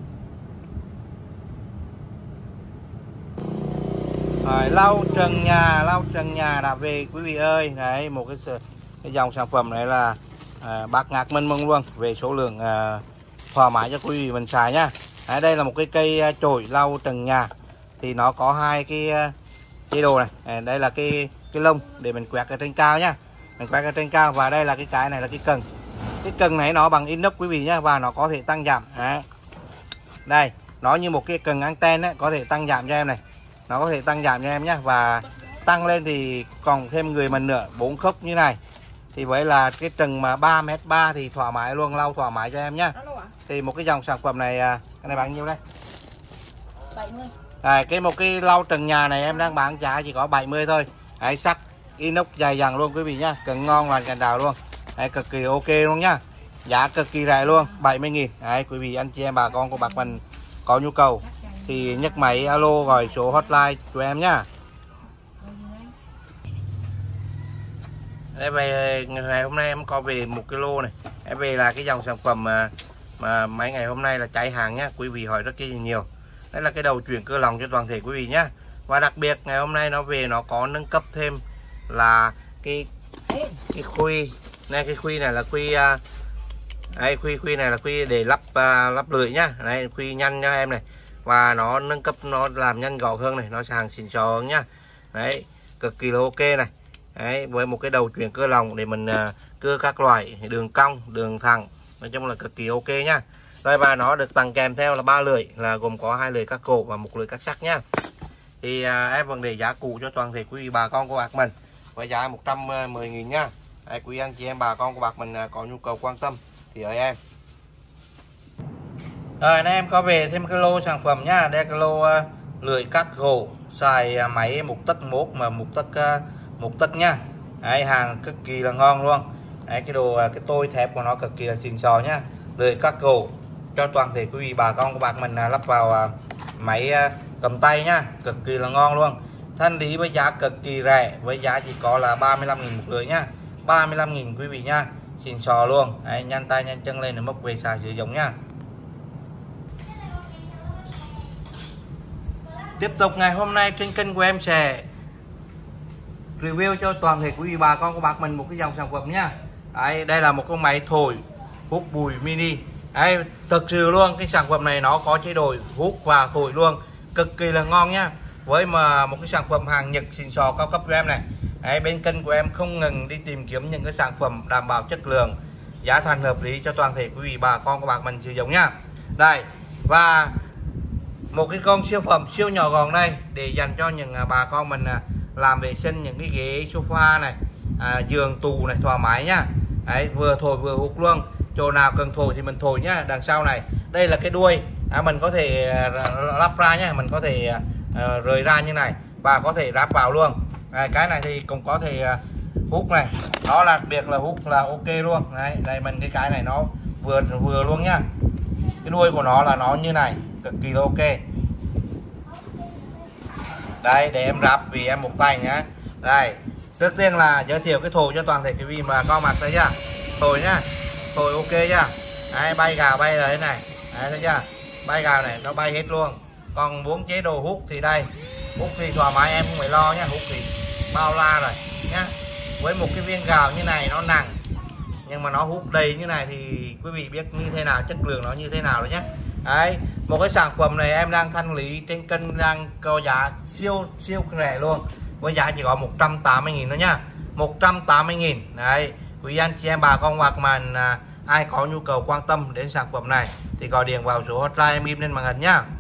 Rồi, lau trần nhà, lau trần nhà đã về quý vị ơi. Đấy, một cái, cái dòng sản phẩm này là à, bác ngạc mênh mông luôn, về số lượng à, thoải mái cho quý vị mình xài nhá. Đấy, đây là một cái cây à, chổi lau trần nhà, thì nó có hai cái à, chế độ này. À, đây là cái cái lông để mình quẹt ở trên cao nhá, mình quẹt ở trên cao. Và đây là cái cái này là cái cần, cái cần này nó bằng inox quý vị nhá, và nó có thể tăng giảm. Đấy, đây nó như một cái cần anten ấy, có thể tăng giảm cho em này, nó có thể tăng giảm cho em nhé. Và tăng lên thì còn thêm người mình nữa, bốn khúc như này. Thì với là cái trần mà ba mét ba thì thoải mái luôn, lau thoải mái cho em nhá. Thì một cái dòng sản phẩm này, cái này bán nhiêu đây? bảy mươi. Đây, cái một cái lau trần nhà này em đang bán giá chỉ có bảy mươi thôi. Đấy, sắt inox dài dẳng luôn quý vị nhá, cần ngon lành cành đào luôn. Đấy, cực kỳ ok luôn nhá, giá cực kỳ rẻ luôn, bảy mươi nghìn. Đấy, quý vị anh chị em bà con của bác mình có nhu cầu thì nhấc máy alo gọi số hotline của em nhá. Đây, về ngày hôm nay em có về một cái lô này, em về là cái dòng sản phẩm mà, mà mấy ngày hôm nay là cháy hàng nhá, quý vị hỏi rất là nhiều. Đây là cái đầu chuyển cơ lòng cho toàn thể quý vị nhá. Và đặc biệt ngày hôm nay nó về nó có nâng cấp thêm là cái cái khuy này, cái khuy này là khuy uh, đây, khuy khuy này là khuy để lắp uh, lắp lưỡi nhá. Đây, khuy nhăn cho em này, và nó nâng cấp, nó làm nhanh gọn hơn này, nó hàng xịn sò hơn nhá. Đấy, cực kỳ là ok này. Đấy, với một cái đầu chuyển cơ lòng để mình uh, cưa các loại đường cong, đường thẳng, nói chung là cực kỳ ok nhá. Rồi, và nó được tặng kèm theo là ba lưỡi, là gồm có hai lưỡi cắt cổ và một lưỡi cắt sắc nhá. Thì uh, em vẫn để giá cũ cho toàn thể quý vị bà con của bác mình với giá một trăm mười nghìn nhá. Đấy, quý anh chị em bà con của bác mình uh, có nhu cầu quan tâm thì ở em. Rồi, nay em có về thêm cái lô sản phẩm nhá. Đây cái lô uh, lưỡi cắt gỗ xài uh, máy một tấc mốt mà một tấc uh, một tấc nhá. Đấy, hàng cực kỳ là ngon luôn. Đấy, cái đồ uh, cái tôi thép của nó cực kỳ là xịn sò nhá. Lưỡi cắt gỗ cho toàn thể quý vị bà con của bác mình uh, lắp vào uh, máy uh, cầm tay nhá, cực kỳ là ngon luôn. Thanh lý với giá cực kỳ rẻ, với giá chỉ có là ba mươi lăm nghìn một lưỡi nhá, ba mươi lăm nghìn quý vị nhá, xịn sò luôn. Đấy, nhanh tay nhanh chân lên để mốc về xài sử dụng nhá. Tiếp tục ngày hôm nay trên kênh của em sẽ review cho toàn thể quý vị bà con của bác mình một cái dòng sản phẩm nhá. Đấy, đây là một con máy thổi hút bụi mini. Đấy, thực sự luôn, cái sản phẩm này nó có chế độ hút và thổi luôn, cực kỳ là ngon nhá. Với mà một cái sản phẩm hàng Nhật xịn sò cao cấp cho em này. Đấy, bên kênh của em không ngừng đi tìm kiếm những cái sản phẩm đảm bảo chất lượng, giá thành hợp lý cho toàn thể quý vị bà con các bác mình sử dụng nhá. Đây, và một cái con siêu phẩm siêu nhỏ gọn đây để dành cho những bà con mình làm vệ sinh những cái ghế sofa này, à, giường tủ này thoải mái nhá. Đấy, vừa thổi vừa hút luôn, chỗ nào cần thổi thì mình thổi nhá. Đằng sau này đây là cái đuôi, à, mình có thể lắp ra nhá, mình có thể uh, rời ra như này và có thể ráp vào luôn. À, cái này thì cũng có thể uh, hút này, nó là đặc biệt là hút là ok luôn. Đấy, đây mình cái cái này nó vừa vừa luôn nhá, cái đuôi của nó là nó như này, cực kỳ là ok. Đây, để em ráp vì em một tay nhá. Đây, trước tiên là giới thiệu cái thổi cho toàn thể quý vị mà con mặt thấy chưa, thổi nhá, thổi ok chưa. Đấy, bay gào bay rồi thế này. Đấy, thấy chưa, bay gào này nó bay hết luôn. Còn muốn chế độ hút thì đây, hút thì thoải mái, em không phải lo nhá, hút thì bao la rồi nhá. Với một cái viên gào như này nó nặng nhưng mà nó hút đầy như này thì quý vị biết như thế nào, chất lượng nó như thế nào rồi nhé. Đấy, một cái sản phẩm này em đang thanh lý trên kênh đang có giá siêu siêu rẻ luôn, với giá chỉ có một trăm tám mươi nghìn thôi nhá, một trăm tám mươi nghìn. Đấy, quý anh chị em bà con hoặc mà à, ai có nhu cầu quan tâm đến sản phẩm này thì gọi điện vào số hotline em in lên màn hình nhá.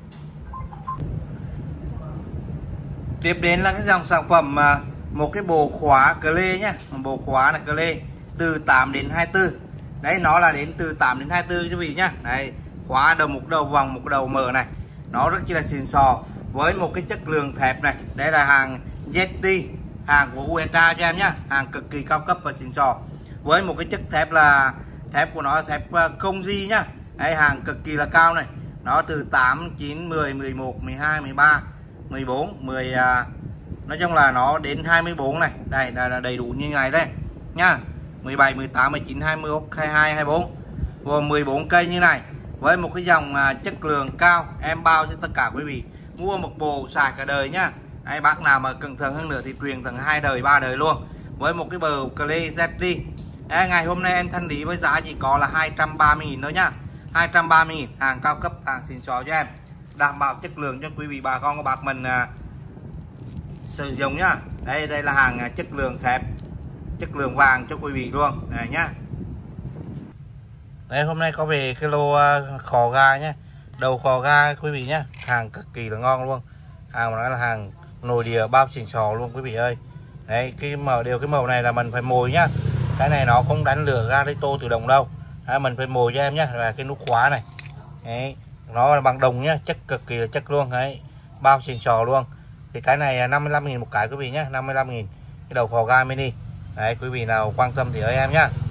Tiếp đến là cái dòng sản phẩm à, một cái bộ khóa cờ lê nhá, một bộ khóa là cờ lê từ tám đến hai mươi tư. Đấy, nó là đến từ tám đến hai mươi tư quý vị nhá. Đấy, khóa đầu một đầu vòng một đầu mở này, nó rất là xịn sò với một cái chất lượng thép này. Đây là hàng Z T, hàng của u ét a cho em nhá, hàng cực kỳ cao cấp và xịn sò với một cái chất thép là thép của nó là thép không di nhá. Đấy, hàng cực kỳ là cao này, nó từ tám, chín, mười, mười một, mười hai, mười ba, mười bốn, mười à, nói chung là nó đến hai mươi bốn này. Đây là đầy đủ như này đây nhá, mười bảy, mười tám, mười chín, hai mươi, hai mươi hai, hai mươi bốn, gồm mười bốn cây như này với một cái dòng à, chất lượng cao. Em bao cho tất cả quý vị mua một bộ xài cả đời nhá. Đấy, bác nào mà cẩn thận hơn nữa thì truyền tầng hai đời ba đời luôn với một cái bờ clay Z T. Đấy, ngày hôm nay em thanh lý với giá chỉ có là hai trăm ba mươi nghìn thôi nhá, hai trăm ba mươi nghìn, hàng cao cấp, hàng xịn sò cho em, đảm bảo chất lượng cho quý vị bà con các bác mình à, sử dụng nhá. Đây đây là hàng à, chất lượng thép, chất lượng vàng cho quý vị luôn này nhá. Đây, hôm nay có về cái lô uh, khò ga nhé, đầu khò ga quý vị nhé, hàng cực kỳ là ngon luôn, hàng mà nói là hàng nội địa bao xịn sò luôn quý vị ơi. Đấy, cái màu điều cái màu này là mình phải mồi nhá, cái này nó không đánh lửa ga lấy tô tự động đâu. Đấy, mình phải mồi cho em nhé, là cái nút khóa này. Đấy, nó là bằng đồng nhá, chất cực kỳ là chất luôn. Đấy, bao xịn sò luôn. Thì cái này năm mươi lăm nghìn một cái quý vị nhé, năm mươi lăm nghìn cái đầu khò ga mini. Đấy, quý vị nào quan tâm thì ơi em nhá.